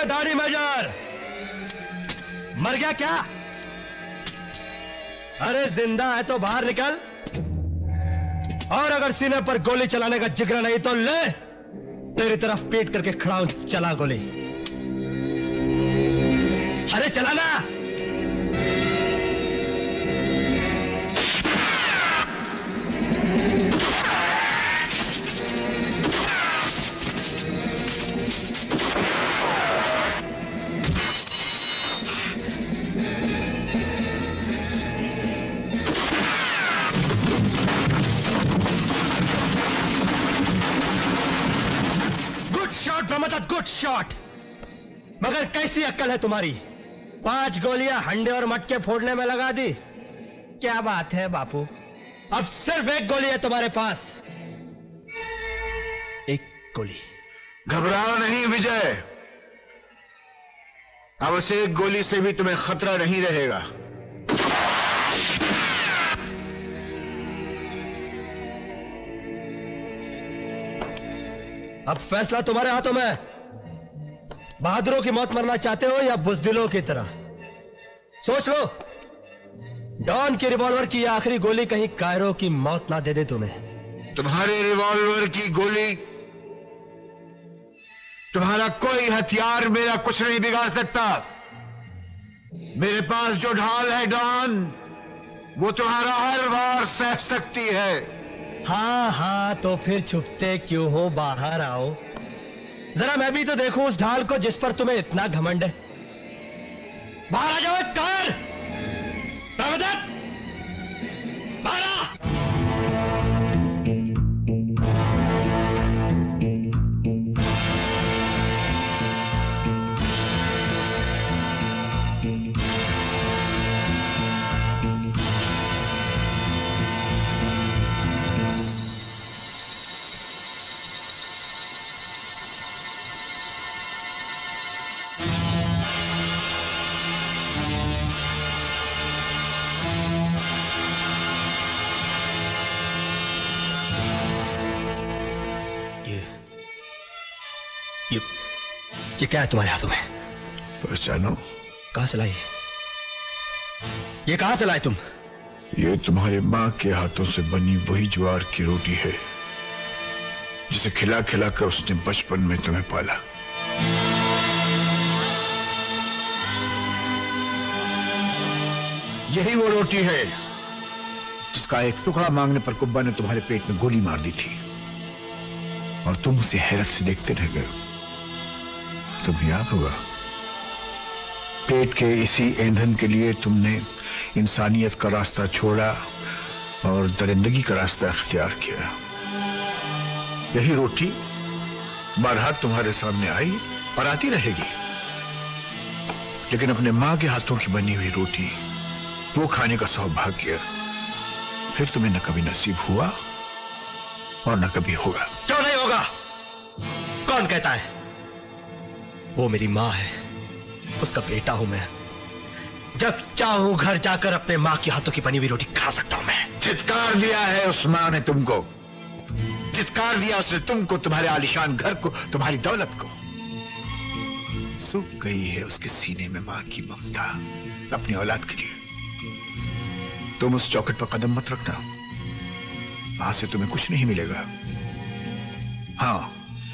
दाढ़ी मेजर, मर गया क्या? अरे जिंदा है तो बाहर निकल, और अगर सीने पर गोली चलाने का जिगरा नहीं तो ले, तेरी तरफ पीट करके खड़ा हूं, चला गोली। अरे चलाना। गुड शॉट, मगर कैसी अक्ल है तुम्हारी? पांच गोलियां हंडे और मटके फोड़ने में लगा दी। क्या बात है बापू, अब सिर्फ एक गोली है तुम्हारे पास, एक गोली। घबराओ नहीं विजय, अब उस एक गोली से भी तुम्हें खतरा नहीं रहेगा। अब फैसला तुम्हारे हाथों में। बहादुरों की मौत मरना चाहते हो या बुजदिलों की तरह? सोच लो। डॉन की रिवॉल्वर की आखिरी गोली कहीं कायरो की मौत ना दे दे तुम्हें। तुम्हारे रिवॉल्वर की गोली, तुम्हारा कोई हथियार मेरा कुछ नहीं बिगाड़ सकता। मेरे पास जो ढाल है डॉन, वो तुम्हारा हर वार सह सकती है। हाँ हाँ, तो फिर छुपते क्यों हो, बाहर आओ। जरा मैं भी तो देखूं उस ढाल को जिस पर तुम्हें इतना घमंड है। बाहर आ जाओ, कार प्रमदत, बाहर आ। ये ये क्या है तुम्हारे हाथों में? पहचानो। कहां से लाई? ये कहां से लाए तुम? ये तुम्हारे मां के हाथों से बनी वही ज्वार की रोटी है जिसे खिला खिला कर उसने बचपन में तुम्हें पाला। यही वो रोटी है जिसका एक टुकड़ा मांगने पर कुब्बा ने तुम्हारे पेट में गोली मार दी थी और तुम उसे हैरत से देखते रह गए। तुम्हें याद होगा, पेट के इसी ईंधन के लिए तुमने इंसानियत का रास्ता छोड़ा और दरिंदगी का रास्ता अख्तियार किया। यही रोटी बारहा तुम्हारे सामने आई और आती रहेगी, लेकिन अपने मां के हाथों की बनी हुई रोटी वो खाने का सौभाग्य फिर तुम्हें न कभी नसीब हुआ और न कभी होगा। क्यों नहीं होगा? कौन कहता है? वो मेरी मां है, उसका बेटा हूं मैं। जब चाहूं घर जाकर अपने मां के हाथों की बनी हुई रोटी खा सकता हूं मैं। चित्कार दिया है उस मां ने तुमको, चित्कार दिया उसने तुमको, तुम्हारे आलिशान घर को, तुम्हारी दौलत को। सूख गई है उसके सीने में मां की ममता अपनी औलाद के लिए। तुम उस चौखट पर कदम मत रखना, वहां से तुम्हें कुछ नहीं मिलेगा। हाँ,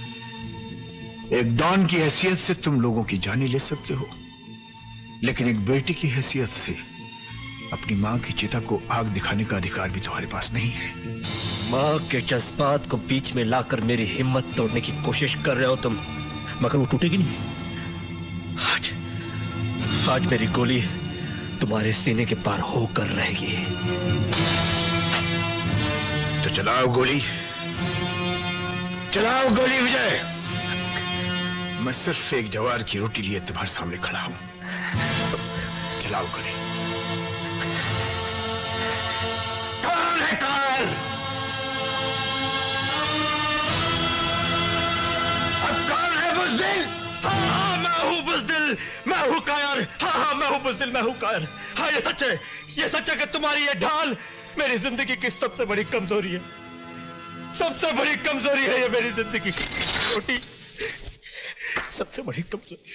एक डॉन की हैसियत से तुम लोगों की जानें ले सकते हो, लेकिन एक बेटे की हैसियत से अपनी मां की चिता को आग दिखाने का अधिकार भी तुम्हारे पास नहीं है। मां के जज्बात को बीच में लाकर मेरी हिम्मत तोड़ने की कोशिश कर रहे हो तुम, मगर वो टूटेगी नहीं। आज आज मेरी गोली तुम्हारे सीने के पार होकर रहेगी। तो चलाओ गोली, चलाओ गोली विजय। मैं सिर्फ एक जवार की रोटी लिए तुम्हारे सामने खड़ा हूं। चलाओ गोली। कौन है कायर? अब कौन है बुज़दिल? हाँ, मैं हूं बुज़दिल, मैं हूं कायर। हाँ हाँ, मैं हूं बुज़दिल, मैं हूं कायर। हाँ, ये सच है, ये सच है कि तुम्हारी ये ढाल मेरी जिंदगी की सबसे बड़ी कमजोरी है। सबसे बड़ी कमजोरी है ये मेरी जिंदगी की रोटी। सबसे बड़ी कमजोरी।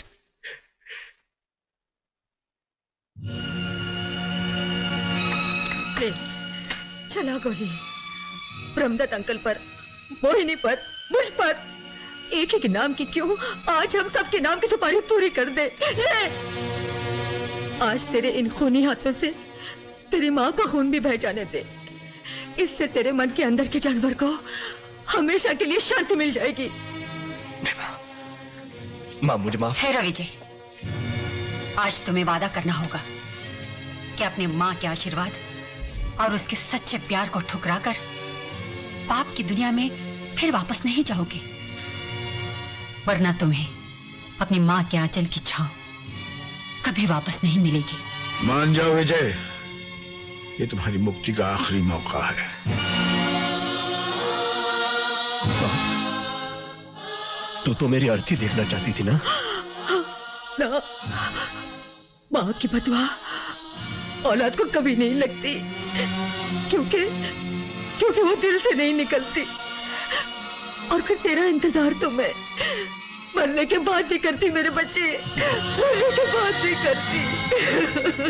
ले, चला गोली। ब्रह्मदत्त अंकल पर, मोहिनी पर, मुझ पर, एक ही के नाम की क्यों, आज हम सबके नाम की सुपारी पूरी कर दे। ले, आज तेरे इन खूनी हाथों से तेरी माँ का खून भी बह जाने दे। इससे तेरे मन के अंदर के जानवर को हमेशा के लिए शांति मिल जाएगी। माँ मुझे माफ। है विजय, आज तुम्हें वादा करना होगा कि अपनी माँ के आशीर्वाद और उसके सच्चे प्यार को ठुकराकर पाप की दुनिया में फिर वापस नहीं जाओगे, वरना तुम्हें अपनी माँ के आंचल की छांव कभी वापस नहीं मिलेगी। मान जाओ विजय, ये तुम्हारी मुक्ति का आखिरी मौका है। तू तो मेरी अर्थी देखना चाहती थी ना? ना, माँ की बदवा औलाद को कभी नहीं लगती, क्योंकि क्योंकि वो दिल से नहीं निकलती। और फिर तेरा इंतजार तो मैं मरने के बाद भी करती मेरे बच्चे, मरने के बाद भी करती।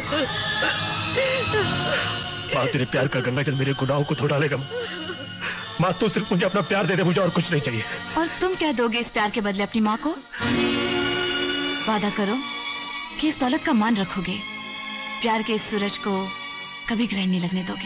माँ तेरे प्यार का गंगाजल मेरे गुनाहों को धो डालेगा। माँ तू सिर्फ मुझे अपना प्यार दे दे, मुझे और कुछ नहीं चाहिए। और तुम क्या दोगे इस प्यार के बदले अपनी माँ को? वादा करो कि इस दौलत का मान रखोगे, प्यार के इस सूरज को कभी ग्रहण नहीं लगने दोगे।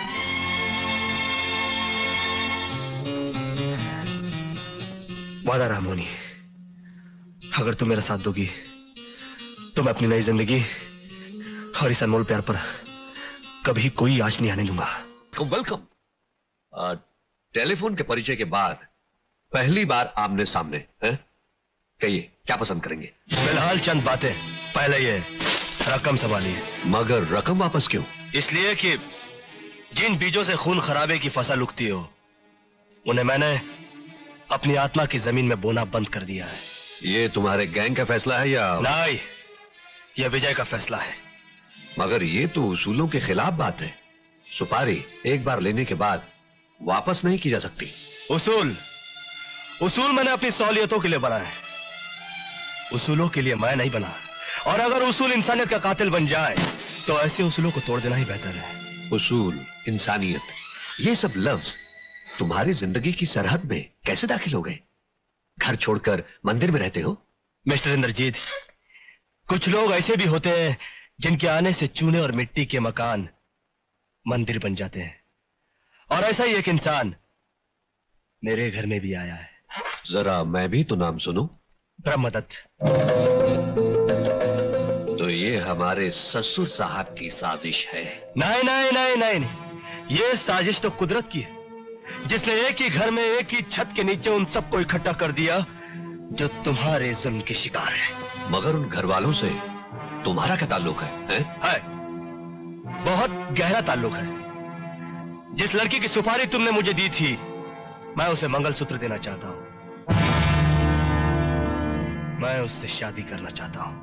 वादा रामोनी, अगर तुम मेरा साथ दोगी तो मैं अपनी नई जिंदगी और इस अनमोल प्यार पर कभी कोई आँच नहीं आने दूंगा। वेलकम। टेलीफोन के परिचय के बाद पहली बार आमने सामने हैं? कहिए क्या पसंद करेंगे? फिलहाल चंद बातें, पहले ये रकम संभालिए। मगर रकम वापस क्यों? इसलिए कि जिन बीजों से खून खराबे की फसल उगती हो, उन्हें मैंने अपनी आत्मा की जमीन में बोना बंद कर दिया है। ये तुम्हारे गैंग का फैसला है या? नहीं, यह विजय का फैसला है। मगर ये तो उसूलों के खिलाफ बात है। सुपारी एक बार लेने के बाद वापस नहीं की जा सकती। उसूल उसूल मैंने अपनी सहूलियतों के लिए बनाए, उसूलों के लिए मैं नहीं बना। और अगर उसूल इंसानियत का कातिल बन जाए तो ऐसे उसूलों को तोड़ देना ही बेहतर है। उसूल, इंसानियत, ये सब लफ्ज तुम्हारी जिंदगी की सरहद में कैसे दाखिल हो गए? घर छोड़कर मंदिर में रहते हो? मिस्टर इंद्रजीत, कुछ लोग ऐसे भी होते हैं जिनके आने से चूने और मिट्टी के मकान मंदिर बन जाते हैं, और ऐसा ही एक इंसान मेरे घर में भी आया है। जरा मैं भी तो नाम सुनूं। ब्रह्मदत्त। तो ये हमारे ससुर साहब की साजिश है? नहीं नहीं नहीं नहीं, नहीं। ये साजिश तो कुदरत की है, जिसने एक ही घर में एक ही छत के नीचे उन सबको इकट्ठा कर दिया जो तुम्हारे जुल्म के शिकार है। मगर उन घर वालों से तुम्हारा क्या ताल्लुक है, है? है, बहुत गहरा ताल्लुक है। जिस लड़की की सुपारी तुमने मुझे दी थी, मैं उसे मंगलसूत्र देना चाहता हूं। मैं उससे शादी करना चाहता हूं।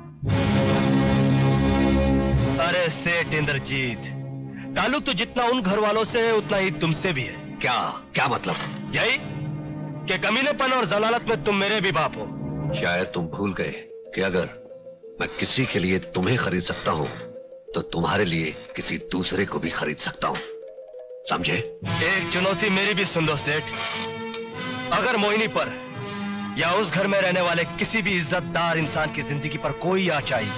अरे सेठ इंद्रजीत, ताल्लुक तो जितना उन घर वालों से है उतना ही तुमसे भी है। क्या क्या मतलब? यही कि कमीनेपन और जलालत में तुम मेरे भी बाप हो। शायद तुम भूल गए कि अगर मैं किसी के लिए तुम्हें खरीद सकता हूं तो तुम्हारे लिए किसी दूसरे को भी खरीद सकता हूं, समझे? एक चुनौती मेरी भी सुन लो सेठ। अगर मोहिनी पर या उस घर में रहने वाले किसी भी इज्जतदार इंसान की जिंदगी पर कोई आँच आई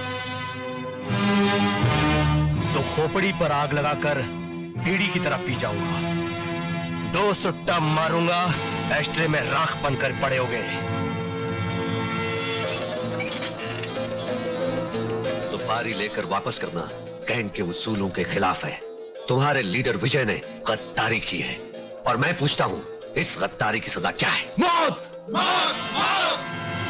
तो खोपड़ी पर आग लगाकर बीड़ी की तरह पी जाऊंगा। दो सुट्टा मारूंगा, एस्ट्रे में राख बनकर पड़े हो गए। सुपारी लेकर वापस करना गैंग के उसूलों के खिलाफ है। तुम्हारे लीडर विजय ने गद्दारी की है और मैं पूछता हूं इस गद्दारी की सजा क्या है? मौत! मौत! मौत!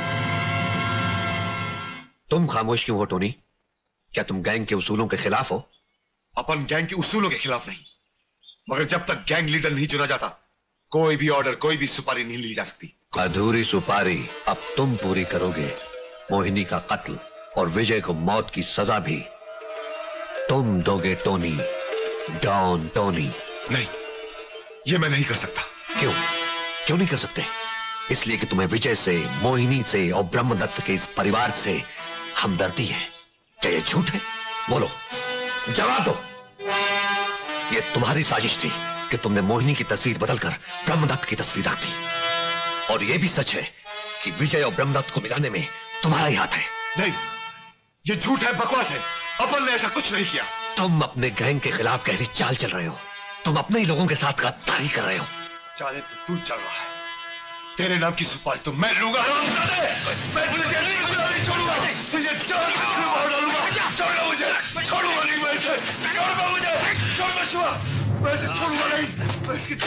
तुम खामोश क्यों हो टोनी? क्या तुम गैंग के उसूलों के खिलाफ हो? अपन गैंग के उसूलों के खिलाफ नहीं, मगर जब तक गैंग लीडर नहीं चुना जाता कोई भी ऑर्डर, कोई भी सुपारी नहीं ली जा सकती। अधूरी सुपारी अब तुम पूरी करोगे। मोहिनी का कत्ल और विजय को मौत की सजा भी तुम दोगे टोनी, डॉन टोनी। नहीं, ये मैं नहीं कर सकता। क्यों क्यों नहीं कर सकते? इसलिए कि तुम्हें विजय से, मोहिनी से और ब्रह्मदत्त के इस परिवार से हमदर्दी है। क्या ये झूठ है? बोलो, जवाब दो। ये तुम्हारी साजिश थी कि तुमने मोहिनी की तस्वीर बदलकर ब्रह्मदत्त की तस्वीर रख दी। और यह भी सच है कि विजय और ब्रह्मदत्त को मिलाने में तुम्हारा ही हाथ है। नहीं, ये झूठ है, बकवास है। अपन ने ऐसा कुछ नहीं किया। तुम अपने गैंग के खिलाफ गहरी चाल चल रहे हो। तुम अपने ही लोगों के साथ गद्दारी कर रहे हो। चाले तो तू चल रहा है। तेरे नाम की सुपारी तो मैं लूंगा। मैं तुझे नहीं छोड़ूंगा। तुझे जान से मार डालूंगा। छोड़ो मुझे, छोड़ूंगा नहीं मैं इसे। छोड़ूंगा मुझे, छोड़ूंगा शिवा। मैं इसे छोड़ूंगा नहीं। मैं इसकी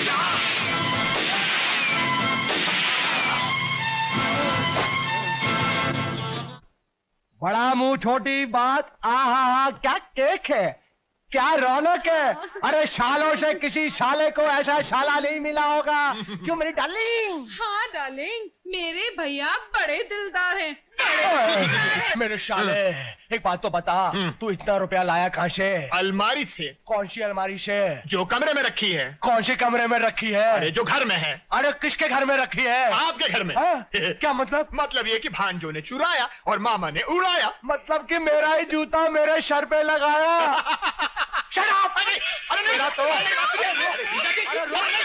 बड़ा मुंह छोटी बात। आहा हा, क्या केक है, क्या रौनक है। अरे सालों से किसी साले को ऐसा शाला नहीं मिला होगा। क्यों मेरी डार्लिंग? हाँ डार्लिंग, मेरे भैया बड़े दिलदार हैं, बड़े दिलदार हैं। मेरे शाले, एक बात तो बता, तू इतना रुपया लाया कहाँ से? अलमारी से। कौन सी अलमारी से? जो कमरे में रखी है। कौन से कमरे में रखी है? अरे जो घर में है। अरे किसके घर में रखी है? आपके घर में। क्या मतलब? मतलब ये कि भांजो ने चुराया और मामा ने उड़ाया। मतलब कि मेरा ही जूता मेरे सर पे लगाया। Shut up! अरे अरे मेरा तो अरे रो नहीं,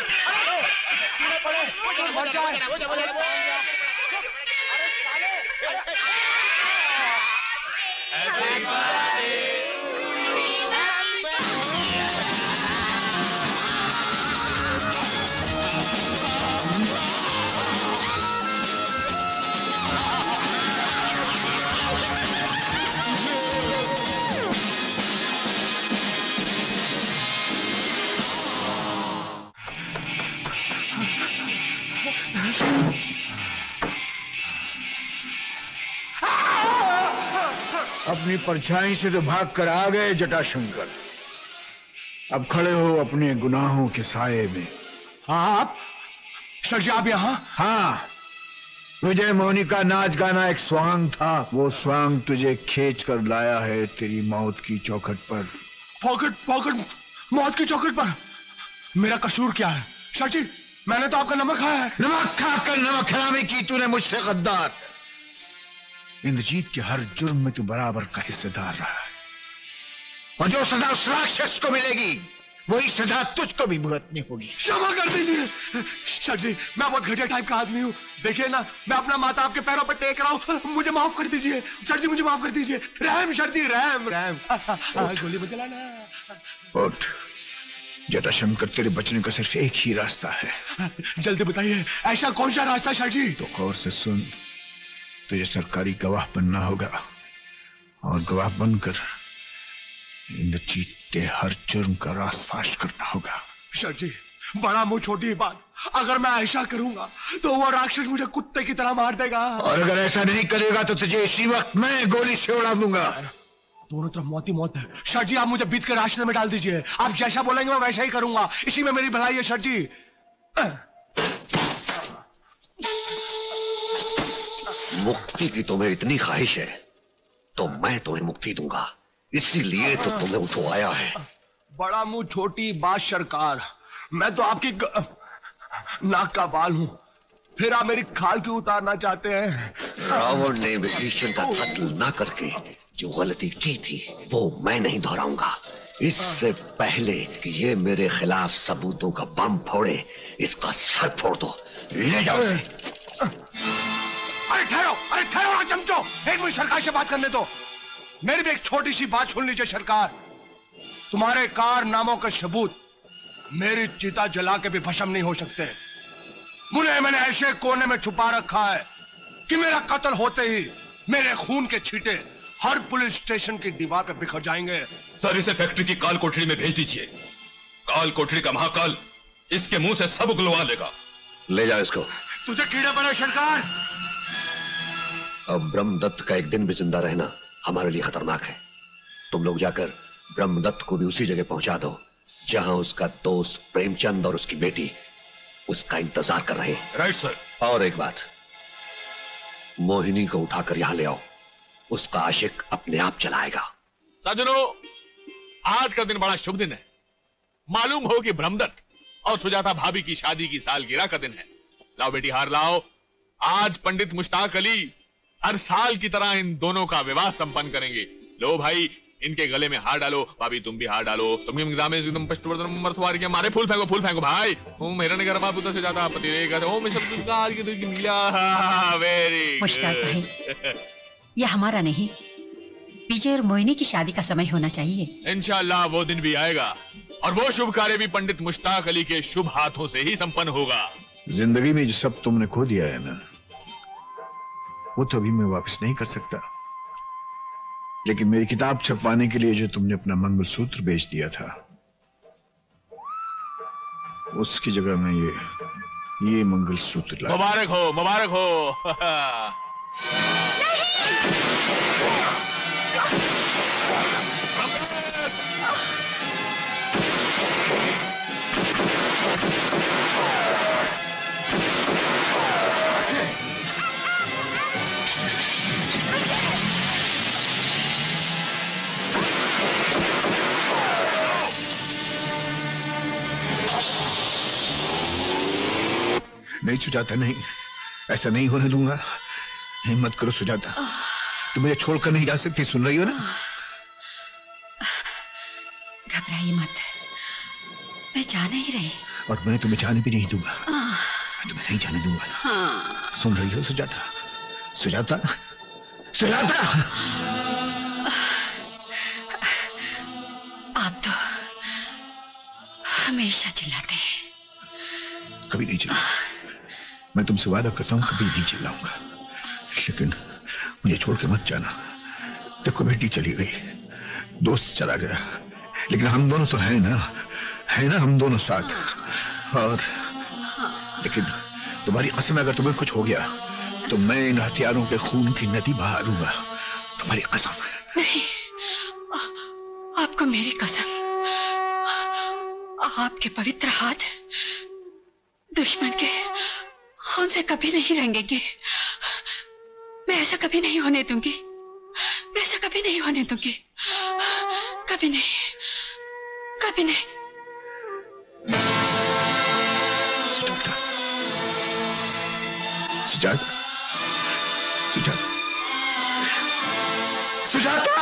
अरे मर जाए। अपनी परछाई से तो भाग कर आ गए जटाशंकर। अब खड़े हो अपने गुनाहों के साये में। हाँ आप सर जी, आप यहाँ? हाँ, विजय मोहिनी का नाच गाना एक स्वांग था। वो स्वांग तुझे खींच कर लाया है तेरी मौत की चौखट पर। पॉकेट पॉकेट मौत की चौखट पर? मेरा कसूर क्या है सर जी? मैंने तो आपका नमक खाया है। नमक खाकर नमक हरामी की तूने मुझसे, गद्दार। इंद्रजीत के हर जुर्म में तू बराबर का हिस्सेदार रहा है, और जो सजा उस राक्षस को मिलेगी वही सजा तुझको भी भुगतनी होगी। क्षमा कर दीजिए सर जी, मैं बहुत घटिया टाइप का आदमी हूँ। देखिए ना, मैं अपना माथा आपके पैरों पर टेक रहा हूँ। मुझे माफ कर दीजिए सर जी, मुझे माफ कर दीजिए। रहम सर जी, रहम रहम। गोली मत चलाना। उठ, जटाशंकर, तेरे बचने का सिर्फ एक ही रास्ता है। जल्दी बताइए, ऐसा कौन सा रास्ता सर जी? तो गौर से सुन। तुझे सरकारी गवाह बनना होगा, और गवाह बनकर इंद्रजीत के हर जुर्म का रासफाश करना होगा। सर जी, बड़ा मुंह छोटी बात। अगर मैं ऐसा करूंगा तो वो राक्षस मुझे कुत्ते की तरह मार देगा। और अगर ऐसा नहीं करेगा तो तुझे इसी वक्त मैं गोली से उड़ा दूंगा। दोनों तरफ मौत ही मौत है। सर जी, आप मुझे बीत के रास्ते में डाल दीजिए। आप जैसा बोलेंगे मैं वैसा ही करूंगा। इसी में मेरी भलाई है सर जी। मुक्ति की तुम्हें इतनी ख्वाहिश है तो मैं तुम्हें मुक्ति दूंगा, इसीलिए तो तुम्हें उठवाया है। बड़ा मुंह छोटी बात सरकार, मैं तो आपकी ग... नाक का बाल हूं, फिर आप मेरी खाल क्यों उतारना चाहते हैं? रावण ने विभीषण का कत्ल ना करके जो गलती की थी वो मैं नहीं दोहराऊंगा। इससे पहले कि ये मेरे खिलाफ सबूतों का बम फोड़े, इसका सर फोड़ दो। ले जाओ इसे। अरे ठहरो, अरे ठहरो ना चमचो, एक मिनट सरकार से बात करने दो। मेरी भी एक छोटी सी बात सुन लीजिए सरकार। तुम्हारे कारनामों के सबूत मेरी चिता जला के भी भस्म नहीं हो सकते। मुझे मैंने ऐसे कोने में छुपा रखा है कि मेरा कत्ल होते ही मेरे खून के छींटे हर पुलिस स्टेशन की दीवार पे बिखर जाएंगे। सर, इसे फैक्ट्री की काल कोठरी में भेज दीजिए। काल कोठरी का महाकाल इसके मुंह से सब उगलवा लेगा। ले जाओ इसको। तुझे कीड़े पड़े सरकार। अब ब्रह्मदत्त का एक दिन भी जिंदा रहना हमारे लिए खतरनाक है। तुम लोग जाकर ब्रह्मदत्त को भी उसी जगह पहुंचा दो जहां उसका दोस्त प्रेमचंद और उसकी बेटी उसका इंतजार कर रहे हैं। Right sir. और एक बात, मोहिनी को उठाकर यहां ले आओ। उसका आशिक अपने आप चलाएगा। सजनों, आज का दिन बड़ा शुभ दिन है। मालूम हो कि ब्रह्मदत्त और सुजाता भाभी की शादी की सालगिरह का दिन है। लाओ बेटी, हार लाओ आज पंडित मुश्ताक अली हर साल की तरह इन दोनों का विवाह संपन्न करेंगे। लो भाई, इनके गले में हार डालो। भाभी तुम भी हार डालो। तुम एग्जाम में एकदम पष्टवर्धन मर्थवार के मारे फूल फेंको, फूल फेंको भाई। ओम हिरण्य गर्भा पुत्र से जाता पति रेगा। ओम शब्दकार की दुर्गी नीला। वेरी मुश्ताक भाई, ये हमारा नहीं, विजय और मोहिनी की शादी का समय होना चाहिए। इंशाअल्लाह वो दिन भी आएगा और वो शुभ कार्य भी पंडित मुश्ताक अली के शुभ हाथों से ही संपन्न होगा। जिंदगी में जो सब तुमने खो दिया है ना, वो तो अभी मैं वापस नहीं कर सकता, लेकिन मेरी किताब छपवाने के लिए जो तुमने अपना मंगलसूत्र बेच दिया था, उसकी जगह मैं ये ये मंगलसूत्र लाया। मुबारक हो, मुबारक हो। नहीं सुजाता, नहीं, ऐसा नहीं होने दूंगा। हिम्मत करो सुजाता, तुम मुझे छोड़कर नहीं जा सकती, सुन रही हो ना? घबराइए मत, मैं जा नहीं रही। और मैं तुम्हें जाने भी नहीं दूंगा, मैं तुम्हें नहीं जाने दूंगा। हाँ। सुन रही हो सुजाता? सुजाता, सुजाता! आप तो हमेशा चिल्लाते हैं। कभी नहीं चिल्ला, मैं तुमसे वादा करता हूं कभी नहीं चिल्लाऊंगा, लेकिन मुझे छोड़ के मत जाना। देखो बेटी चली गई, दोस्त चला गया, लेकिन हम दोनों तो हैं ना, है ना हम दोनों साथ। और लेकिन तुम्हारी कसम, अगर तुम्हें कुछ हो गया तो मैं इन हथियारों के खून की नदी बहा दूंगा, तुम्हारी कसम। नहीं, आपको मेरी कसम, आपके पवित्र हाथ दुश्मन के खून से कभी नहीं रंगेंगे। मैं ऐसा कभी नहीं होने दूंगी, मैं ऐसा कभी नहीं होने दूंगी, कभी नहीं, कभी नहीं। सुजाता, सुजाता, सुजाता, सुजाता!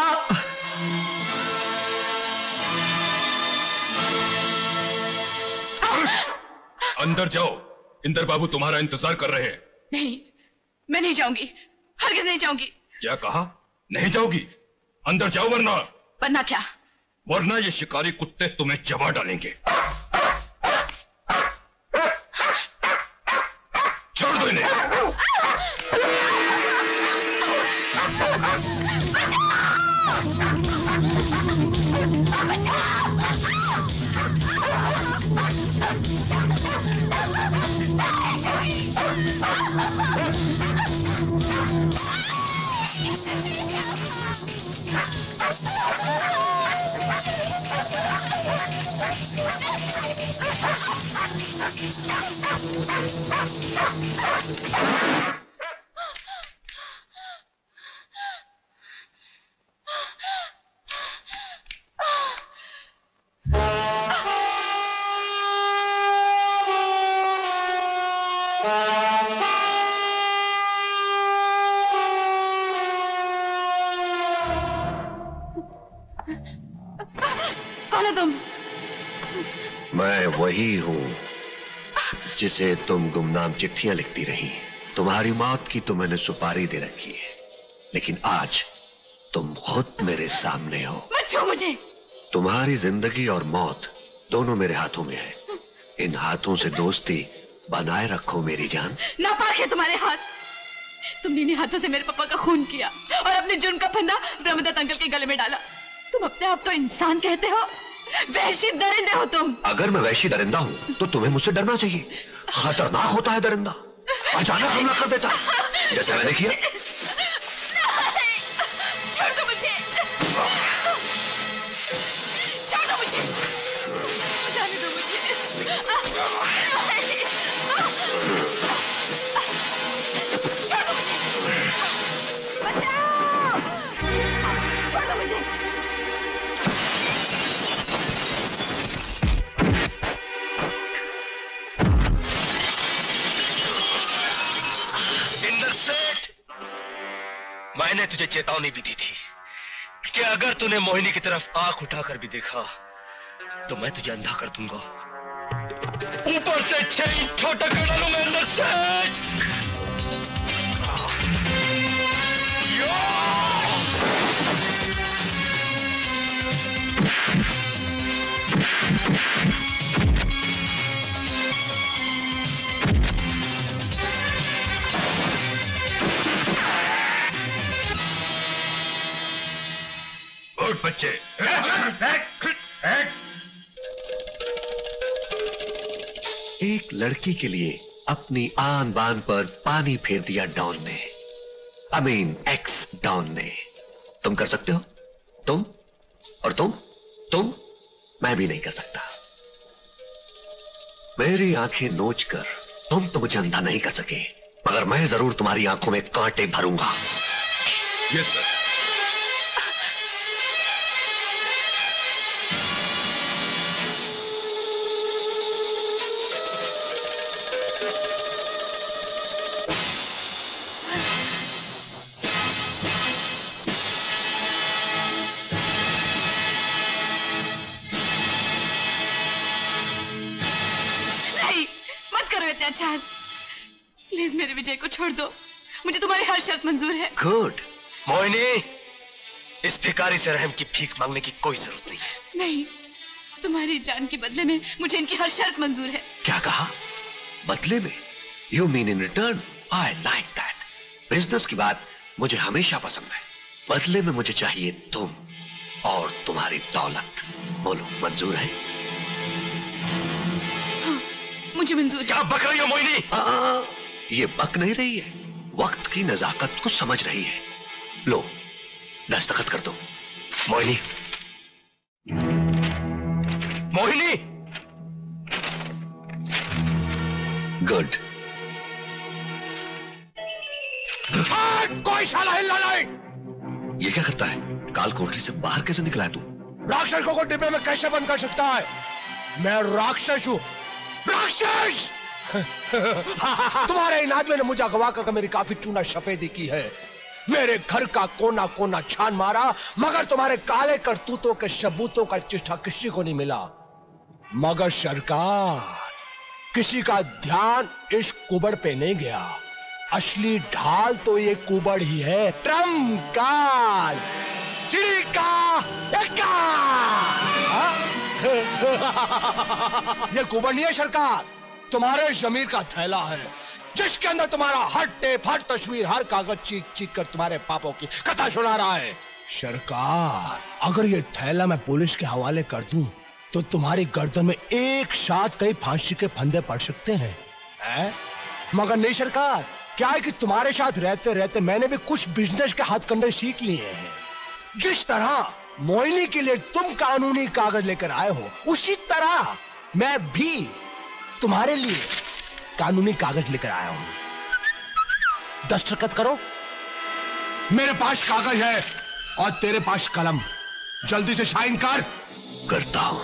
अंदर जाओ, इंदर बाबू तुम्हारा इंतजार कर रहे हैं। नहीं, मैं नहीं जाऊंगी, हरगिज नहीं जाऊंगी। क्या कहा? नहीं जाओगी? अंदर जाओ, वरना वरना क्या? वरना ये शिकारी कुत्ते तुम्हें चबा डालेंगे। छोड़ दो इन्हें। कौन हो तुम? मैं वही हूं जिसे तुम गुमनाम चिट्ठियां लिखती रही। तुम्हारी मौत की तो मैंने सुपारी दे रखी है, लेकिन आज तुम खुद मेरे सामने हो। मत छू मुझे। तुम्हारी जिंदगी और मौत दोनों मेरे हाथों में है। इन हाथों से दोस्ती बनाए रखो मेरी जान। नापाक है तुम्हारे हाथ। तुमने इन हाथों से मेरे पापा का खून किया और अपने जुर्म का फंदा ब्रह्मदत्त अंकल के गले में डाला। तुम अपने आप को इंसान कहते हो? वैशी दरिंदे हो तुम। अगर मैं वैशी दरिंदा हूं तो तुम्हें मुझसे डरना चाहिए। खतरनाक होता है दरिंदा, अचानक हमला कर देता है, जैसे मैंने किया। छोड़ दो मुझे, छोड़ दो मुझे, जाने दो मुझे। छोड़ दो मुझे, बचाओ, छोड़ दो मुझे। मैंने तुझे चेतावनी भी दी थी कि अगर तूने मोहिनी की तरफ आंख उठाकर भी देखा तो मैं तुझे अंधा कर दूंगा, ऊपर से छह इंच छोटा कर डालूंगा अंदर से। उठ बच्चे। एक लड़की के लिए अपनी आन बान पर पानी फेर दिया डॉन ने, आई मीन एक्स डॉन ने। तुम कर सकते हो? तुम और तुम तुम मैं भी नहीं कर सकता। मेरी आंखें नोच कर तुम तो मुझे अंधा नहीं कर सके, मगर मैं जरूर तुम्हारी आंखों में कांटे भरूंगा। Yes sir. अत्याचार, प्लीज मेरे विजय को छोड़ दो, मुझे तुम्हारी हर शर्त मंजूर है। गुड। मोहिनी, इस भिखारी से रहम की भीख मांगने की कोई जरूरत नहीं है। नहीं, तुम्हारी जान के बदले में मुझे इनकी हर शर्त मंजूर है। क्या कहा? बदले में? You mean in return? I like that. Business की बात मुझे हमेशा पसंद है। बदले में मुझे चाहिए तुम और तुम्हारी दौलत। बोलो, मंजूर है? मुझे मंजूर है। क्या बक रही हो मोहिनी? आ, आ, ये बक नहीं रही है, वक्त की नजाकत को समझ रही है। लो, दस्तखत कर दो। मोहिनी, मोहिनी। गुड। कोई शाला हिल नहीं। ये क्या करता है? काल कोठरी से बाहर कैसे निकला है तू? राक्षस को डिब्बे में कैसे बंद कर सकता है? मैं राक्षस हूँ, राक्षस। तुम्हारे इन आदमी ने मुझे अगवा कर मेरी काफी चूना सफेदी की है, मेरे घर का कोना कोना छान मारा, मगर तुम्हारे काले करतूतों के सबूतों का चिट्ठा किसी को नहीं मिला। मगर सरकार, किसी का ध्यान इस कुबड़ पे नहीं गया। असली ढाल तो ये कुबड़ ही है, ट्रमकाल, चिड़ी का ये कुबड़ नहीं है सरकार, तुम्हारे जमीर का थैला है, जिसके अंदर तुम्हारा हर टेप, हर तस्वीर, हर कागज चीख चीख कर तुम्हारे पापों की कथा सुना रहा है। सरकार, अगर ये थैला मैं पुलिस के हवाले कर दूं तो तुम्हारी गर्दन में एक साथ कई फांसी के फंदे पड़ सकते हैं, है? मगर नहीं सरकार, क्या है कि तुम्हारे साथ रहते रहते मैंने भी कुछ बिजनेस के हथकंडे सीख लिए हैं। जिस तरह मोहिनी के लिए तुम कानूनी कागज लेकर आए हो, उसी तरह मैं भी तुम्हारे लिए कानूनी कागज लेकर आया हूं। दस्तखत करो। मेरे पास कागज है और तेरे पास कलम, जल्दी से साइन कर। करता हूं।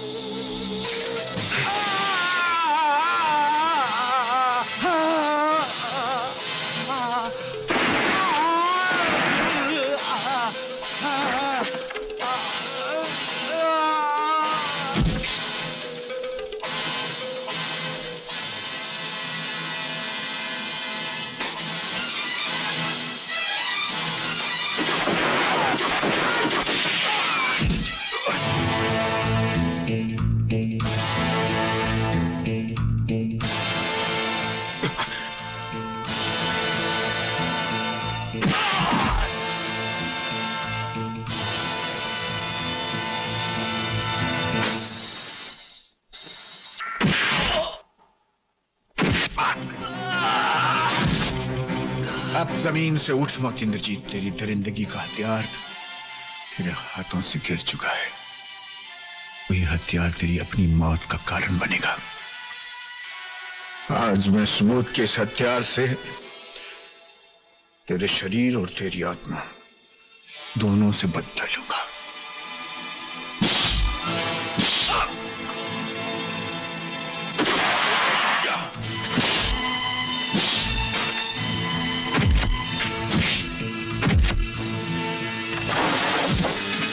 अब जमीन से उठ मत इंद्रजीत, तेरी दरिंदगी का हथियार तेरे हाथों से गिर चुका है। वही हथियार तेरी अपनी मौत का कारण बनेगा। आज मैं सबूत के इस हथियार से तेरे शरीर और तेरी आत्मा दोनों से बदला लूंगा।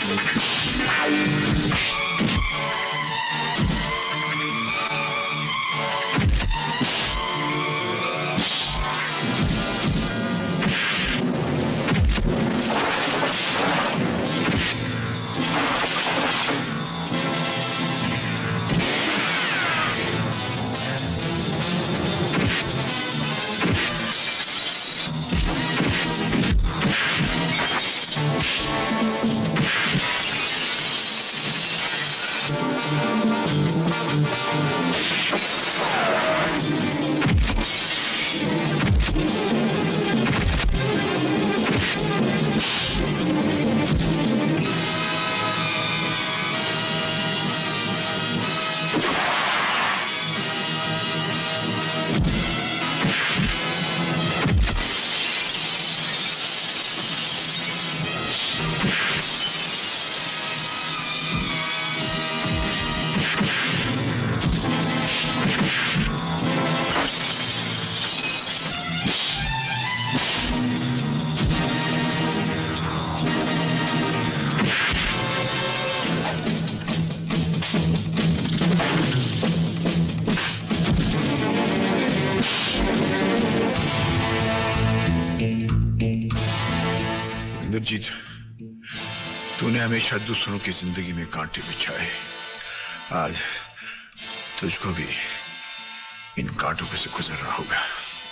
इंद्रजीत, तूने हमेशा दूसरों की जिंदगी में कांटे बिछाए, आज तुझको भी इन कांटों पे से गुजरना होगा।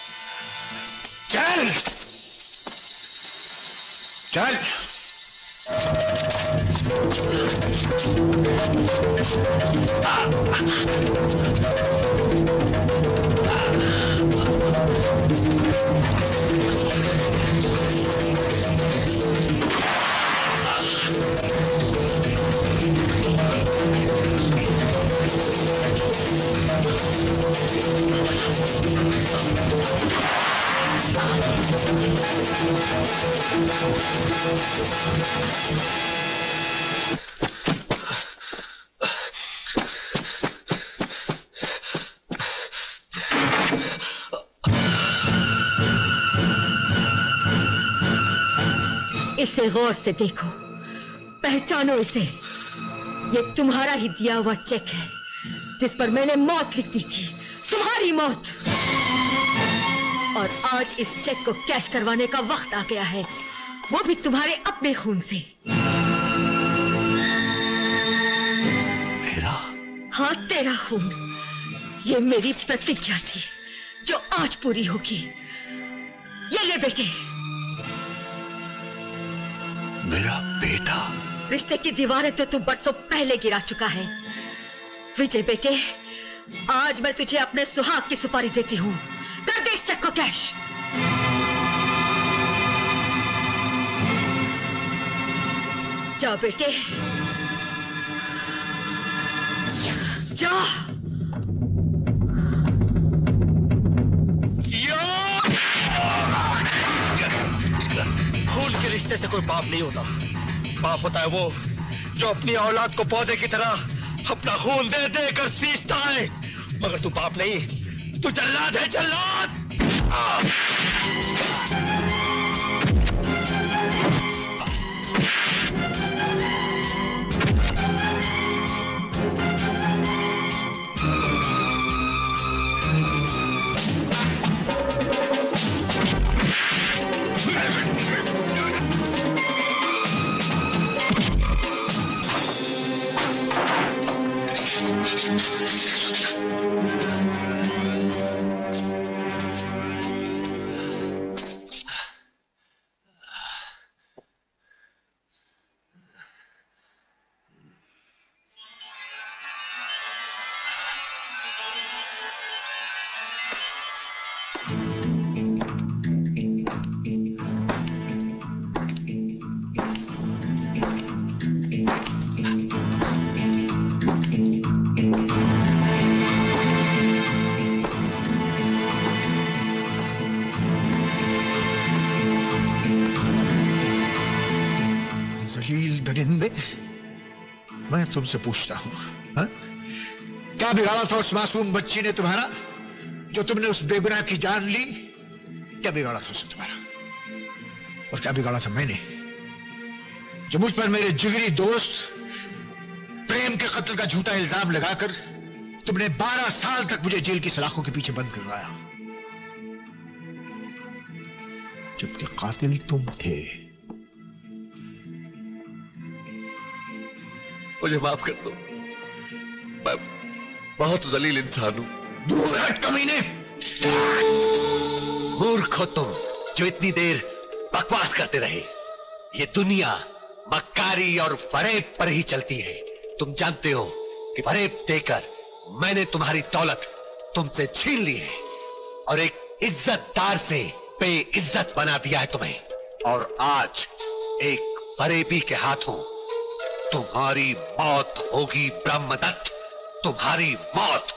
चल चल इसे गौर से देखो, पहचानो इसे। ये तुम्हारा ही दिया हुआ चेक है जिस पर मैंने मौत लिख दी थी, तुम्हारी मौत। और आज इस चेक को कैश करवाने का वक्त आ गया है, वो भी तुम्हारे अपने खून से। मेरा? हाँ, तेरा खून। ये मेरी प्रतिज्ञा थी जो आज पूरी होगी। ये ले बेटे। मेरा बेटा? रिश्ते की दीवारें तो तू बरसों पहले गिरा चुका है। विजय बेटे, आज मैं तुझे अपने सुहाग की सुपारी देती हूँ। कर दे इस चेक को कैश। जा बेटे, जा। खून के रिश्ते से कोई बाप नहीं होता। बाप होता है वो जो अपनी औलाद को पौधे की तरह अपना खून दे दे कर सींचता है। मगर तू बाप नहीं, तू जल्लाद है, जल्लाद। मैं तुमसे पूछता हूं, हा? क्या बिगाड़ा था उस मासूम बच्ची ने तुम्हारा, जो तुमने उस बेगुनाह की जान ली? क्या बिगाड़ा था उसने तुम्हारा? और क्या बिगाड़ा था मैंने, जो मुझ पर मेरे जिगरी दोस्त प्रेम के कत्ल का झूठा इल्जाम लगाकर तुमने बारह साल तक मुझे जेल की सलाखों के पीछे बंद करवाया, जबकि कातिल तुम थे। मुझे माफ कर दो, मैं बहुत जलील इंसान हूं। दूर हट कमीने! मूर्ख हो तुम जो इतनी देर बकवास करते रहे। ये दुनिया मक्कारी और फरेब पर ही चलती है। तुम जानते हो कि फरेब देकर मैंने तुम्हारी दौलत तुमसे छीन ली है और एक इज्जतदार से बेइज्जत बना दिया है तुम्हें। और आज एक फरेबी के हाथों तुम्हारी मौत होगी ब्रह्मदत्त, तुम्हारी मौत।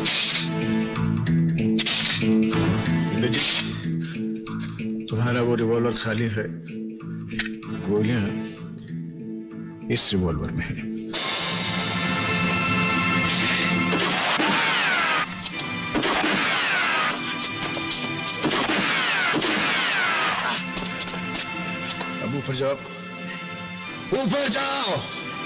तुम्हारा वो रिवॉल्वर खाली है, गोलियां इस रिवॉल्वर में है। अब ऊपर जाओ, ऊपर जाओ।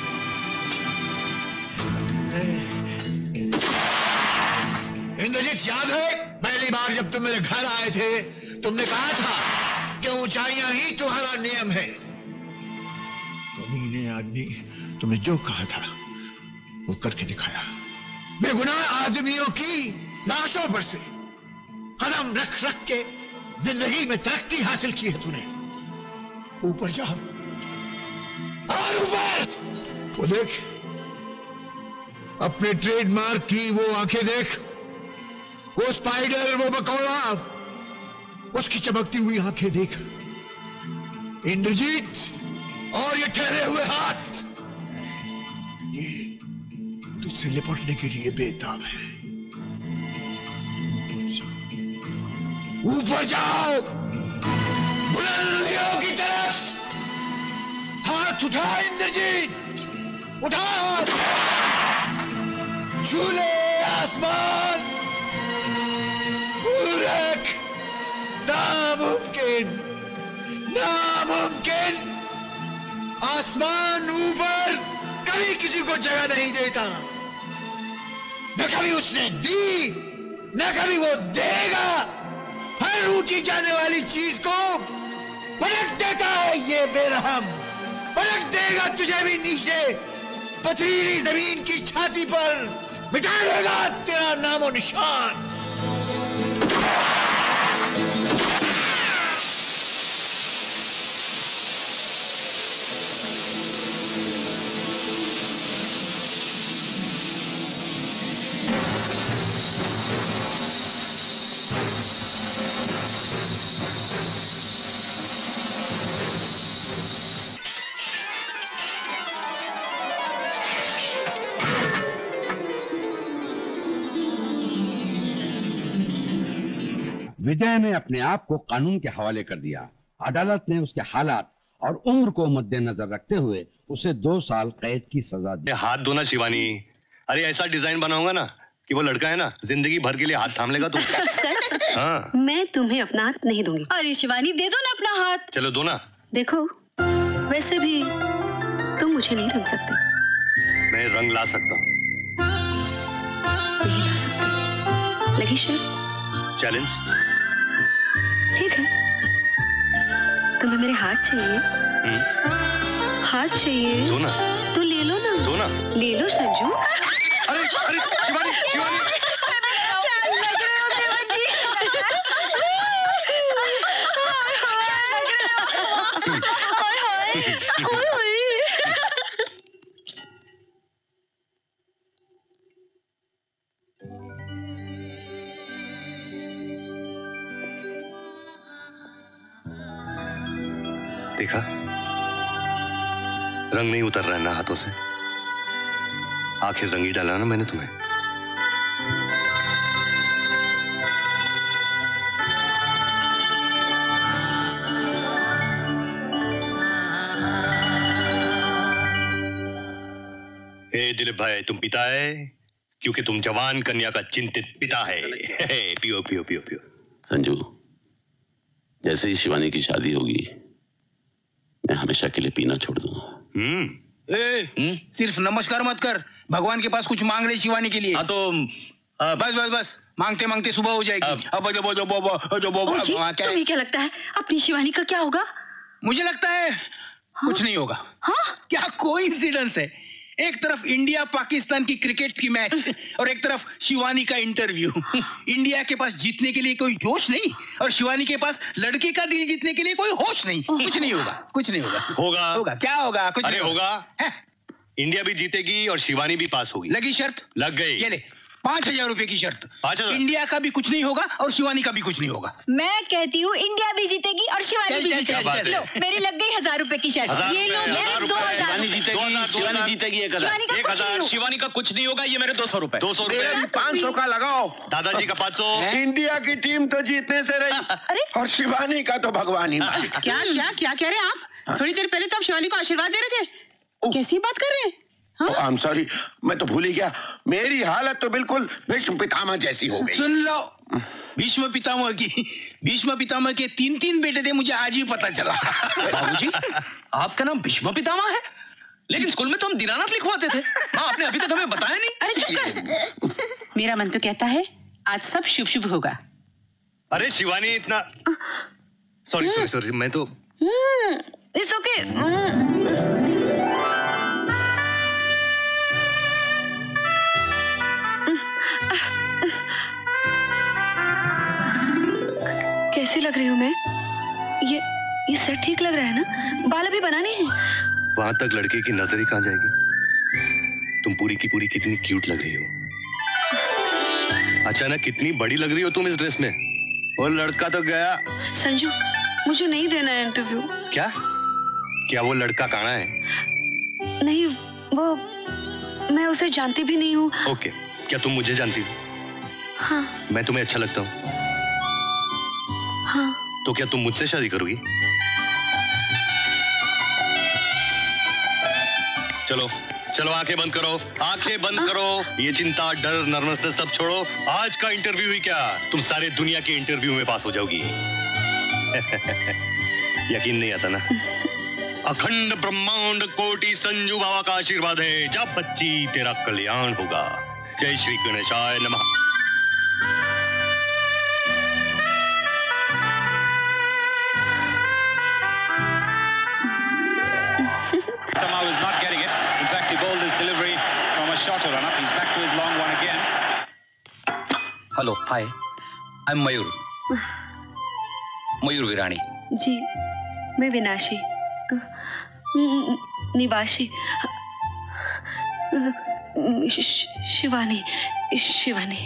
इंद्रजीत, याद है पहली बार जब तुम मेरे घर आए थे तुमने कहा था कि ऊंचाइयां ही तुम्हारा नियम है। कमीने आदमी, तुमने जो कहा था वो करके दिखाया। बेगुनाह आदमियों की लाशों पर से कदम रख रख के जिंदगी में तरक्की हासिल की है तूने। ऊपर जाओ और ऊपर। वो देख, अपने ट्रेडमार्क की वो आंखें देख, वो स्पाइडर, वो मकौड़ा, उसकी चमकती हुई आंखें देख। इंद्रजीत, और ये ठहरे हुए हाथ, ये तुझसे लिपटने के लिए बेताब है। ऊपर जाओ, ऊपर जाओ, बुलंदियों की तरफ। हाथ उठा इंद्रजीत, उठा, झूले आसमान, पूरक, नामुमकिन, नामुमकिन। आसमान ऊपर कभी किसी को जगह नहीं देता, न कभी उसने दी, न कभी वो देगा। हर ऊंची जाने वाली चीज को पलट देता है ये बेरहम। पलट देगा तुझे भी नीचे पथरीली जमीन की छाती पर, मिटा देगा तेरा नामो निशान। विजय ने अपने आप को कानून के हवाले कर दिया। अदालत ने उसके हालात और उम्र को मद्देनजर रखते हुए उसे दो साल कैद की सजा दी। हाथ दो ना शिवानी। अरे ऐसा डिजाइन बनाऊंगा ना कि वो लड़का है ना जिंदगी भर के लिए हाथ थाम लेगा तुम। हाँ। मैं तुम्हें अपना हाथ नहीं दूंगी। अरे शिवानी, दे दो ना अपना हाथ। चलो दो ना। देखो, वैसे भी तुम मुझे नहीं रंग सकते। मैं रंग ला सकता हूँ। नहीं ला सकते। लगी शर्त? चैलेंज। ठीक है, तुम्हें मेरे हाथ चाहिए? हाथ चाहिए? दो ना। तो ले लो ना। दो ना। ले लो संजू। अरे अरे शिवानी, शिवानी। देखा, रंग नहीं उतर रहा है ना हाथों से। आखिर रंग ही डाला ना मैंने तुम्हें। हे दिलीप भाई, तुम पिता है क्योंकि तुम जवान कन्या का चिंतित पिता है। पियो पियो पियो पियो। संजू, जैसे ही शिवानी की शादी होगी मैं हमेशा के लिए पीना छोड़ दूंगा। हम्म ए, सिर्फ नमस्कार मत कर, भगवान के पास कुछ मांग रहे शिवानी के लिए। हाँ तो आ, बस बस बस मांगते मांगते सुबह हो जाएगी। अब अब जो जो बो बो जो बो जी, तुम्हें क्या लगता है अपनी शिवानी का क्या होगा? मुझे लगता है हाँ? कुछ नहीं होगा। हाँ? क्या कोइंसिडेंस है, एक तरफ इंडिया पाकिस्तान की क्रिकेट की मैच और एक तरफ शिवानी का इंटरव्यू। इंडिया के पास जीतने के लिए कोई जोश नहीं और शिवानी के पास लड़के का दिल जीतने के लिए कोई होश नहीं। कुछ नहीं होगा, कुछ नहीं होगा। होगा होगा क्या होगा? कुछ अरे नहीं होगा, इंडिया भी जीतेगी और शिवानी भी पास होगी। लगी शर्त? लग गई। ये ले पांच हजार रुपए की शर्त। पांच हजार? इंडिया का भी कुछ नहीं होगा और शिवानी का भी कुछ नहीं होगा। मैं कहती हूँ इंडिया भी जीतेगी और शिवानी भी जीतेगी। लो मेरी लग गई हजार रुपए की शर्त। ये लो मेरे दो हजार। शिवानी जीतेगी, शिवानी जीतेगी एक हजार। एक हजार। शिवानी का कुछ नहीं होगा, ये मेरे दो सौ रुपए। दो सौ रुपए पाँच सौ का लगाओ। दादाजी का पाँच सौ। इंडिया की टीम तो जीतने से रही और शिवानी का तो भगवान ही मालिक। क्या क्या क्या कह रहे हैं आप? थोड़ी देर पहले तो आप शिवानी को आशीर्वाद दे रहे थे, कैसी बात कर रहे हैं? आई एम सॉरी, मैं तो भूल ही गया। मेरी हालत तो बिल्कुल भीष्म पितामह जैसी हो गई। सुन लो, भीष्म पितामह की भीष्म पितामह के तीन तीन बेटे थे, मुझे आज ही पता चला। बाबूजी, आपका नाम भीष्म पितामह है, लेकिन स्कूल में तो हम दीनानाथ लिखवाते थे। हाँ, आपने अभी तक हमें बताया नहीं। अरे चुप कर। मेरा मन तो कहता है आज सब शुभ शुभ होगा। अरे शिवानी इतना सॉरी सॉरी सॉरी मैं तो इट्स ओके। कैसी लग रही हूँ मैं? ये ये सेट ठीक लग रहा है ना? बाल अभी बनाने हैं। वहां तक लड़के की नजर ही कहाँ जाएगी? तुम पूरी की पूरी कितनी क्यूट लग रही हो। अचानक कितनी बड़ी लग रही हो तुम इस ड्रेस में। और लड़का तो गया। संजू, मुझे नहीं देना है इंटरव्यू। क्या क्या वो लड़का कहाँ है? नहीं, वो मैं उसे जानती भी नहीं हूँ। ओके, क्या तुम मुझे जानती हो? हाँ। मैं तुम्हें अच्छा लगता हूँ? हाँ। तो क्या तुम मुझसे शादी करोगी? चलो चलो आंखें बंद करो, आंखें बंद करो। ये चिंता, डर, नर्वसनेस सब छोड़ो। आज का इंटरव्यू ही क्या, तुम सारे दुनिया के इंटरव्यू में पास हो जाओगी। यकीन नहीं आता ना? अखंड ब्रह्मांड कोटि संजू बाबा का आशीर्वाद है। जा बच्ची, तेरा कल्याण होगा। जय श्री गणेशाय नमः। Somehow is not getting it. In fact, he bowled his delivery from a shorter run-up. He's back to his long one again. Hello, hi, I am Mayur, Mayur Virani. जी, मैं विनाशी, निवासी, शिवानी, शिवानी।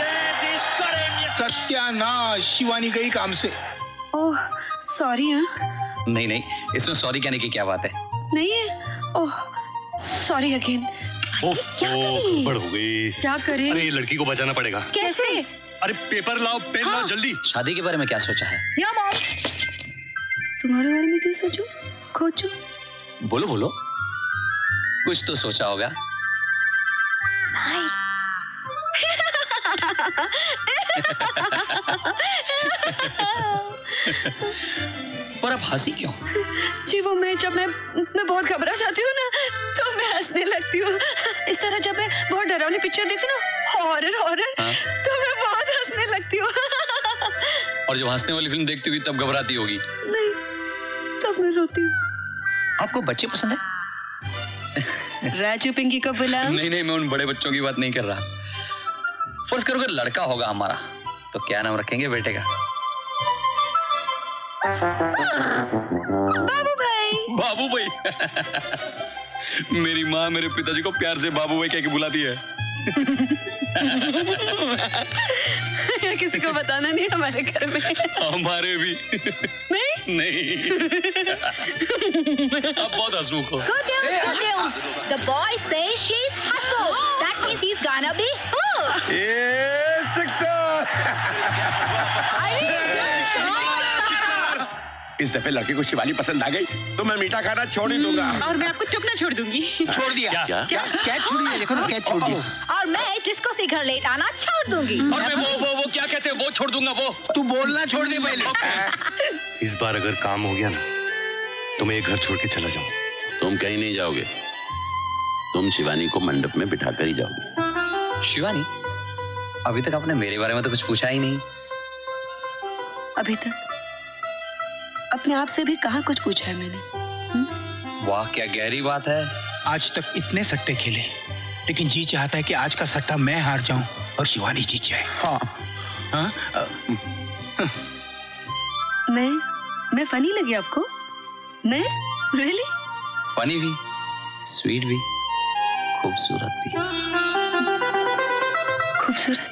सत्यानाश, शिवानी गई काम से। Oh, sorry. हाँ, नहीं नहीं, इसमें सॉरी कहने की क्या बात है? नहीं है। Oh, sorry again. क्या गड़बड़ हो गई। क्या करें? अरे लड़की को बचाना पड़ेगा। कैसे? अरे पेपर लाओ, पेन लाओ जल्दी। शादी के बारे में क्या सोचा है? या मॉम, तुम्हारे बारे में क्यों सोचूं? खोचूं? बोलो बोलो, कुछ तो सोचा होगा। पर अब हंसी क्यों? जी वो मैं जब मैं मैं बहुत घबरा जाती हूँ ना, तो मैं हंसने लगती हूँ। इस तरह जब मैं बहुत डरावनी पिक्चर देखती हूँ ना, हॉरर हॉरर, तो मैं बहुत हंसने लगती हूँ। और जब हंसने वाली फिल्म देखती होगी तब घबराती होगी? नहीं, तब मैं रोती हूँ। आपको बच्चे पसंद है? राजू पिंकी को बुलाओ। नहीं नहीं, मैं उन बड़े बच्चों की बात नहीं कर रहा। फर्ज करो अगर लड़का होगा हमारा, तो क्या नाम रखेंगे बेटे का? बाबू भाई। बाबू भाई। मेरी माँ मेरे पिताजी को प्यार से बाबू भाई कह के बुलाती है। किसी को बताना नहीं हमारे घर में। हमारे भी नहीं नहीं। अब बहुत हंसमुख हो। Go down, go down. The boy says she's hustle. That means he's gonna be hooked. Yes, इस दफे लड़के को शिवानी पसंद आ गई तो मैं मीठा खाना छोड़ ही दूंगा। और मैं आपको चुप ना छोड़ दूंगी। छोड़ दिया। क्या क्या क्या छोड़ दिया? देखो ना, क्या छोड़ दिया। और मैं जिसको से घर लेट आना छोड़ दूंगी। और मैं वो वो वो क्या कहते हैं, वो छोड़ दूंगा। वो तू बोलना छोड़ दे पहले। इस बार अगर काम हो गया ना, तो मैं ये घर छोड़ के चला जाऊं। तुम कहीं नहीं जाओगे, तुम शिवानी को मंडप में बिठाकर ही जाओगे। शिवानी, अभी तक आपने मेरे बारे में तो कुछ पूछा ही नहीं। अभी तक अपने आप से भी कहाँ कुछ पूछा है मैंने। हुँ? वाह, क्या गहरी बात है। आज तक इतने सट्टे खेले, लेकिन जी चाहता है कि आज का सट्टा मैं हार जाऊं और शिवानी जीत जाए। हाँ, हाँ? मैं मैं फनी लगी आपको? मैं रियली? फनी भी, स्वीट भी, खूबसूरत भी। खूबसूरत?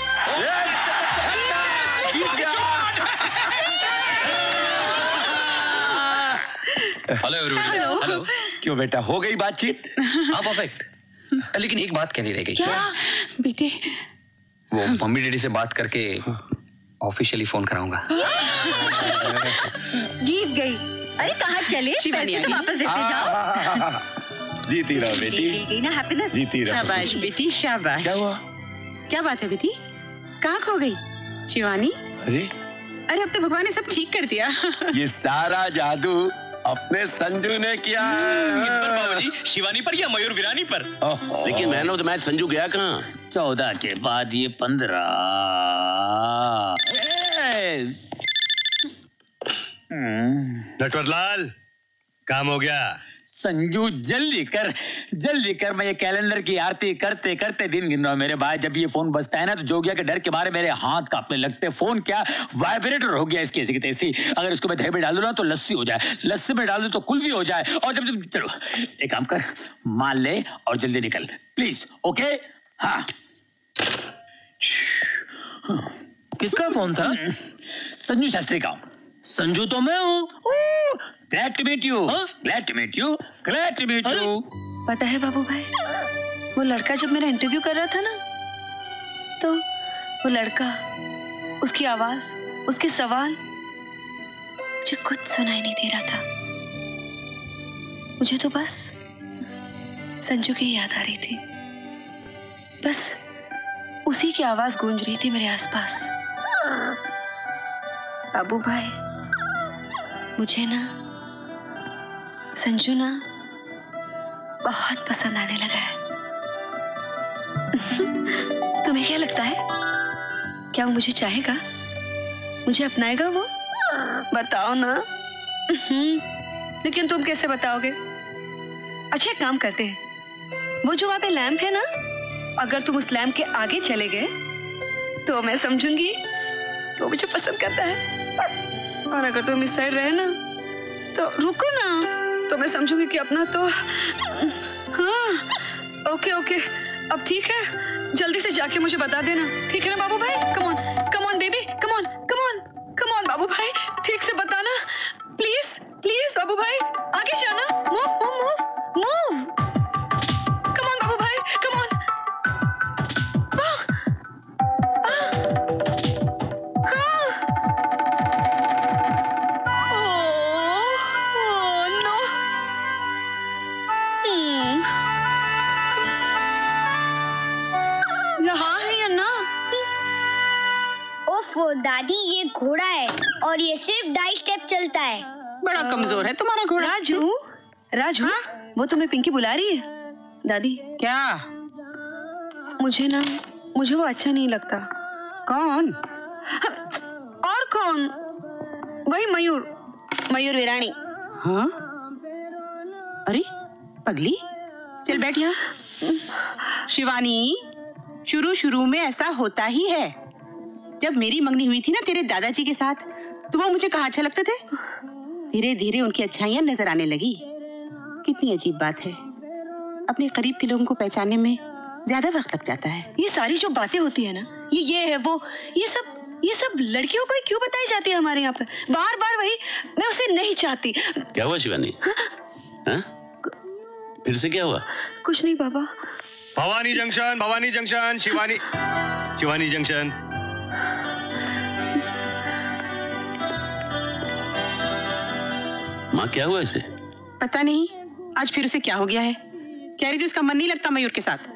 Hello everybody. हेलो। क्यों बेटा, हो गई बातचीत? हाँ, परफेक्ट। लेकिन एक बात कहनी रह गई। क्या बेटे? वो मम्मी डैडी से बात करके ऑफिशियली फोन कराऊंगा। जीत गई। अरे कहाँ चले? पैसे तो वापस देते जाओ। जीती रहो बेटी। जीत गई ना, हैप्पीनेस। जीती रहो। शाबाश बेटी, शाबाश। क्या हुआ? क्या बात है बेटी? कहाँ खो गई शिवानी? अरे अरे अब तो भगवान ने सब ठीक कर दिया। ये सारा जादू अपने संजू ने किया। किस पर बाबूजी? शिवानी पर या मयूर वीरानी पर? लेकिन man of the match Sanju गया कहाँ? चौदह के बाद ये पंद्रह। नटवरलाल, काम हो गया। संजू जल्दी कर, जल्दी कर। मैं ये कैलेंडर की आरती करते करते दिन गिन रहा हूँ मेरे भाई। जब ये फोन बजता है ना तो जोगिया के डर के मारे मेरे हाथ कांपने लगते। फोन क्या वाइब्रेटर हो गया इसकी ऐसी तैसी। अगर इसको मैं दही में डाल दूं ना तो लस्सी हो जाए, लस्सी में डाल दूं तो कुल्फी हो जाए। और जब जब चलो एक काम कर, मान ले और जल्दी निकल प्लीज। ओके? हाँ। किसका फोन था? संजू शास्त्री का। संजू तो मैं हूँ। Glad to meet you. Glad to meet you. Glad to meet you. पता है बाबू भाई, वो लड़का जब मेरा इंटरव्यू कर रहा था ना, तो वो लड़का, उसकी आवाज, उसके सवाल मुझे कुछ सुनाई नहीं दे रहा था। मुझे तो बस संजू की याद आ रही थी। बस उसी की आवाज गूंज रही थी मेरे आसपास। बाबू भाई, मुझे ना संजू ना बहुत पसंद आने लगा है। तुम्हें क्या लगता है? क्या वो मुझे चाहेगा? मुझे अपनाएगा वो? बताओ ना। लेकिन तुम कैसे बताओगे? अच्छा एक काम करते हैं, वो जो वहां पे लैंप है ना, अगर तुम उस लैंप के आगे चले गए तो मैं समझूंगी कि वो मुझे पसंद करता है। और अगर तुम इस साइड रहे ना तो रुको ना, तो मैं समझूंगी कि अपना तो। हाँ ओके ओके, अब ठीक है, जल्दी से जाके मुझे बता देना, ठीक है ना बाबू भाई? Come on come on baby, come on come on come on बाबू भाई, ठीक से बताना प्लीज प्लीज बाबू भाई, आगे जाना। Move move move move, come on बाबू भाई, कम ऑन। दादी ये घोड़ा है और ये सिर्फ ढाई स्टेप चलता है। बड़ा कमजोर है तुम्हारा घोड़ा। राजू, राजू, हाँ? वो तुम्हें पिंकी बुला रही है। दादी क्या? मुझे ना, मुझे वो अच्छा नहीं लगता। कौन? और कौन? वही मयूर, मयूर वीरानी। हाँ? अरे पगली, चल बैठ यहाँ। शिवानी, शुरू शुरू में ऐसा होता ही है। जब मेरी मंगनी हुई थी ना तेरे दादाजी के साथ, तो वो मुझे कहाँ अच्छा लगते थे। धीरे धीरे उनकी अच्छाइयां नजर आने लगी। कितनी अजीब बात है, अपने करीब के लोगों को पहचानने में ज्यादा वक्त लग जाता है। ये सारी जो बातें होती है ना, ये ये है वो, ये सब ये सब लड़कियों को क्यों बताई जाती है हमारे यहाँ पे? बार बार वही, मैं उसे नहीं चाहती। क्या हुआ शिवानी? हाँ? फिर से क्या हुआ? कुछ नहीं बाबा। Bhavani junction, Bhavani junction, Shivani Shivani junction. माँ क्या हुआ इसे? पता नहीं, आज फिर उसे क्या हो गया है। कह रही थी उसका मन नहीं लगता मयूर के साथ।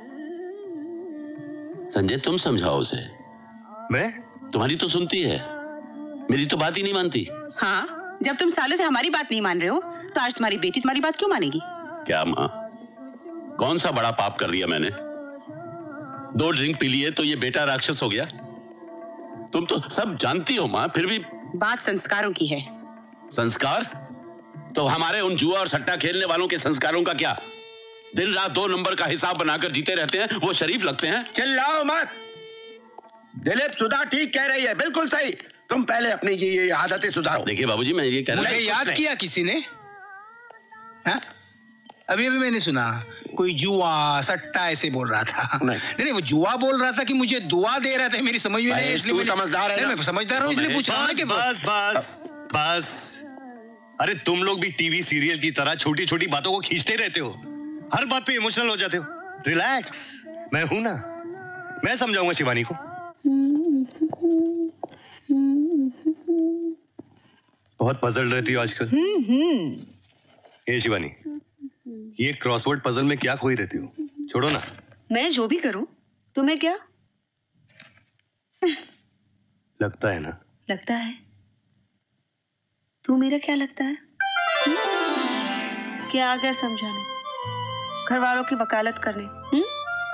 संजय तुम समझाओ उसे। मैं? तुम्हारी तो सुनती है, मेरी तो बात ही नहीं मानती। हाँ, जब तुम सालों से हमारी बात नहीं मान रहे हो तो आज तुम्हारी बेटी तुम्हारी बात क्यों मानेगी? क्या माँ, कौन सा बड़ा पाप कर दिया मैंने? दो ड्रिंक पी लिए तो ये बेटा राक्षस हो गया? तुम तो सब जानती हो माँ, फिर भी। बात संस्कारों की है। संस्कार? तो हमारे उन जुआ और सट्टा खेलने वालों के संस्कारों का क्या? दिन रात दो नंबर का हिसाब बनाकर जीते रहते हैं, वो शरीफ लगते हैं? चिल्लाओ मत। दिलीप सुधा ठीक कह रही है, बिल्कुल सही। तुम पहले अपनी ये, ये आदतें सुधारो। देखिए बाबूजी, मैं ये कह रहा हूं, मुझे याद किया किसी ने? हा? अभी अभी मैंने सुना कोई जुआ सट्टा ऐसे बोल रहा था। नहीं नहीं, वो जुआ बोल रहा था कि मुझे दुआ दे रहा था, मेरी समझ में नहीं। इसलिए समझदार है। मैं समझदार हूँ, इसलिए पूछ रहा हूँ। बस बस बस। अरे तुम लोग भी टीवी सीरियल की तरह छोटी छोटी बातों को खींचते रहते हो, हर बात पे इमोशनल हो जाते हो। रिलैक्स, मैं हूं ना, मैं समझाऊंगा शिवानी को। बहुत पजल रहती हो आजकल। ये शिवानी, ये क्रॉसवर्ड पजल में क्या खोई रहती हो? छोड़ो ना। मैं जो भी करूं तुम्हें क्या लगता है ना? लगता है। तू मेरा क्या लगता है? हुँ? क्या आ गया समझाने, घर वालों की वकालत करने? हुँ?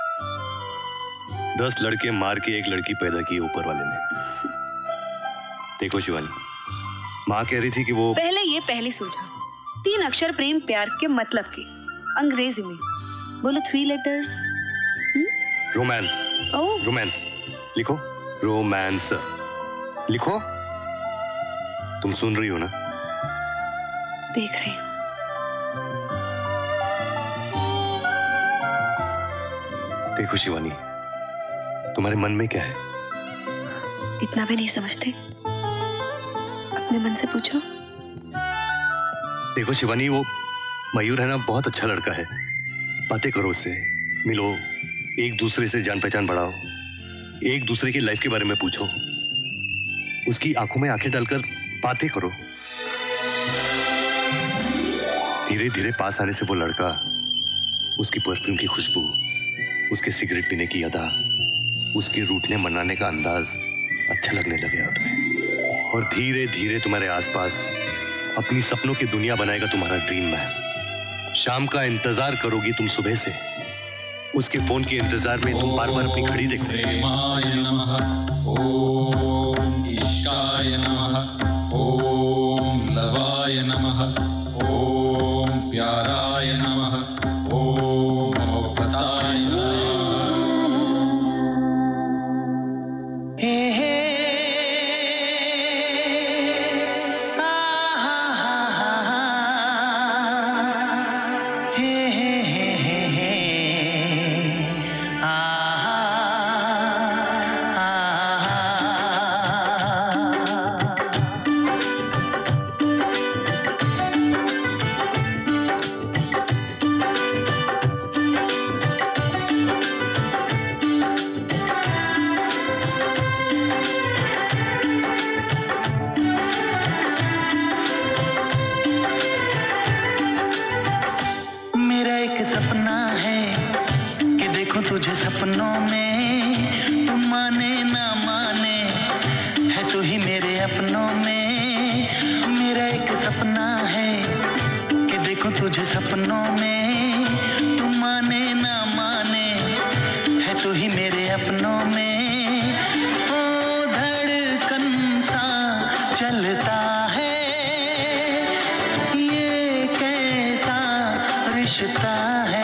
दस लड़के मार के एक लड़की पैदा की ऊपर वाले ने। देखो शिवानी, माँ कह रही थी कि वो पहले ये पहले सोचा तीन अक्षर प्रेम प्यार के मतलब के अंग्रेजी में बोलो, three letters. Romance. Oh romance लिखो, रोमांस लिखो। तुम सुन रही हो ना? देख रही हूँ। देखो शिवानी, तुम्हारे मन में क्या है? इतना भी नहीं समझते, अपने मन से पूछो। देखो शिवानी, वो मयूर है ना, बहुत अच्छा लड़का है। बातें करो उससे, मिलो, एक दूसरे से जान पहचान बढ़ाओ, एक दूसरे की लाइफ के बारे में पूछो, उसकी आंखों में आंखें डालकर बातें करो। धीरे धीरे पास आने से वो लड़का, उसकी परफ्यूम की खुशबू, उसके सिगरेट पीने की अदा, उसके रूठने मनाने का अंदाज अच्छा लगने लगेगा तुम्हें। और धीरे धीरे तुम्हारे आसपास अपनी सपनों की दुनिया बनाएगा तुम्हारा ड्रीम मैन। शाम का इंतजार करोगी तुम सुबह से, उसके फोन के इंतजार में तुम बार बार अपनी घड़ी देखो। प्रेमाय नमः, ओम इष्टाय नमः, ओम लवाय नमः, ओम प्याराय नमः, ओम मोहब्बताय नमः। हे हे तुझे सपनों में, तू माने ना माने, है तू ही मेरे अपनों में। मेरा एक सपना है कि देखो तुझे सपनों में, तू माने ना माने, है तू ही मेरे अपनों में। ओ धड़कन सा चलता है, ये कैसा रिश्ता है।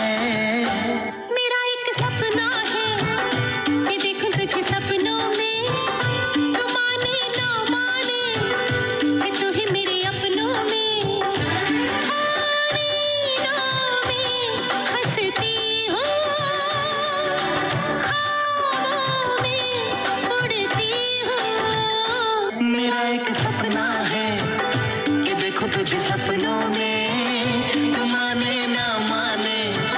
तुझे सपनों में, तू माने ना माने,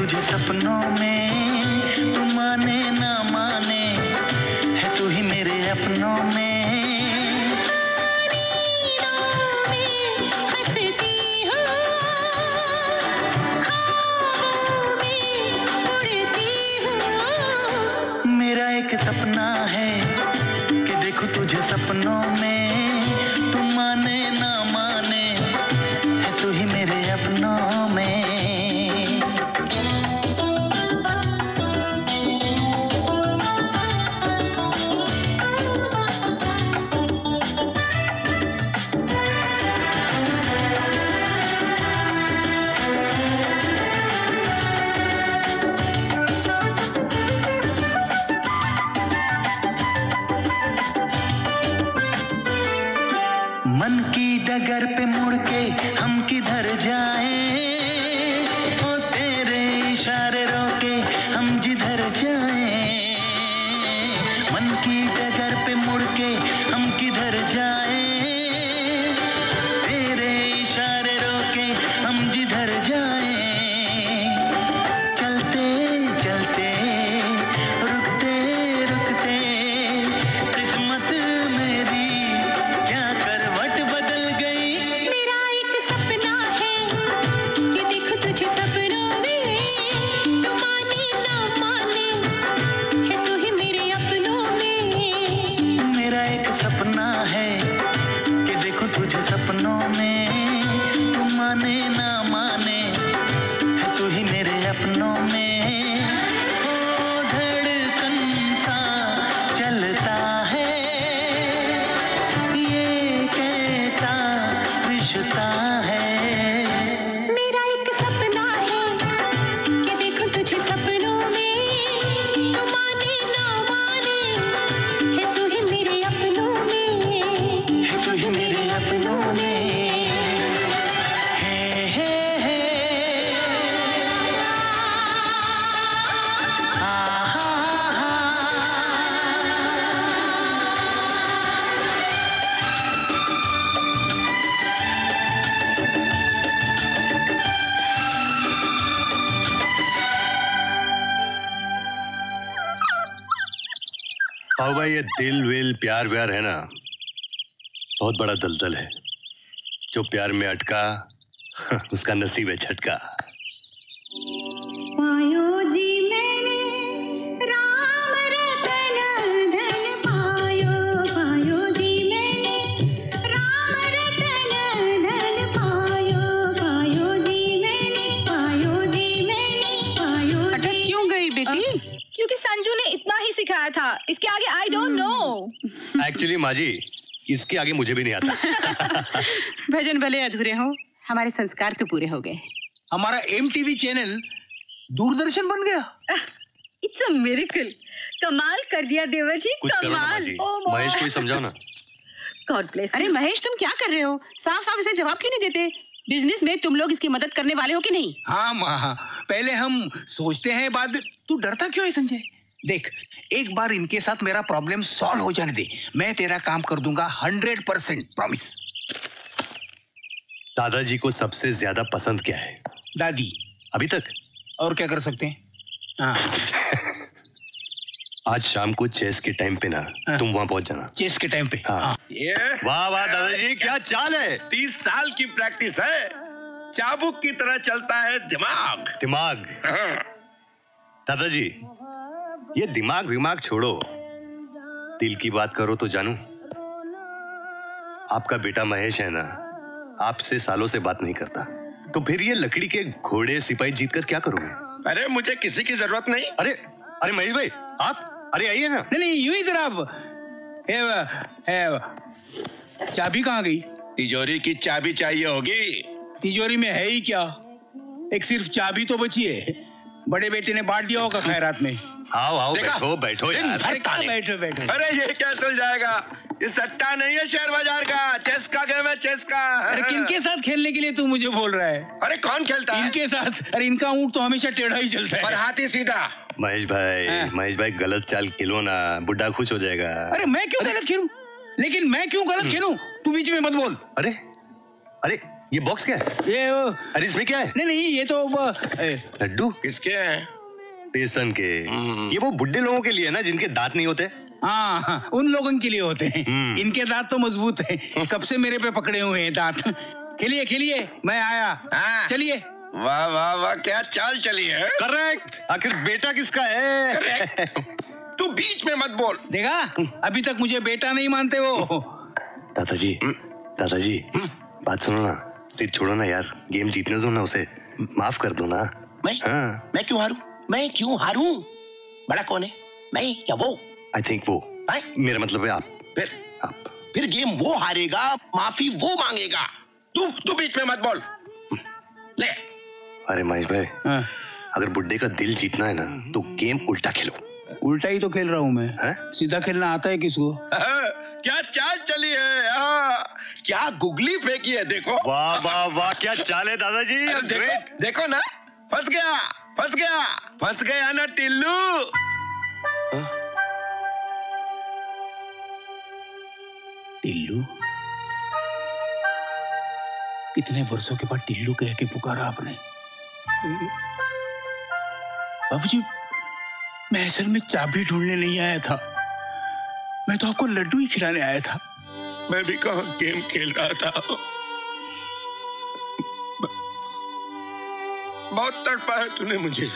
तुझे सपनों में, तू माने ना माने, है तू ही मेरे अपनों में। मेरा एक सपना है कि देखो तुझे सपनों में, तू माने ना माने, है तू ही मेरे अपनों में। मन की डगर पे मुड़ के हम किधर जाएं, ओ तेरे इशारे रोके हम जिधर जाएं। मन की डगर पे मुड़ के हम किधर जाएं, तेरे इशारे रोके हम जिधर जाएं। चलते चलते रुकते रुकते किस्मत मेरी क्या करवट बदल गई। मेरा एक सपना है कि देखो तुझे सपनों में, तू माने ना माने, है तू ही मेरे अपनों में। मेरा एक सपना है कि देखो तुझे सपनों में, तू माने ना माने, है तू ही मेरे अपनों में। ओ धड़कन सा चलता है, ये कैसा रिश्ता है। मेरा एक सपना है कि देखो तुझे सपनों में, तू माने ना माने, है तू ही मेरे अपनों में। है तू ही मेरे अपनों में। हे हे हे हा हा हा। आओ भाई, ये दिल विल प्यार व्यार है ना, बहुत बड़ा दलदल है। जो प्यार में अटका उसका नसीब है झटका। पायो जी मैंने राम रतन धन पायो, पायो जी मैंने राम रतन धन पायो, पायो जी मैंने, पायो जी मैंने, पायो जी। अटक क्यों गई बेटी? क्योंकि संजू ने इतना ही सिखाया था, इसके आगे आई डोंट नो। एक्चुअली माँ जी, इसके आगे मुझे भी नहीं आता। भजन भले अधूरे हो, हमारे संस्कार तो पूरे हो गए। हमारा एमटीवी चैनल दूरदर्शन बन गया। It's a miracle. कमाल कर दिया देवर जी, कुछ करो ना माँ कमाल। जी, महेश को ही समझाओ ना। God bless. अरे महेश, तुम क्या कर रहे हो? साफ साफ इसे जवाब क्यों नहीं देते? बिजनेस में तुम लोग इसकी मदद करने वाले हो कि नहीं? हाँ माँ, पहले हम सोचते हैं, बाद तू डरता क्यों है संजय? देख, एक बार इनके साथ मेरा प्रॉब्लम सॉल्व हो जाने दे, मैं तेरा काम कर दूंगा हंड्रेड परसेंट, प्रॉमिस। दादाजी को सबसे ज्यादा पसंद क्या है? दादी। अभी तक? और क्या कर सकते हैं? हाँ। आज शाम को चेस के टाइम पे ना तुम वहाँ पहुँच जाना। चेस के टाइम पे? हाँ। ये वाह वाह दादाजी, क्या चाल है। तीस साल की प्रैक्टिस है, चाबुक की तरह चलता है दिमाग। दिमाग? दादाजी, ये दिमाग विमाग छोड़ो, दिल की बात करो तो जानू। आपका बेटा महेश है ना, आपसे सालों से बात नहीं करता, तो फिर ये लकड़ी के घोड़े सिपाही जीत कर क्या करोगे? अरे मुझे किसी की जरूरत नहीं। अरे अरे महेश भाई, आप अरे आइए ना। नहीं नहीं, यूं ही जनाब। है, है, चाबी कहाँ गई? तिजोरी की चाबी चाहिए होगी। तिजोरी में है ही क्या, एक सिर्फ चाबी तो बची है। बड़े बेटे ने बांट दिया होगा खैरात में। आओ आओ, देखा? बैठो बैठो यार। अरे कहाँ बैठो बैठो। अरे ये क्या चल जाएगा, ये सट्टा नहीं है शेयर बाजार का, चेस का गेम है, चेस का। अरे किनके साथ खेलने के लिए तू मुझे बोल रहा है? अरे कौन खेलता है? इनके साथ। अरे इनका ऊँट तो हमेशा टेढ़ा ही चलता है। पर हाथी सीधा। महेश भाई, महेश भाई गलत चाल खेलो ना, बुड्ढा खुश हो जाएगा। अरे मैं क्यों गलत खेलूं? लेकिन मैं क्यों गलत खेलूं? तू बीच में मत बोल। अरे अरे ये बॉक्स क्या है? ये वो अरे इसमें क्या है? नहीं नहीं ये तो वो लड्डू किसके हैं? बेसन के। ये वो बुड्ढे लोगों के लिए ना जिनके दांत नहीं होते। हाँ हाँ उन लोगों के लिए होते हैं। इनके दांत तो मजबूत हैं, कब से मेरे पे पकड़े हुए हैं दांत। खेलिए खेलिए, मैं आया। हाँ। चलिए। वाह वाह वाह, क्या चाल चली है। करेक्ट। आखिर बेटा किसका है? करेक्ट। तू बीच में मत बोल। देखा, अभी तक मुझे बेटा नहीं मानते वो। दादाजी, दादाजी, बात सुनो ना, फिर छोड़ो ना यार, गेम जीतने दो ना उसे, माफ कर दो ना। मैं हाँ। मैं क्यों हारूं? मैं क्यों हारूं? बड़ा कौन है? मैं क्या वो? आई थिंक वो। है? मेरा मतलब है आप। फिर आप फिर गेम वो हारेगा, माफी वो मांगेगा। तू तू बीच में मत बोल। ले। अरे महेश भाई, हाँ। अगर बुड्ढे का दिल जीतना है ना तो गेम उल्टा खेलो। उल्टा ही तो खेल रहा हूँ मैं। है? सीधा खेलना आता है किसको? क्या चाल चली है। हाँ। क्या गुगली फेंकी है, देखो। वाह वाह वाह, क्या चाल है दादाजी। देखो, देखो ना, फंस गया फंस गया फंस गया ना टिल्लू। टिल्लू? कितने वर्षों के बाद टिल्लू कह के पुकारा आपने? बाबूजी, मैं असल में चाबी ढूंढने नहीं आया था, मैं तो आपको लड्डू ही खिलाने आया था। मैं भी कहाँ गेम खेल रहा था। बहुत तड़पाया तूने मुझे,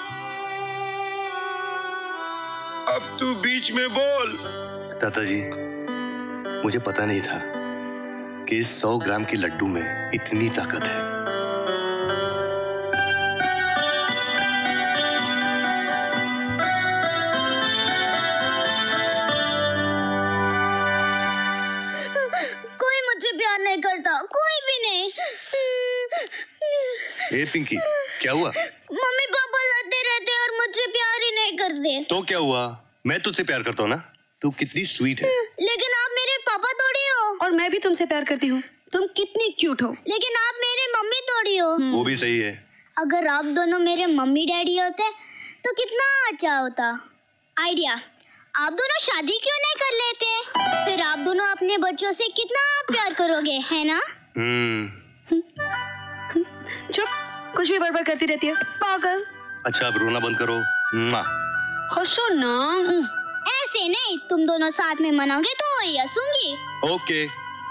अब तू बीच में बोल। दादाजी, मुझे पता नहीं था कि इस सौ ग्राम के लड्डू में इतनी ताकत है। कोई मुझसे प्यार नहीं करता, कोई भी नहीं। ए पिंकी, क्या हुआ? मम्मी पापा लड़ते रहते और मुझसे प्यार ही नहीं करते। तो क्या हुआ? मैं तुझसे प्यार करता हूँ ना, तू कितनी स्वीट है। लेकिन आप मेरे पापा थोड़ी हो। और मैं भी तुमसे प्यार करती हूँ, तुम कितनी क्यूट हो। लेकिन आप मेरे मम्मी थोड़ी हो। वो भी सही है। अगर आप दोनों मेरे मम्मी डैडी होते तो कितना अच्छा होता। आइडिया, आप दोनों शादी क्यों नहीं कर लेते? फिर आप दोनों अपने बच्चों से कितना प्यार करोगे, है ना? हम्म। चुप, कुछ भी बड़बड़ करती रहती है, पागल। अच्छा, अब रोना बंद करो। हंसो ना। ऐसे नहीं, तुम दोनों साथ में मनाओगे तो वही हंसूंगी। ओके।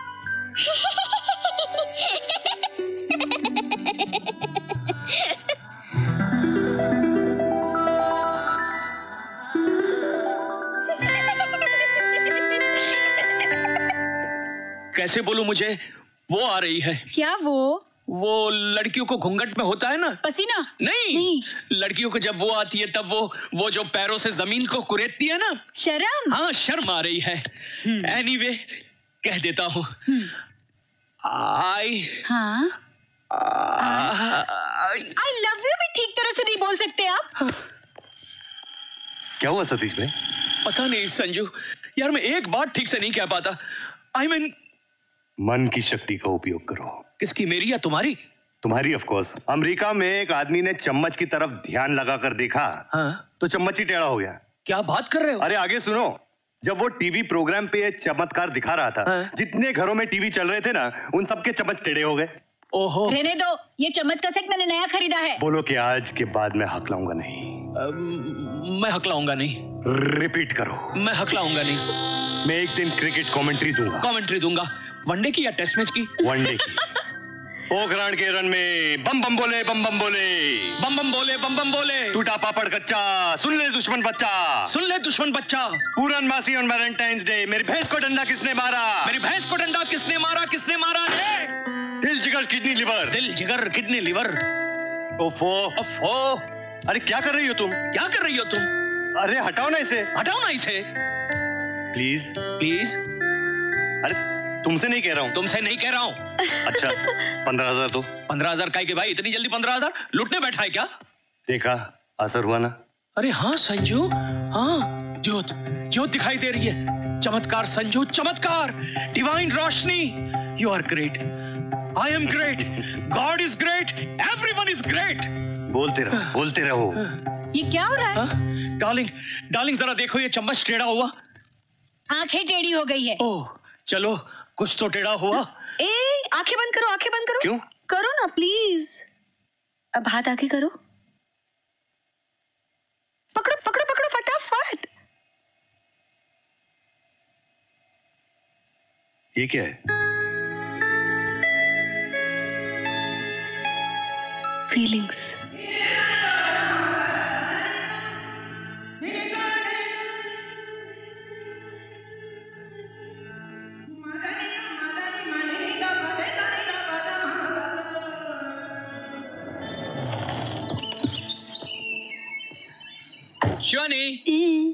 कैसे बोलूं मुझे? वो आ रही है। क्या वो? वो लड़कियों को घूंघट में होता है ना, पसीना। नहीं, नहीं। लड़कियों को जब वो आती है तब वो वो जो पैरों से जमीन को कुरेदती है ना, शर्म। हाँ, शर्म आ रही है। एनीवे, कह देता हूँ। आई हाँ आई लव यू भी ठीक तरह से नहीं बोल सकते आप। क्या हुआ सतीश भाई? पता नहीं संजू, यार मैं एक बात ठीक से नहीं कह पाता। आई I मीन mean, मन की शक्ति का उपयोग करो। किसकी, मेरी या तुम्हारी? तुम्हारी ऑफ कोर्स। अमेरिका में एक आदमी ने चम्मच की तरफ ध्यान लगाकर देखा, हाँ? तो चम्मच ही टेढ़ा हो गया। क्या बात कर रहे हो? अरे आगे सुनो। जब वो टीवी प्रोग्राम पे चमत्कार दिखा रहा था, हाँ? जितने घरों में टीवी चल रहे थे ना, उन सबके चम्मच टेढ़े हो गए। ओहो। रहने दो, ये चम्मच का सेट मैंने नया खरीदा है। बोलो कि आज के बाद मैं हकलाऊंगा नहीं। आ, मैं हकलाऊंगा नहीं। रिपीट करो। मैं हकलाऊंगा नहीं। मैं एक दिन क्रिकेट कमेंट्री दूंगा। कमेंट्री दूंगा। वनडे की या टेस्ट मैच की? वनडे की। पोखरण के रन में बम बम बोले, बम बम बोले, बम बम बोले, बम बम बोले, टूटा पापड़ कच्चा, सुन ले दुश्मन बच्चा, सुन ले दुश्मन बच्चा, पूरन मासी ऑन वैलेंटाइंस डे, मेरी भैंस को डंडा किसने मारा, मेरी भैंस को डंडा किसने मारा, किसने मारा रे? दिल जिगर किडनी लिवर, दिल जिगर किडनी लिवर। ओफो ओफो, अरे क्या कर रही हो तुम? क्या कर रही हो तुम? अरे हटाओ ना इसे, हटाओ ना इसे, प्लीज प्लीज। अरे तुमसे नहीं कह रहा हूँ। तुमसे नहीं कह रहा हूँ। अच्छा, पंद्रह हजार दो। पंद्रह हजार का के भाई, इतनी जल्दी पंद्रह हजार लुटने बैठा है क्या? देखा, असर हुआ ना? अरे हाँ संजू, हाँ, ज्योत ज्योत दिखाई दे रही है। चमत्कार संजू, चमत्कार, डिवाइन रोशनी। You are great, I am great, God is great, everyone is great. बोलते रहो, बोलते रहो। ये क्या हो रहा है? डार्लिंग, डार्लिंग जरा देखो, ये चम्मच टेढ़ा हुआ, आंखें टेढ़ी हो गई है। ओह, चलो कुछ तो टेढ़ा हुआ। ए, आंखें बंद करो, आंखें बंद करो। क्यों? करो ना प्लीज। अब हाथ आगे करो, पकड़ो पकड़ो पकड़ो फटाफट। ये क्या है? फीलिंग्स। शिवानी,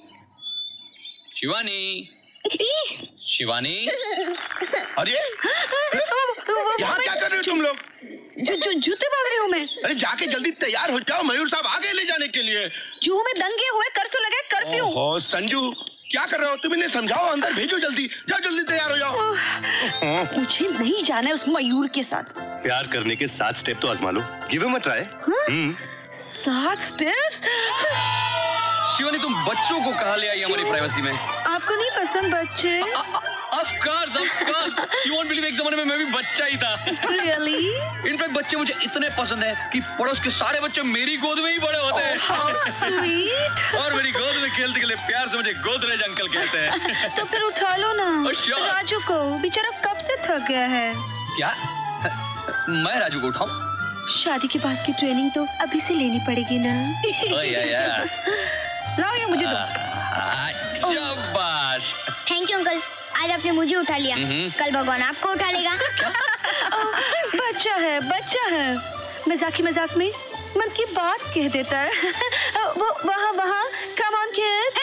शिवानी, शिवानी, अरे यहाँ क्या कर रहे हो तुम लोग? जो जो जूते बांध रही हूँ मैं। अरे जाके जल्दी तैयार हो जाओ, मयूर साहब आगे ले जाने के लिए। जूहू में दंगे हुए, कर्फ्यू लगे, कर्फ्यू। ओहो संजू, क्या कर रहे हो तुम? इन्हें समझाओ, अंदर भेजो जल्दी। जाओ जल्दी तैयार हो जाओ। मुझे नहीं जाना है उस मयूर के साथ। प्यार करने के सात स्टेप तो आजमा लो, गिव हिम अ ट्राई। सात स्टेप्स? शिवानी, तुम बच्चों को कहाँ ले आई हमारी प्राइवेसी में? आपको नहीं पसंद बच्चे? Of course, of course. You won't believe, एक जमाने में मैं भी बच्चा ही था। Really? इनफैक्ट बच्चे मुझे इतने पसंद है कि पड़ोस के सारे बच्चे मेरी गोद में ही बड़े होते हैं। Oh, sweet. और मेरी गोद में खेलते खेलते प्यार से मुझे गोदरेज अंकल कहते हैं। तो फिर उठा लो ना Oh, sure. राजू को, बेचारा कब से थक गया है। क्या? मैं राजू को उठाऊं? शादी के बाद की ट्रेनिंग तो अभी से लेनी पड़ेगी ना। Oh, yeah, yeah. लाओ ये मुझे दो। शाबाश। थैंक यू अंकल, आज आपने मुझे उठा लिया, कल भगवान आपको उठा लेगा। बच्चा है, बच्चा है, मजाक ही मजाक में मन की बात कह देता है। वो वहाँ वहाँ, कम ऑन किड्स।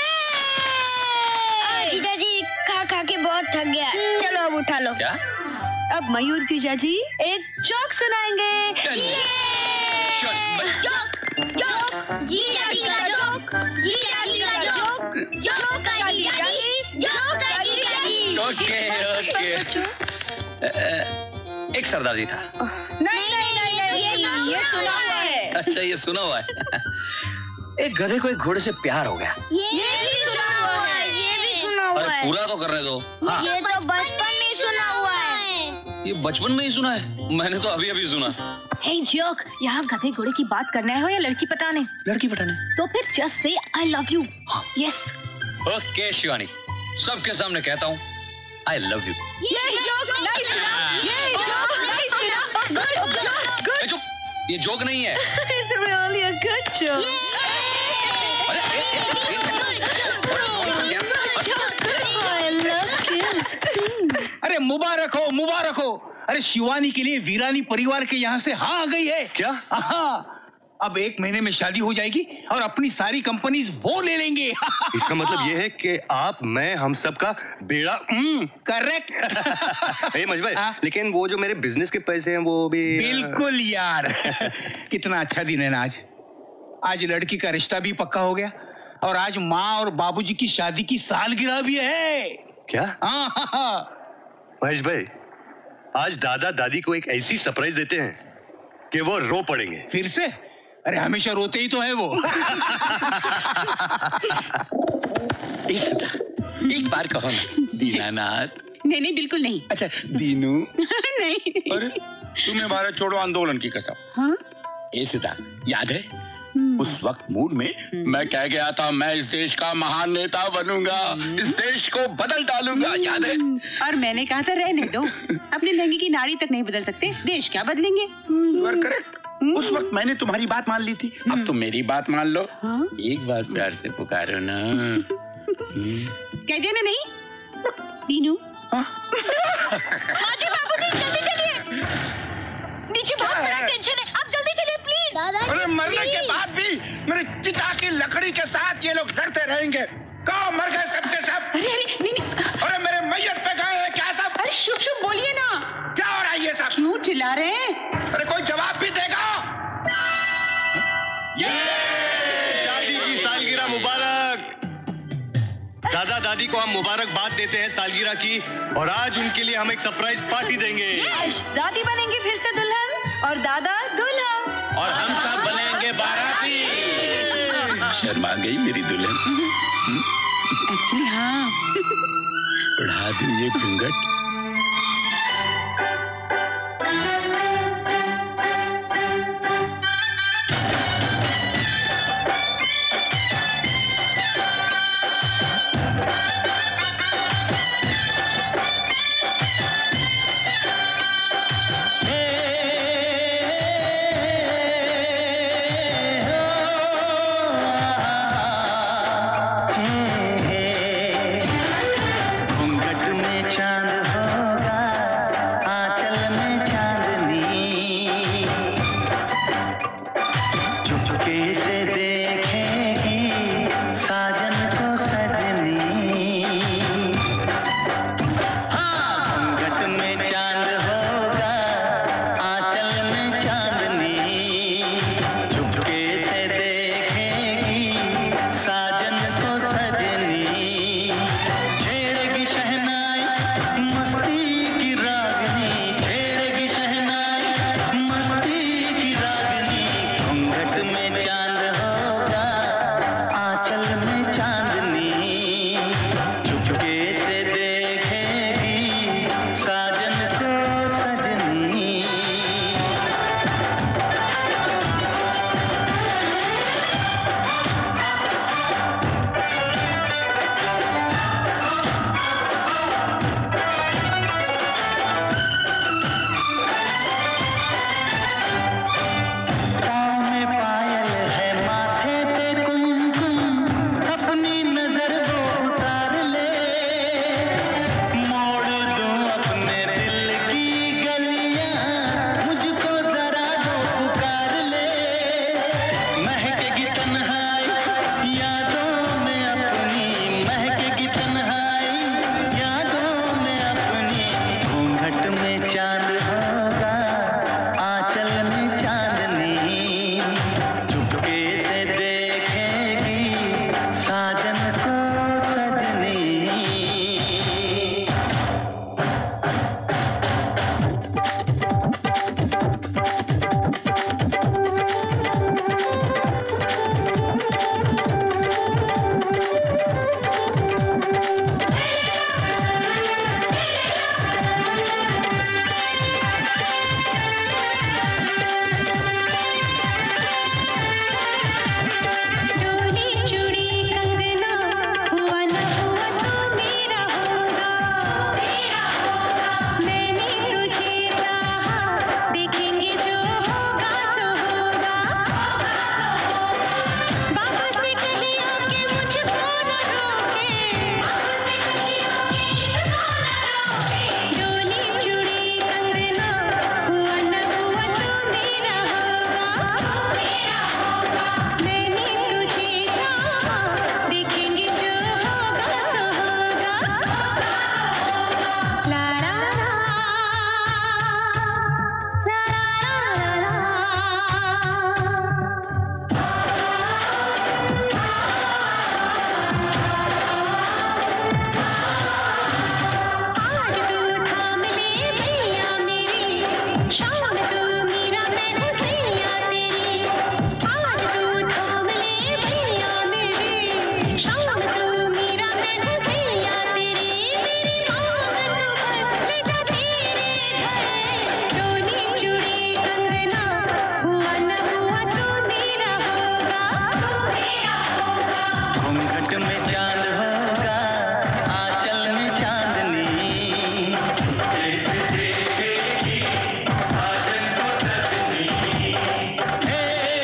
जीजा जी खा खा के बहुत थक गया, चलो अब उठा लो। क्या? अब मयूर जीजा जी एक जोक सुनाएंगे। जीजा जी का जोक, जीजा जी का जोक, जोक का जीजा जी, जोक का जीजा जी। Okay okay. एक सरदार जी था। नहीं नहीं नहीं नहीं, ये ये सुना हुआ है। अच्छा, ये सुना हुआ है। एक गधे को एक घोड़े से प्यार हो गया। ये भी सुना हुआ है, ये भी सुना हुआ अरे है। पूरा तो करने दो। हाँ। ये तो बचपन में सुना हुआ है। ये बचपन में ही सुना है? मैंने तो अभी अभी सुना। हे जोक, यहाँ गधे घोड़े की बात करना है हो या लड़की पटाने? लड़की पटाने। तो फिर जस्ट से I love you. Yes. Okay Shivani, सबके सामने कहता हूँ आई लव यू। ये जोक नहीं सुना, ये जोक नहीं सुना। Good joke, good. चुप, ये जोक नहीं है। It's really a good joke. अरे I love you. अरे मुबारक हो, मुबारक हो। अरे शिवानी के लिए वीरानी परिवार के यहाँ से हाँ आ गई है। क्या? हाँ, अब एक महीने में शादी हो जाएगी और अपनी सारी कंपनीज वो ले लेंगे। इसका मतलब ये है कि आप, मैं, हम सब का बेड़ा। करेक्ट। हे मजबा, लेकिन वो जो मेरे बिजनेस के पैसे हैं वो भी। बिल्कुल यार। कितना अच्छा दिन है ना आज। आज लड़की का रिश्ता भी पक्का हो गया और आज माँ और बाबूजी की शादी की सालगिरह भी है। क्या? हाँ हाँ हाँ। महेश भाई, आज दादा दादी को एक ऐसी सरप्राइज देते हैं कि वो रो पड़ेंगे। फिर से? अरे हमेशा रोते ही तो है वो। एक बार कहो ना, दीनानाथ। नहीं नहीं बिल्कुल नहीं। अच्छा दीनू। नहीं। अरे तुम्हें भारत छोड़ो आंदोलन की कसम। हाँ? ए सीता, याद है उस वक्त मूड में मैं कह गया था मैं इस देश का महान नेता बनूंगा, इस देश को बदल डालूंगा, याद है? और मैंने कहा था रहने दो, अपने लंगी की नाड़ी तक नहीं बदल सकते, देश क्या बदलेंगे। करेक्ट। उस वक्त मैंने तुम्हारी बात मान ली थी, अब तुम मेरी बात मान लो। हाँ? एक बार प्यार से पुकारो ना। कह देना नहीं दीनू। माजी बाबूजी जल्दी चलिए, नीचे बहुत बड़ा टेंशन है, आप जल्दी चलिए प्लीज। अरे मरने के बाद भी मेरे चिता की लकड़ी के साथ ये लोग लड़ते रहेंगे। कहाँ मर गए सबके सब? अरे अरे नहीं नहीं। अरे मेरे मैयत पे गए हैं क्या सब? अरे शुभ शुभ बोलिए ना, क्या हो रहा है ये सब? क्यों चिल्ला रहे हैं? अरे कोई जवाब भी देगा? ये शादी की सालगिरह मुबारक। दादा दादी को हम मुबारकबाद देते हैं सालगिरह की, और आज उनके लिए हम एक सरप्राइज पार्टी देंगे। दादी बनेंगे फिर से दुल्हन और दादा दूल्हा, और हम सब बनेंगे बाराती। शर्मा गई मेरी दुल्हन। एक्चुअली हाँ। उड़ा दूं ये घूंघट। से देखेगी साजन को सजनी, हाँ घूंघट में चांद होगा आंचल में चांदनी, चुपके से देखेगी साजन को सजनी, छेड़ेगी शहनाई मस्ती की रागनी, छेड़ेगी शहनाई मस्ती की रागनी, घूंघट में चांद होगा आंचल में चांदनी, चुपके से देखेगी साजन को सजनी। पाँव में पायल है माथे पे कुमकुम, अपनी नजर वो उतार ले, मोड़ दूं अपने दिल की गलियां, मुझको जरा वो पुकार ले, महकेगी तन्हाई यादों में अपनी, महकेगी तन्हाई यादों में अपनी, घूंघट में चांद होगा आंचल में चांदनी, चुपके से देखेगी साजन को सजनी। डोली चूड़ी कंगना हुआ न हुआ तो मेरा होगा, मेरा होगा। मैंने तुझे चाहा, देखेंगे जो होगा तो होगा, बाबा से कहियो कि मुझको न रोके, डोली चूड़ी कंगना हुआ न हुआ तो मेरा होगा, मेरा होगा। मैंने तुझे चाहा, देखेंगे जो होगा तो होगा, ला ला ला, ला ला आज तू थाम ले भैया मेरी, शाम तू मीरा मैं सैया तेरी, आज तू थाम ले भैया मेरी, शाम तू मीरा मैं सैया तेरी, मेरी मांग तू बस ले जा तेरे घर, डोली चूड़ी कंगना हुआ न हुआ तो मेरा होगा, मेरा होगा। घूंघट में चांद होगा आंचल में चांदनी, चुपके से देखेगी साजन को सजनी। हे,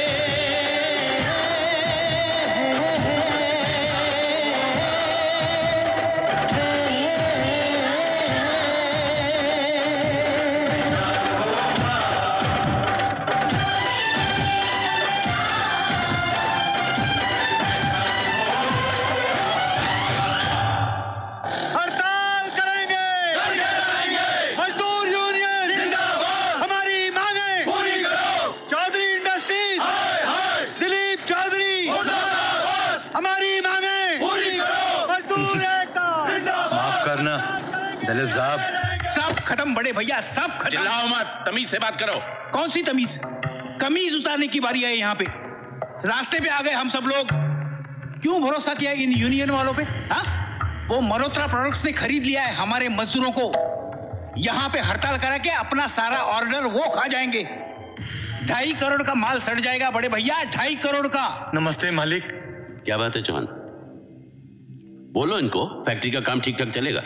हड़ताल करेंगे, मजदूर यूनियन हमारी मांगे पूरी करो, चौधरी इंडस्ट्रीज दिलीप चौधरी हमारी मांगे पूरी करो, मजदूर एकता माफ करना दलित साहब। सब खत्म बड़े भैया, सब खत्म। चिल्लाओ मत, तमीज से बात करो। कौन सी तमीज? कमीज उतारने की बारी है यहाँ पे। रास्ते पे आ गए हम सब लोग। क्यों भरोसा किया इन यूनियन वालों पे? हाँ, वो मल्होत्रा प्रोडक्ट्स ने खरीद लिया है हमारे मजदूरों को। यहाँ पे हड़ताल करा के अपना सारा ऑर्डर वो खा जाएंगे। ढाई करोड़ का माल सड़ जाएगा बड़े भैया, ढाई करोड़ का। नमस्ते मालिक। क्या बात है चौहान? बोलो इनको, फैक्ट्री का काम ठीक ठाक चलेगा।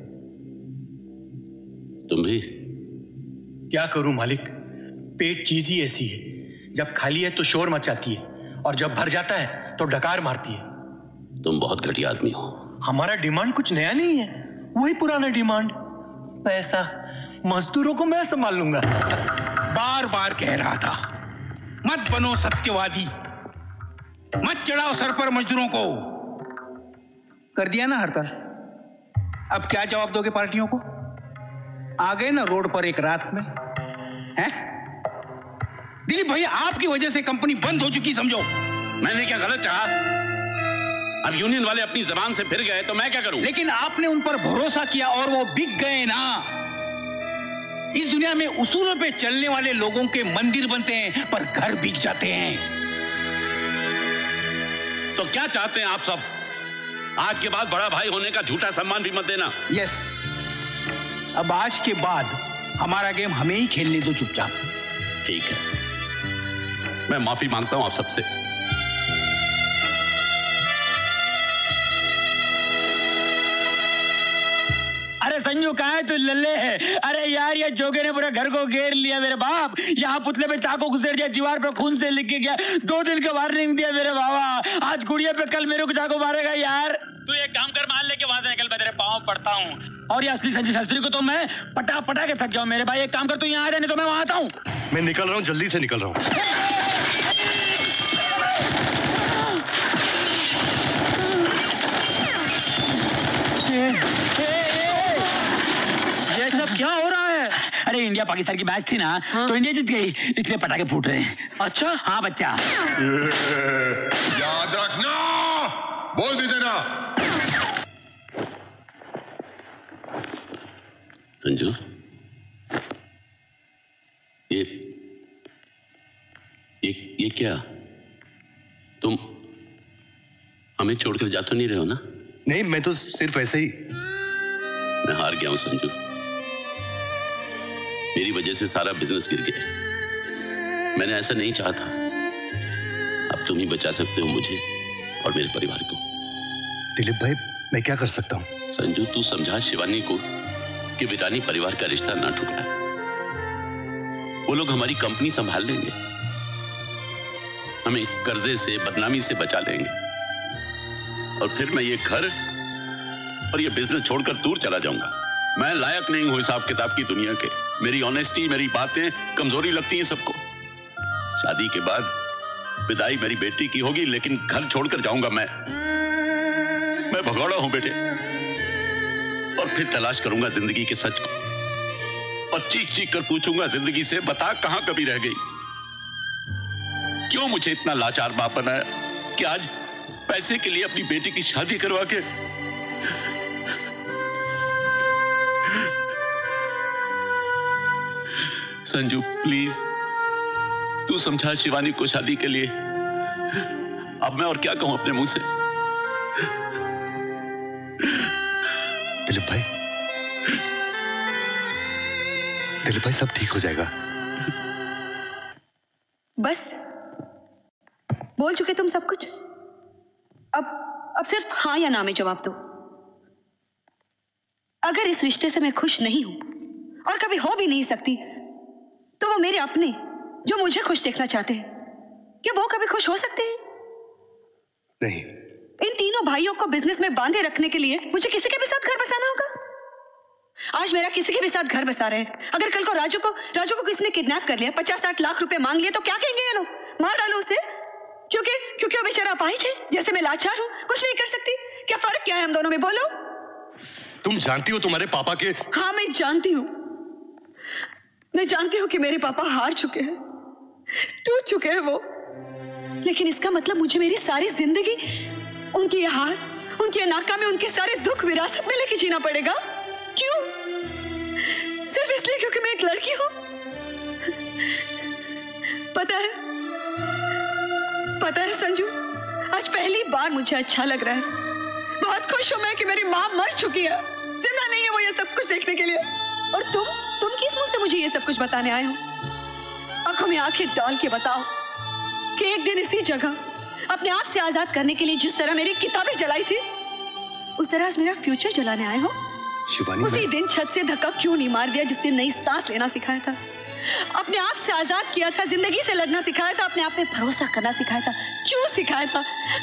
तुम भी? क्या करूं मालिक, पेट चीज ही ऐसी है, जब खाली है तो शोर मचाती है और जब भर जाता है तो डकार मारती है। तुम बहुत घटिया आदमी हो। हमारा डिमांड कुछ नया नहीं है, वही पुराना डिमांड। पैसा मजदूरों को मैं संभाल लूंगा। बार बार कह रहा था मत बनो सत्यवादी, मत चढ़ाओ सर पर मजदूरों को। कर दिया ना हड़ताल, अब क्या जवाब दोगे पार्टियों को? आ गए ना रोड पर एक रात में, हैं? दिलीप भैया, आपकी वजह से कंपनी बंद हो चुकी समझो। मैंने क्या गलत कहा? अब यूनियन वाले अपनी जबान से फिर गए तो मैं क्या करूं? लेकिन आपने उन पर भरोसा किया और वो बिक गए ना। इस दुनिया में उसूलों पे चलने वाले लोगों के मंदिर बनते हैं पर घर बिक जाते हैं। तो क्या चाहते हैं आप सब? आज के बाद बड़ा भाई होने का झूठा सम्मान भी मत देना। यस, अब आज के बाद हमारा गेम हमें ही खेलने दो चुपचाप। ठीक है, मैं माफी मांगता हूं आप सबसे। अरे संजू कहाँ है तू लल्ले है? अरे यार ये जोगे ने पूरा घर को घेर लिया मेरे बाप। यहाँ पुतले पे चाकू घुसेड़ दिया, दीवार पे खून से लिख के गया, दो दिन का वार्निंग दिया मेरे बाबा। आज गुड़िया पे कल मेरे को चाकू मारेगा यार। तू एक काम कर, मान लेके वहां से निकल, मैं तेरे पाँव पड़ता हूँ। और ये असली संजय शास्त्री को तो मैं पटा पटा के थक जाऊं मेरे भाई। एक काम कर, तू यहाँ आ जाए नहीं तो मैं वहां आता हूँ। मैं निकल रहा हूँ, जल्दी से निकल रहा हूँ। ये सब क्या हो रहा है? अरे इंडिया पाकिस्तान की मैच थी ना, हाँ? तो इंडिया जीत गई, इसलिए पटाखे फूट रहे हैं। अच्छा? हाँ बच्चा। याद रखना, बोल भी देना। संजू, ये ये ये क्या? तुम हमें छोड़कर जा तो नहीं रहे हो ना? नहीं, मैं तो सिर्फ ऐसे ही। मैं हार गया हूं संजू, मेरी वजह से सारा बिजनेस गिर गया। मैंने ऐसा नहीं चाहा था। अब तुम ही बचा सकते हो मुझे और मेरे परिवार को। दिलीप भाई, मैं क्या कर सकता हूं? संजू, तू समझा शिवानी को कि विरानी परिवार का रिश्ता ना टूटा। वो लोग हमारी कंपनी संभाल लेंगे, हमें कर्जे से, बदनामी से बचा लेंगे, और फिर मैं ये घर और ये बिजनेस छोड़कर दूर चला जाऊंगा। मैं लायक नहीं हूं हिसाब किताब की दुनिया के। मेरी ऑनेस्टी, मेरी बातें कमजोरी लगती हैं सबको। शादी के बाद विदाई मेरी बेटी की होगी, लेकिन घर छोड़कर जाऊंगा मैं। मैं भगौड़ा हूं बेटे, और फिर तलाश करूंगा जिंदगी के सच को, और चीख चीख कर पूछूंगा जिंदगी से, बता कहां कभी रह गई? क्यों मुझे इतना लाचार बाप बनाया कि आज पैसे के लिए अपनी बेटी की शादी करवा के संजू प्लीज तू समझा शिवानी को शादी के लिए। अब मैं और क्या कहूं अपने मुंह से? दिलीप भाई, दिलीप भाई सब ठीक हो जाएगा। बस बोल चुके तुम सब कुछ। अब अब सिर्फ हाँ या ना में जवाब दो। अगर इस रिश्ते से मैं खुश नहीं हूं और कभी हो भी नहीं सकती, तो वो मेरे अपने जो मुझे खुश देखना चाहते हैं, क्या वो कभी खुश हो सकते हैं? नहीं। इन तीनों भाइयों को बिजनेस में बांधे रखने के लिए मुझे किसी के भी साथ घर बसाना होगा। आज मेरा किसी के भी साथ घर बसा रहे हैं, अगर कल को राजू को राजू को किसी ने किडनैप कर लिया, पचास साठ लाख रुपए मांग लिए, तो क्या कहेंगे ये लोग? मार डालो उसे, क्योंकि क्योंकि वो बेचारा अपाहिज है, जैसे मैं लाचार हूं, कुछ नहीं कर सकती। क्या फर्क क्या है हम दोनों में, बोलो? तुम जानती हो तुम्हारे पापा के? हाँ मैं जानती हूँ, मैं जानती हूँ कि मेरे पापा हार चुके हैं, टूट चुके हैं वो, लेकिन इसका मतलब मुझे मेरी सारी जिंदगी उनकी हार, उनकी नाकामी, उनके सारे दुख विरासत में लेके जीना पड़ेगा? क्यों? सिर्फ इसलिए क्योंकि मैं एक लड़की हूं? पता है, पता है संजू, आज पहली बार मुझे अच्छा लग रहा है। बहुत खुश हूं मैं कि मेरी माँ मर चुकी है, जिंदा नहीं है वो ये सब कुछ देखने के लिए। और तुम तुम किस मुंह से मुझे ये सब कुछ बताने आए हो? आंखों में आंखें डाल के बताओ कि एक दिन इसी जगह अपने आप से आजाद करने के लिए जिस तरह मेरी किताबें जलाई थी, उस तरह आज मेरा फ्यूचर जलाने आए हो? उसी दिन छत से धक्का क्यों नहीं मार दिया जिस दिन नई सांस लेना सिखाया था, अपने आप से आजाद किया था, जिंदगी से लड़ना सिखाया था, अपने आप पे भरोसा करना सिखाया था? क्यों सिखाया था?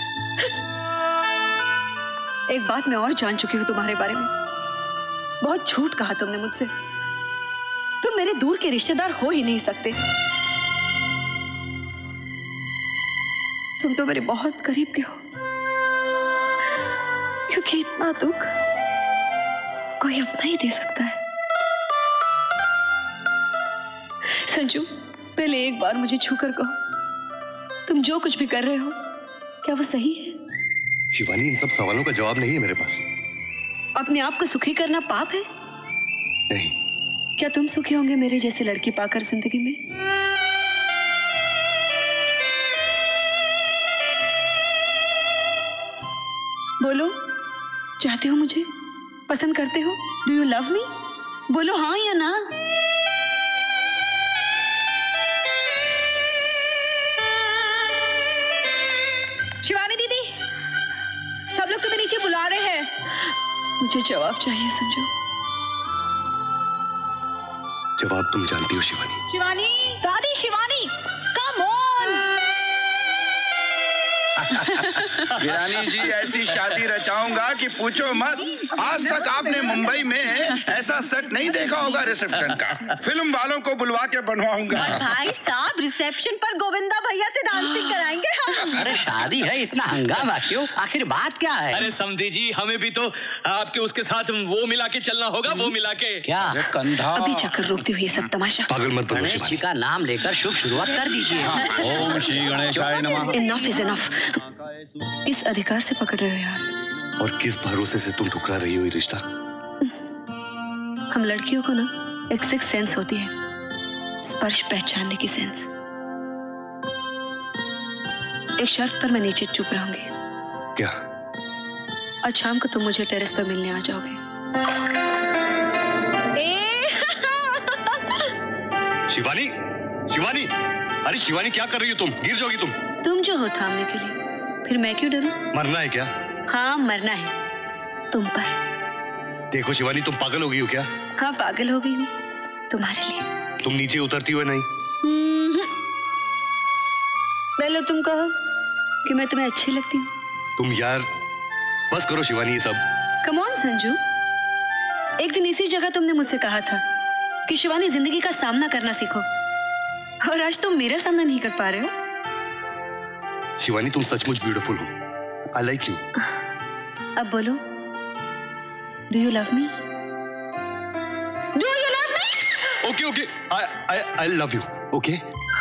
एक बात मैं और जान चुकी हूं तुम्हारे बारे में, बहुत झूठ कहा तुमने मुझसे। तुम मेरे दूर के रिश्तेदार हो ही नहीं सकते, तुम तो मेरे बहुत करीब के हो, क्योंकि इतना दुख कोई अपना ही दे सकता है। संजू, पहले एक बार मुझे छूकर कहो, तुम जो कुछ भी कर रहे हो क्या वो सही है? शिवानी, इन सब सवालों का जवाब नहीं है मेरे पास। अपने आप को सुखी करना पाप है? नहीं। क्या तुम सुखी होंगे मेरे जैसे लड़की पाकर जिंदगी में? बोलो, चाहते हो मुझे? पसंद करते हो? Do you love me? बोलो हाँ या ना। शिवानी दीदी, सब लोग तुम्हें नीचे बुला रहे हैं। मुझे जवाब चाहिए संजू। जवाब तुम जानती हो शिवानी। शिवानी, दादी शिवानी, कम ऑन। वीरानी जी, ऐसी शादी रचाऊंगा कि पूछो मत। आज तक आपने मुंबई में ऐसा सेट नहीं देखा होगा रिसेप्शन का। फिल्म वालों को बुलवा के बनवाऊंगा। भाई साहब, रिसेप्शन पर गोविंदा भैया से डांसिंग कराएंगे हम। अरे शादी है, इतना हंगामा क्यों? आखिर बात क्या है? अरे समधी जी, हमें भी तो आपके उसके साथ वो मिला के चलना होगा, वो मिला के। क्या कंधा? अभी चक्कर रोकते हुए सब तमाशा। पागल मत बनो गणेश जी का नाम लेकर शुभ शुरुआत कर दीजिए। ओम श्री गणेशाय नमः। Enough is enough. इस अधिकार से पकड़ रहे हो यार। और किस भरोसे से तुम ठुकरा रही हो ये रिश्ता? हम लड़कियों को ना एक सिक्स सेंस होती है, स्पर्श पहचानने की सेंस। एक शर्त पर मैं नीचे चुप रहूंगी। क्या? आज शाम को तुम मुझे टेरेस पर मिलने आ जाओगे। शिवानी, शिवानी, अरे शिवानी क्या कर रही हो तुम? गिर जाओगी तुम। तुम जो हो थामने के लिए, फिर मैं क्यों डरूं? मरना है क्या? हाँ मरना है, तुम पर। देखो शिवानी, तुम पागल हो गई हो क्या? हाँ पागल हो गई हूँ तुम्हारे लिए। तुम नीचे उतरती हो नहीं? पहले तुम कहो कि मैं तुम्हें अच्छी लगती हूँ। तुम यार बस करो शिवानी ये सब। कम ऑन संजू, एक दिन इसी जगह तुमने मुझसे कहा था कि शिवानी जिंदगी का सामना करना सीखो, और आज तुम मेरा सामना नहीं कर पा रहे हो। शिवानी, तुम सचमुच ब्यूटीफुल हो। I like you. अब बोलो, do you love me? Do you love me? Okay okay, I I I love you. Okay.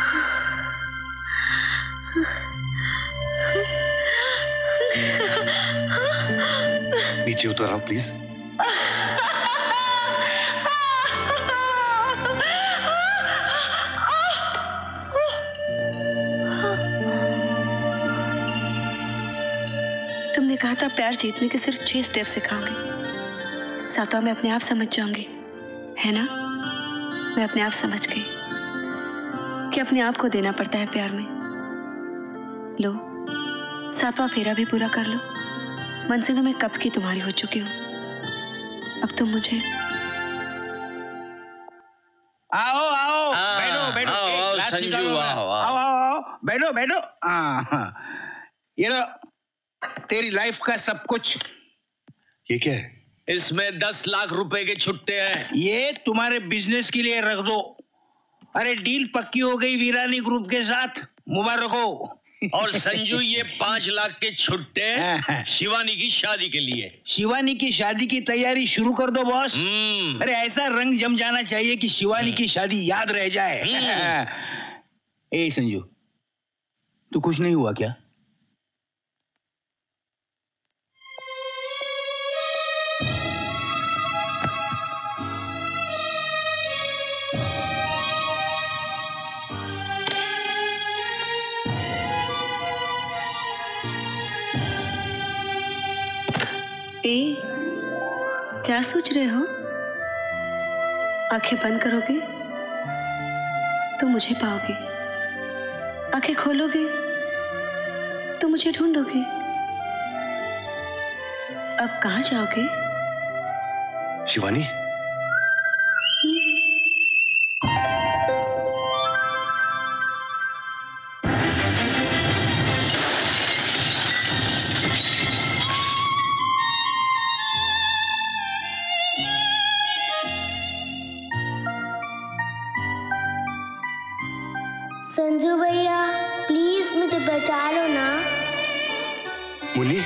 नीचे उतर आओ प्लीज। तुमने कहा था प्यार जीतने के सिर्फ छह स्टेप सिखाओगे, सातवां मैं अपने आप समझ जाऊंगी, है ना? मैं अपने आप समझ गई कि अपने आप को देना पड़ता है प्यार में। लो, सातवां फेरा भी पूरा कर लो। मन से तो मैं कब की तुम्हारी हो चुकी हूँ। अब तुम मुझे आओ आओ, बैठो बैठो। आओ संजू, आओ आओ आओ, बैठो बैठो। हाँ, ये लो तेरी लाइफ का सब कुछ। ये क्या है? इसमें दस लाख रुपए के छुट्टे हैं। ये तुम्हारे बिजनेस के लिए रख दो। अरे डील पक्की हो गई वीरानी ग्रुप के साथ, मुबारक हो। और संजू, ये पांच लाख के छुट्टे शिवानी की शादी के लिए। शिवानी की शादी की तैयारी शुरू कर दो बॉस। अरे ऐसा रंग जम जाना चाहिए कि शिवानी की शादी याद रह जाए। ए संजू, तू खुश नहीं हुआ क्या? ए, क्या सोच रहे हो? आंखें बंद करोगे तो मुझे पाओगे, आंखें खोलोगे तो मुझे ढूंढोगे। अब कहाँ जाओगे? शिवानी, संजू भैया प्लीज मुझे बचा लो ना। मुन्नी,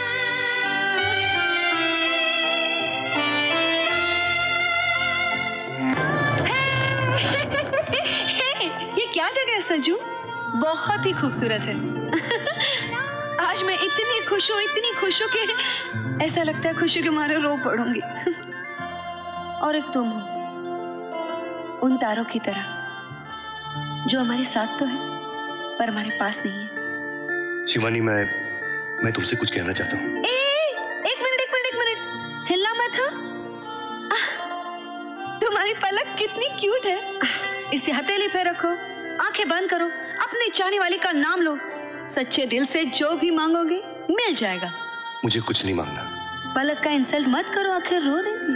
ये क्या जगह है संजू? बहुत ही खूबसूरत है। आज मैं इतनी खुश हूँ, इतनी खुश हूँ कि ऐसा लगता है खुशी के मारे रो पड़ूंगी। और एक तुम हो, उन तारों की तरह जो हमारे साथ तो है पर हमारे पास नहीं है। शिवानी, मैं मैं तुमसे कुछ कहना चाहता हूँ। एक मिनट एक मिनट एक मिनट, हिलना मत। हाँ, तुम्हारी पलक कितनी क्यूट है। इसे हथेली पे रखो, आंखें बंद करो, अपने चाहने वाले का नाम लो, सच्चे दिल से जो भी मांगोगे मिल जाएगा। मुझे कुछ नहीं मांगना। पलक का इंसल्ट मत करो, आखिर रो देगी।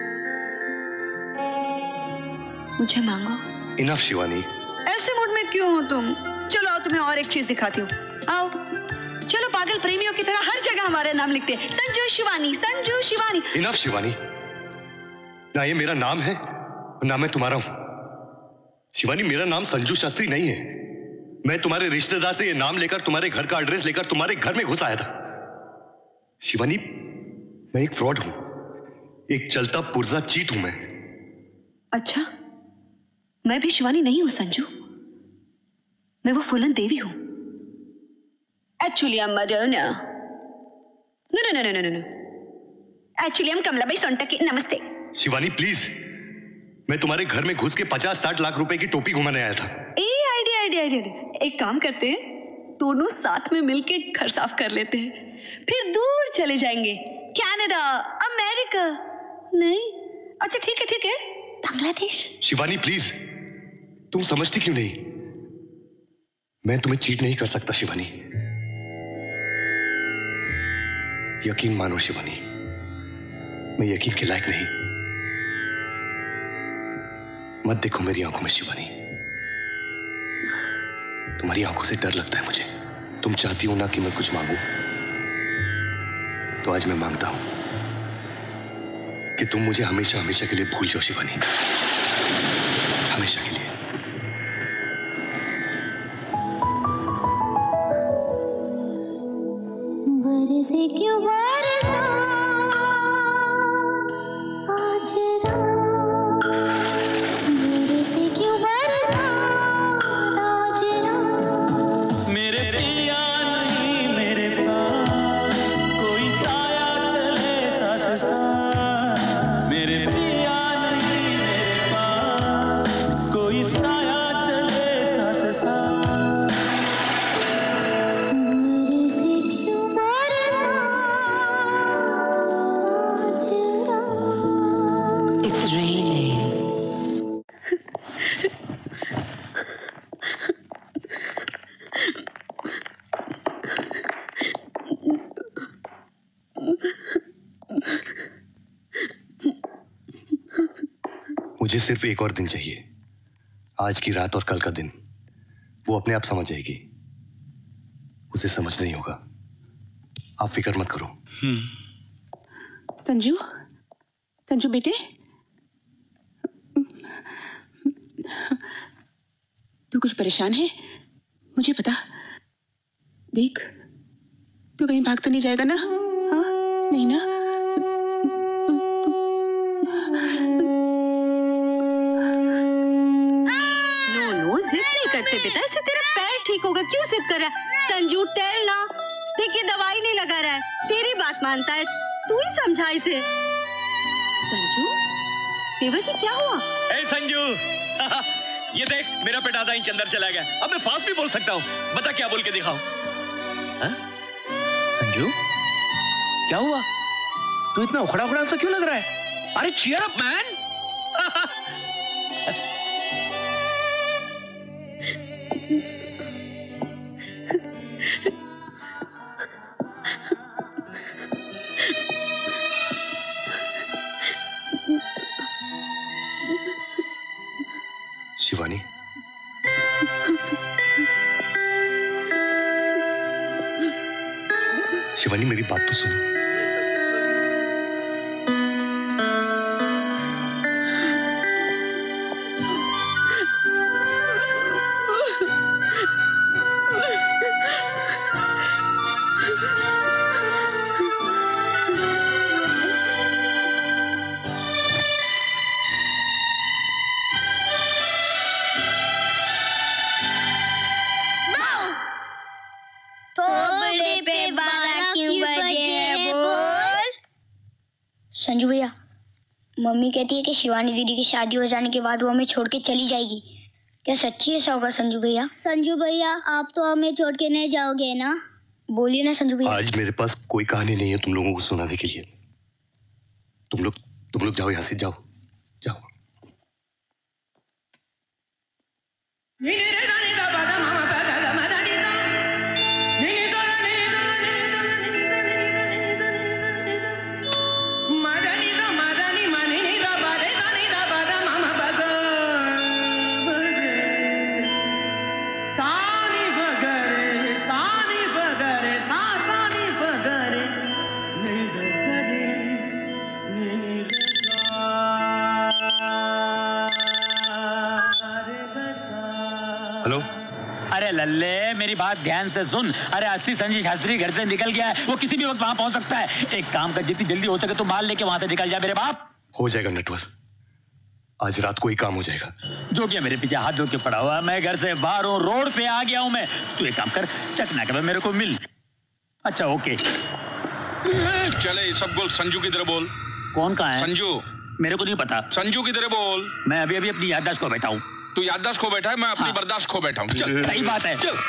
मुझे मांगो। इनफ शिवानी। ऐसे मूड में क्यों हो तुम? चलो आओ, तुम्हें और एक चीज दिखाती हूँ। आओ चलो, पागल प्रेमियों की तरह हर जगह हमारे नाम लिखते हैं, संजू शिवानी, संजू शिवानी। इनफ शिवानी, ना ये मेरा नाम है ना मैं तुम्हारा हूं। शिवानी, मेरा नाम संजू शास्त्री नहीं है। मैं तुम्हारे रिश्तेदार से ये नाम लेकर, तुम्हारे घर का एड्रेस लेकर तुम्हारे घर में घुस आया था। शिवानी, मैं एक फ्रॉड हूं, एक चलता पुर्जा चीट हूं मैं। अच्छा, मैं भी शिवानी नहीं हूं संजू, मैं वो फूलन देवी हूं। Actually I am Madonna. No no no no no no actually I am Kamlabai Sontakki. नमस्ते। शिवानी प्लीज, मैं तुम्हारे घर में घुस के पचास साठ लाख रुपए की टोपी घुमाने आया था। ए आइडिया आइडिया आइडिया, एक काम करते हैं, दोनों साथ में मिलके घर साफ कर लेते हैं, फिर दूर चले जाएंगे, कनाडा, अमेरिका। नहीं, अच्छा ठीक है ठीक है, बांग्लादेश। शिवानी प्लीज, तुम समझती क्यों नहीं? मैं तुम्हें चीट नहीं कर सकता शिवानी। यकीन मानो शिवानी, मैं यकीन के लायक नहीं। मत देखो मेरी आंखों में शिवानी, तुम्हारी आंखों से डर लगता है मुझे। तुम चाहती हो ना कि मैं कुछ मांगू, तो आज मैं मांगता हूं कि तुम मुझे हमेशा हमेशा के लिए भूल जाओ शिवानी, हमेशा के लिए। बरसे क्यों बरसा आज रात, बरसे क्यों बरसा आज रात। मेरे पिया नहीं मेरे पास, कोई साया चले साथ साथ। मेरे पिया नहीं मेरे पास, कोई साया चले साथ साथ। It's raining. मुझे सिर्फ एक और दिन चाहिए, आज की रात और कल का दिन। वो अपने आप समझ जाएगी, उसे समझ नहीं होगा। आप फिक्र मत करो। संजू, संजू बेटे, तू कुछ परेशान है? मुझे पता। देख, तू कहीं भाग तो नहीं जाएगा ना? हाँ, नहीं ना? नो नो, जिद नहीं करते बेटा, इससे तेरा पैर ठीक होगा। क्यों जिद कर रहा है? संजू टेल ना, देखिए दवाई नहीं लगा रहा है, तेरी बात मानता है, तू ही समझा इसे। संजू, देवर जी क्या हुआ? ए संजू, ये देख मेरा पेट आधा इंच अंदर चला गया। अब मैं फास्ट भी बोल सकता हूँ, बता क्या बोल के दिखाऊं? संजू, क्या हुआ? तू इतना उखड़ा उखड़ा सा क्यों लग रहा है? अरे cheer up man. Shivani, Shivani मेरी बात तो सुनो। मम्मी कहती है कि शिवानी दीदी की शादी हो जाने के बाद वो हमें छोड़ के चली जाएगी। क्या सच्ची ऐसा होगा संजू भैया? संजू भैया आप तो हमें छोड़ के नहीं जाओगे ना? बोलिए ना संजू भैया। आज मेरे पास कोई कहानी नहीं है तुम लोगों को सुनाने के लिए। तुम लोग तुम लोग जाओ यहाँ से, जाओ जाओ। अरे लल्ले मेरी बात ध्यान से सुन। अरे अस्सी संजय शास्त्री घर से निकल गया है, वो किसी भी वक्त वहां पहुंच सकता है। एक काम कर, जितनी जल्दी हो सके तो माल लेके वहां से निकल जा मेरे बाप। हो जाएगा नटवर, आज रात को ही काम हो जाएगा। जो क्या मेरे पीछे हाथ धो के पड़ा हुआ, मैं घर से बाहर हूँ, रोड पे आ गया हूँ मैं। तू एक काम कर, चकना कर मेरे को मिल। अच्छा ओके चले सब बोल। संजू की तरह बोल। कौन कहाँ है? संजू मेरे को नहीं पता। संजू की तरह बोल। मैं अभी अभी अपनी याददाश्त को बैठा हूँ। तू याददाश्त खो बैठा है, मैं अपनी हाँ। बर्दाश्त खो बैठा हूँ। चल सही बात है। चल।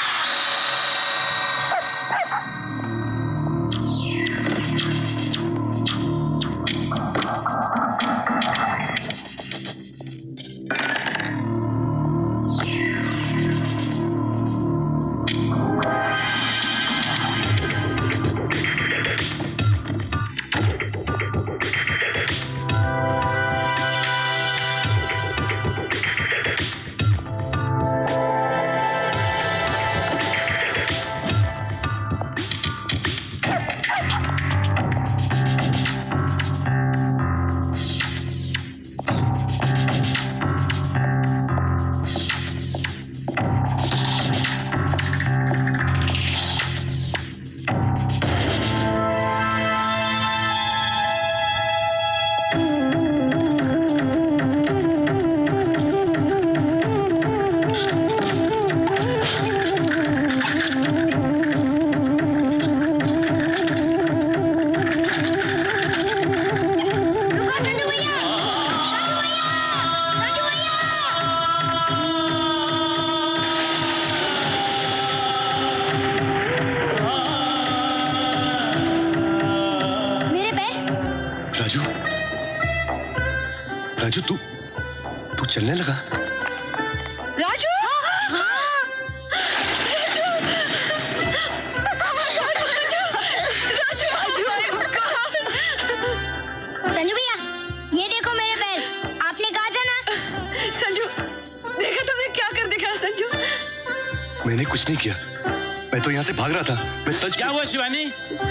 राजू तू तू चलने लगा? राजू संजू भैया ये देखो मेरे पैर। आपने कहा था ना। संजू देखा तुमने क्या कर दिखाया? संजू मैंने कुछ नहीं किया, मैं तो यहाँ से भाग रहा था। मैं सच। क्या हुआ शिवानी?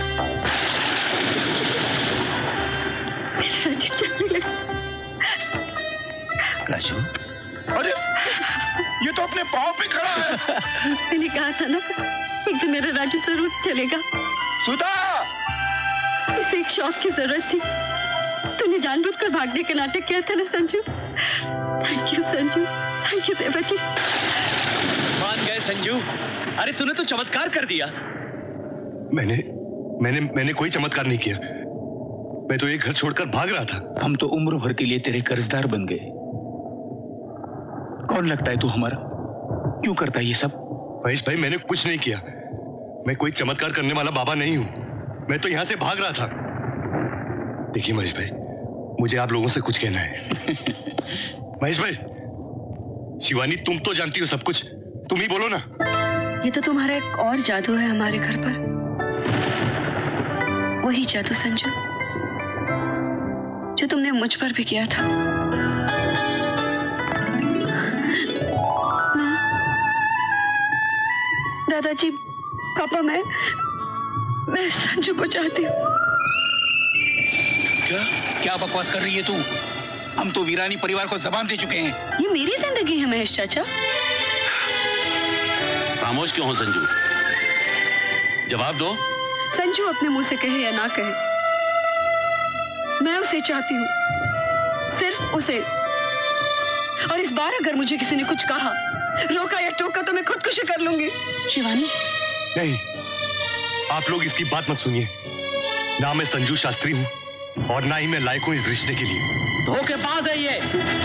राजू अरे ये तो अपने पाँव पे खड़ा है। मैंने कहा था ना एक दिन मेरा राजू जरूर चलेगा। सुधा इसे एक शौक की जरूरत थी, तूने जानबूझकर भागने का नाटक किया था ना Sanju. Thank you Sanju, thank you Devaji. मान गए संजू। अरे तूने तो चमत्कार कर दिया। मैंने मैंने मैंने कोई चमत्कार नहीं किया, मैं तो एक घर छोड़कर भाग रहा था। हम तो उम्र भर के लिए तेरे कर्जदार बन गए। कौन लगता है तू हमारा? क्यों करता है ये सब? महेश भाई मैंने कुछ नहीं किया, मैं कोई चमत्कार करने वाला बाबा नहीं हूं। मैं तो यहां से भाग रहा था। देखिए महेश भाई, मुझे आप लोगों से कुछ कहना है। महेश भाई, शिवानी तुम तो जानती हो सब कुछ, तुम ही बोलो ना। ये तो तुम्हारा एक और जादू है हमारे घर पर, वही जादू संजू जो तुमने मुझ पर भी किया था। दादाजी, पापा, मैं मैं संजू को चाहती हूँ। क्या क्या बकवास कर रही है तू? हम तो वीरानी परिवार को जबान दे चुके हैं। ये मेरी जिंदगी है महेश चाचा। खामोश क्यों हो संजू? जवाब दो। संजू अपने मुंह से कहे या ना कहे, मैं उसे चाहती हूँ, सिर्फ उसे। और इस बार अगर मुझे किसी ने कुछ कहा, रोका या टोका, तो मैं खुदकुशी कर लूंगी। शिवानी नहीं, आप लोग इसकी बात मत सुनिए। ना मैं संजू शास्त्री हूँ, और ना ही मैं लायक हूं इस रिश्ते के लिए। धोखेबाज है ये,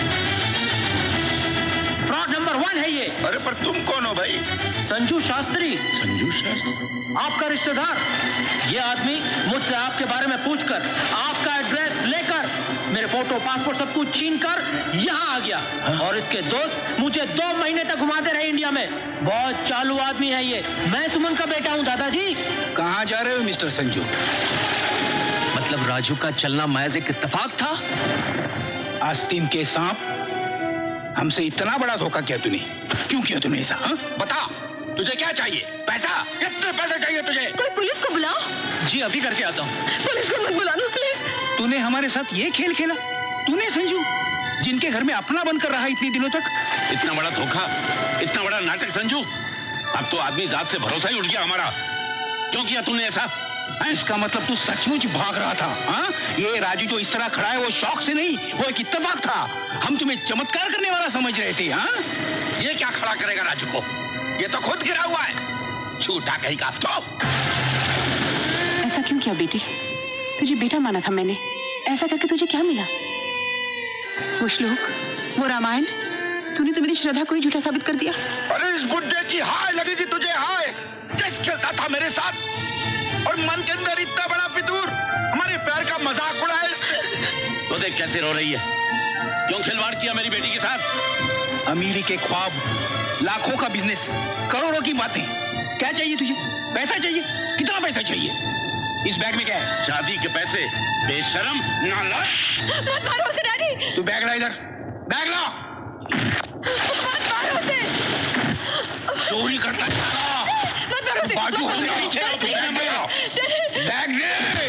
फ्रॉड नंबर वन है ये। अरे पर तुम कौन हो भाई? संजू शास्त्री। संजू शास्त्री? आपका रिश्तेदार। ये आदमी मुझसे आपके बारे में पूछकर, आपका एड्रेस लेकर, मेरे फोटो पासपोर्ट सब कुछ छीन कर यहाँ आ गया। और इसके दोस्त मुझे दो महीने तक घुमाते रहे इंडिया में। बहुत चालू आदमी है ये। मैं सुमन का बेटा हूँ दादाजी। कहाँ जा रहे हो मिस्टर संजू? मतलब राजू का चलना महज एक इत्तेफाक था? आस्तीन के सांप, हमसे इतना बड़ा धोखा किया तूने? क्यों किया तूने ऐसा? हा? बता, तुझे क्या चाहिए? पैसा? कितने पैसे चाहिए तुझे? कोई पुलिस को बुलाओ। जी अभी करके आता हूँ। पुलिस को मत बुलाना प्लीज। तूने हमारे साथ ये खेल खेला? तूने संजू, जिनके घर में अपना बनकर रहा इतने दिनों तक? इतना बड़ा धोखा, इतना बड़ा नाटक संजू। अब तो आदमी जात से भरोसा ही उठ गया हमारा। क्यों किया तूने ऐसा? इसका मतलब तू सचमुच भाग रहा था? हाँ? ये राजू जो इस तरह खड़ा है वो शौक से नहीं, वो एक इत्तेफाक था। हम तुम्हें चमत्कार करने वाला समझ रहे थे। हाँ? ये क्या खड़ा करेगा राजू को? ये तो खुद गिरा हुआ है। झूठा कहीं का तो। ऐसा क्यों किया बेटी? तुझे बेटा माना था मैंने। ऐसा करके तुझे क्या मिला? वो श्लोक, वो रामायण, तूने तो मेरी श्रद्धा को ही झूठा साबित कर दिया। अरे इस बुड्ढे की हाय लगी थी तुझे, हाय किस खेलता था मेरे साथ, और मन के अंदर इतना बड़ा फितूर, हमारे प्यार का मजाक उड़ाया इसने। तो देख कैसे रो रही है। क्यों खिलवाड़ किया मेरी बेटी के साथ? अमीरी के ख्वाब, लाखों का बिजनेस, करोड़ों की बातें। क्या चाहिए तुझे? पैसा चाहिए? कितना पैसा चाहिए? इस बैग में क्या है? शादी के पैसे। बेशरम, नालायक। मत मारो उसे डैडी। तू बैग ला इधर, बैग ला। मत मारो उसे। चोरी करता था। मत मारो उसे। बाजू होने पीछे बैग दे।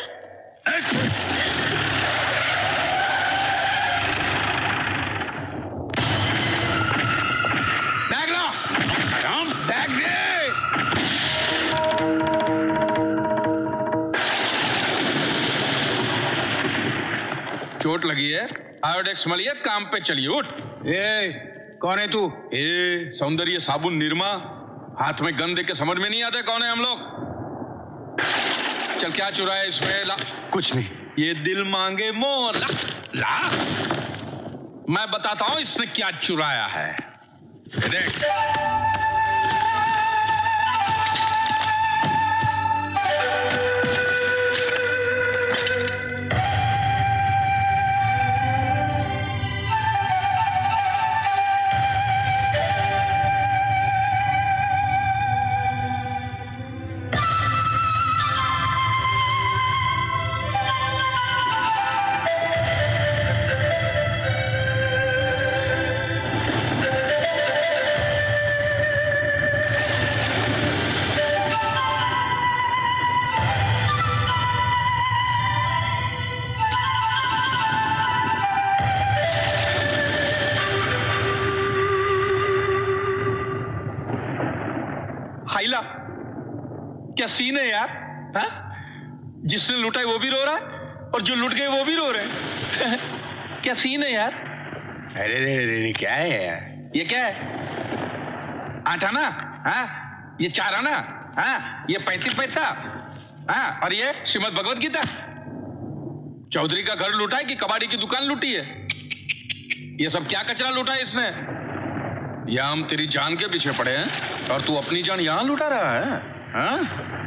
बैग ला। बैग दे। चोट लगी है? आयोडेक्स मलिए, काम पे चलिए। उठ। ए, कौन है तू? ए, सौंदर्य साबुन निरमा। हाथ में गन देके समझ में नहीं आते कौन है हम लोग। चल क्या चुराया इसमें? ला। कुछ नहीं। ये दिल मांगे मोर। ला, ला। मैं बताता हूं इसने क्या चुराया है। देख। क्या सीन है यार? हा? जिसने लूटा है वो भी रो रहा है और जो लूट गए वो भी रो रहे हैं। क्या सीन है यार? अरे रे रे रे क्या है यार? ये क्या है? आठ आना? हाँ? ये चार आना? हाँ? ये पैंतीस पैसा? हाँ? और ये श्रीमद भगवत गीता? चौधरी का घर लूटा है कि कबाड़ी की दुकान लूटी है? ये सब क्या कचरा लूटा है इसने? या हम तेरी जान के पीछे पड़े हैं और तू अपनी जान यहां लुटा रहा है? हाँ?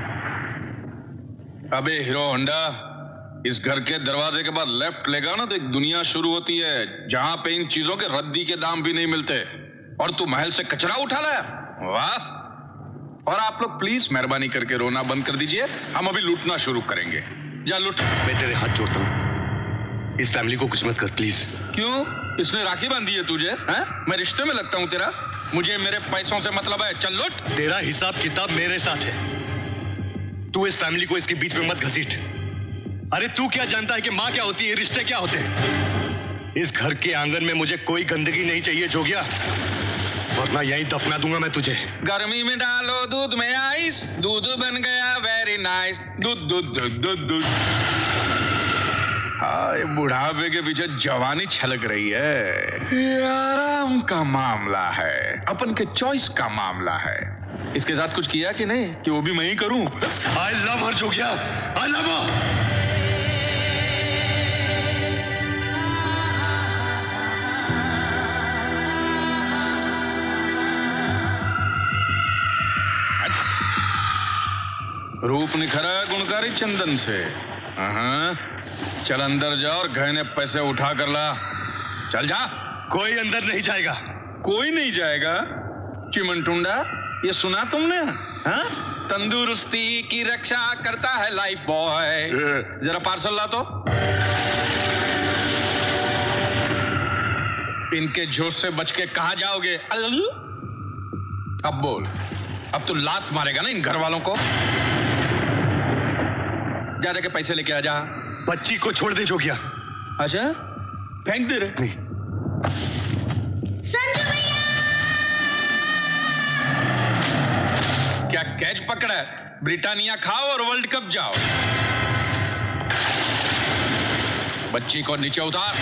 अबे हीरो होंडा, इस घर के दरवाजे के बाद लेफ्ट लेगा ना तो एक दुनिया शुरू होती है जहां पे इन चीजों के रद्दी के दाम भी नहीं मिलते, और तू महल से कचरा उठा लाया। वाह! और आप लोग प्लीज मेहरबानी करके रोना बंद कर दीजिए, हम अभी लूटना शुरू करेंगे। जा लूट। मैं तेरे हाथ जोड़ता हूँ, इस फैमिली को कुछ मत कर प्लीज। क्यों? इसने राखी बांधी है तुझे? है? मैं रिश्ते में लगता हूँ तेरा? मुझे मेरे पैसों से मतलब है। चल लूट। तेरा हिसाब किताब मेरे साथ है, तू इस फैमिली को इसके बीच में मत घसीट। अरे तू क्या जानता है कि माँ क्या होती है, रिश्ते क्या होते हैं? इस घर के आंगन में मुझे कोई गंदगी नहीं चाहिए जोगिया, वरना यहीं दफना दूंगा मैं तुझे। गर्मी में डालो दूध में आइस, दूध बन गया वेरी नाइस। दूध दूध दूध दूध दूध। हाय, बुढ़ापे के पीछे जवानी छलक रही है। ये आराम का मामला है, अपन के चॉइस का मामला है। इसके साथ कुछ किया कि नहीं कि वो भी मैं ही करूं? I love her Jogiya, I love her. रूप निखरा है गुणकारी चंदन से। हाँ, चल अंदर जा और गहने पैसे उठा कर ला। चल जा। कोई अंदर नहीं जाएगा। कोई नहीं जाएगा? चिमन टुंडा, ये सुना तुमने? हाँ? तंदुरुस्ती की रक्षा करता है लाइफ बॉय। जरा पार्सल ला तो। इनके जोश से बच के कहाँ जाओगे? अब बोल, अब तू लात मारेगा ना इन घर वालों को? जा जाके पैसे लेके आ जा। बच्ची को छोड़ दे जोगिया। अच्छा, फेंक दे रे। नहीं। संजू भैया! क्या कैच पकड़ा है? ब्रिटानिया खाओ और वर्ल्ड कप जाओ। बच्ची को नीचे उतार।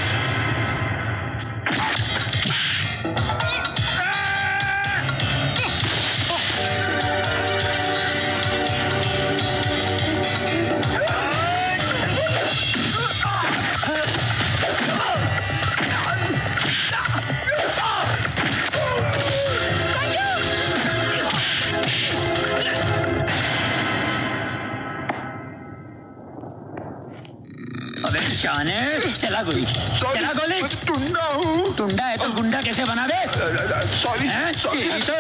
शाने चला गोली, चला गोली। टुंडा हूँ। टुंडा है तो गुंडा कैसे बना दे? सॉरी सॉरी तो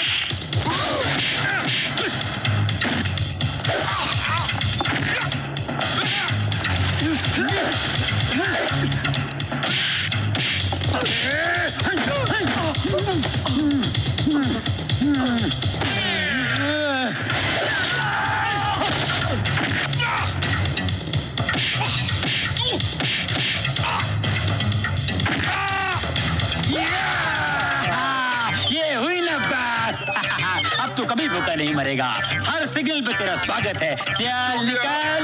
कभी भूखा नहीं मरेगा। हर सिग्नल पे तेरा स्वागत है। चल निकल।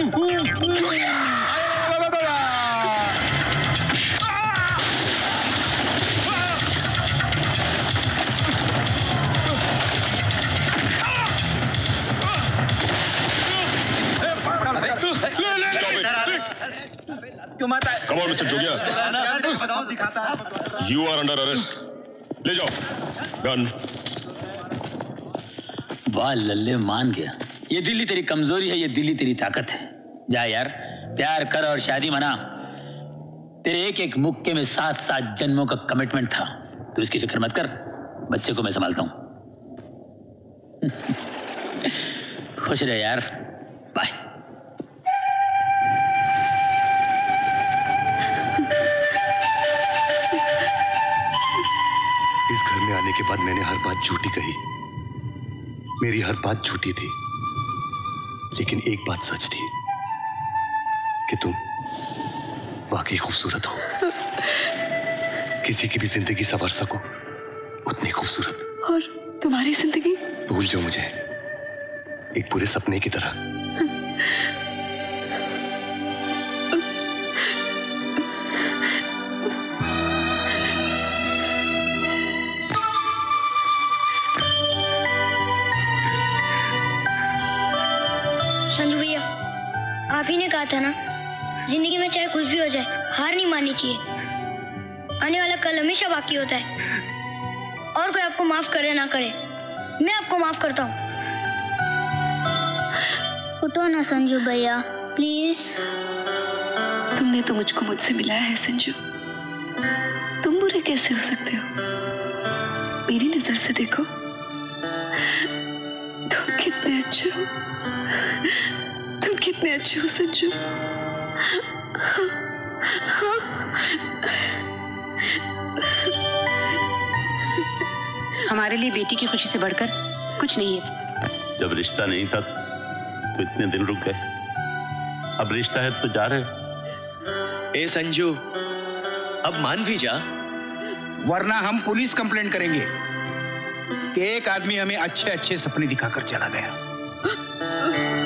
क्यों मारता है? Come on, mister Jogiya. You are under arrest. ले जाओ गन। वाह लल्ले, मान गया। ये दिल्ली तेरी कमजोरी है, ये दिल्ली तेरी ताकत है। जा यार, प्यार कर और शादी मना। तेरे एक एक मुक्के में सात सात जन्मों का कमिटमेंट था। तू इसकी फिक्र मत कर, बच्चे को मैं संभालता हूं। खुश रहे यार, बाय। इस घर में आने के बाद मैंने हर बात झूठी कही, मेरी हर बात झूठी थी, लेकिन एक बात सच थी कि तुम वाकई खूबसूरत हो। किसी की भी जिंदगी संवर सको उतनी खूबसूरत। और तुम्हारी जिंदगी? भूल जाओ मुझे एक पूरे सपने की तरह। संजू भैया, आप ही ने कहा था ना, जिंदगी में चाहे कुछ भी हो जाए हार नहीं माननी चाहिए। आने वाला कल हमेशा बाकी होता है, और कोई आपको माफ करे ना करे, मैं आपको माफ करता हूँ। उठो ना संजू भैया, प्लीज। तुमने तो मुझको मुझसे मिलाया है संजू, तुम बुरे कैसे हो सकते हो? मेरी नजर से देखो, तुम कितने अच्छे हो, तुम कितने अच्छे हो संजू। हमारे लिए बेटी की खुशी से बढ़कर कुछ नहीं है। जब रिश्ता नहीं था तो इतने दिन रुक गए, अब रिश्ता है तो जा रहे हो। ए संजू, अब मान भी जा, वरना हम पुलिस कंप्लेंट करेंगे कि एक आदमी हमें अच्छे अच्छे सपने दिखाकर चला गया।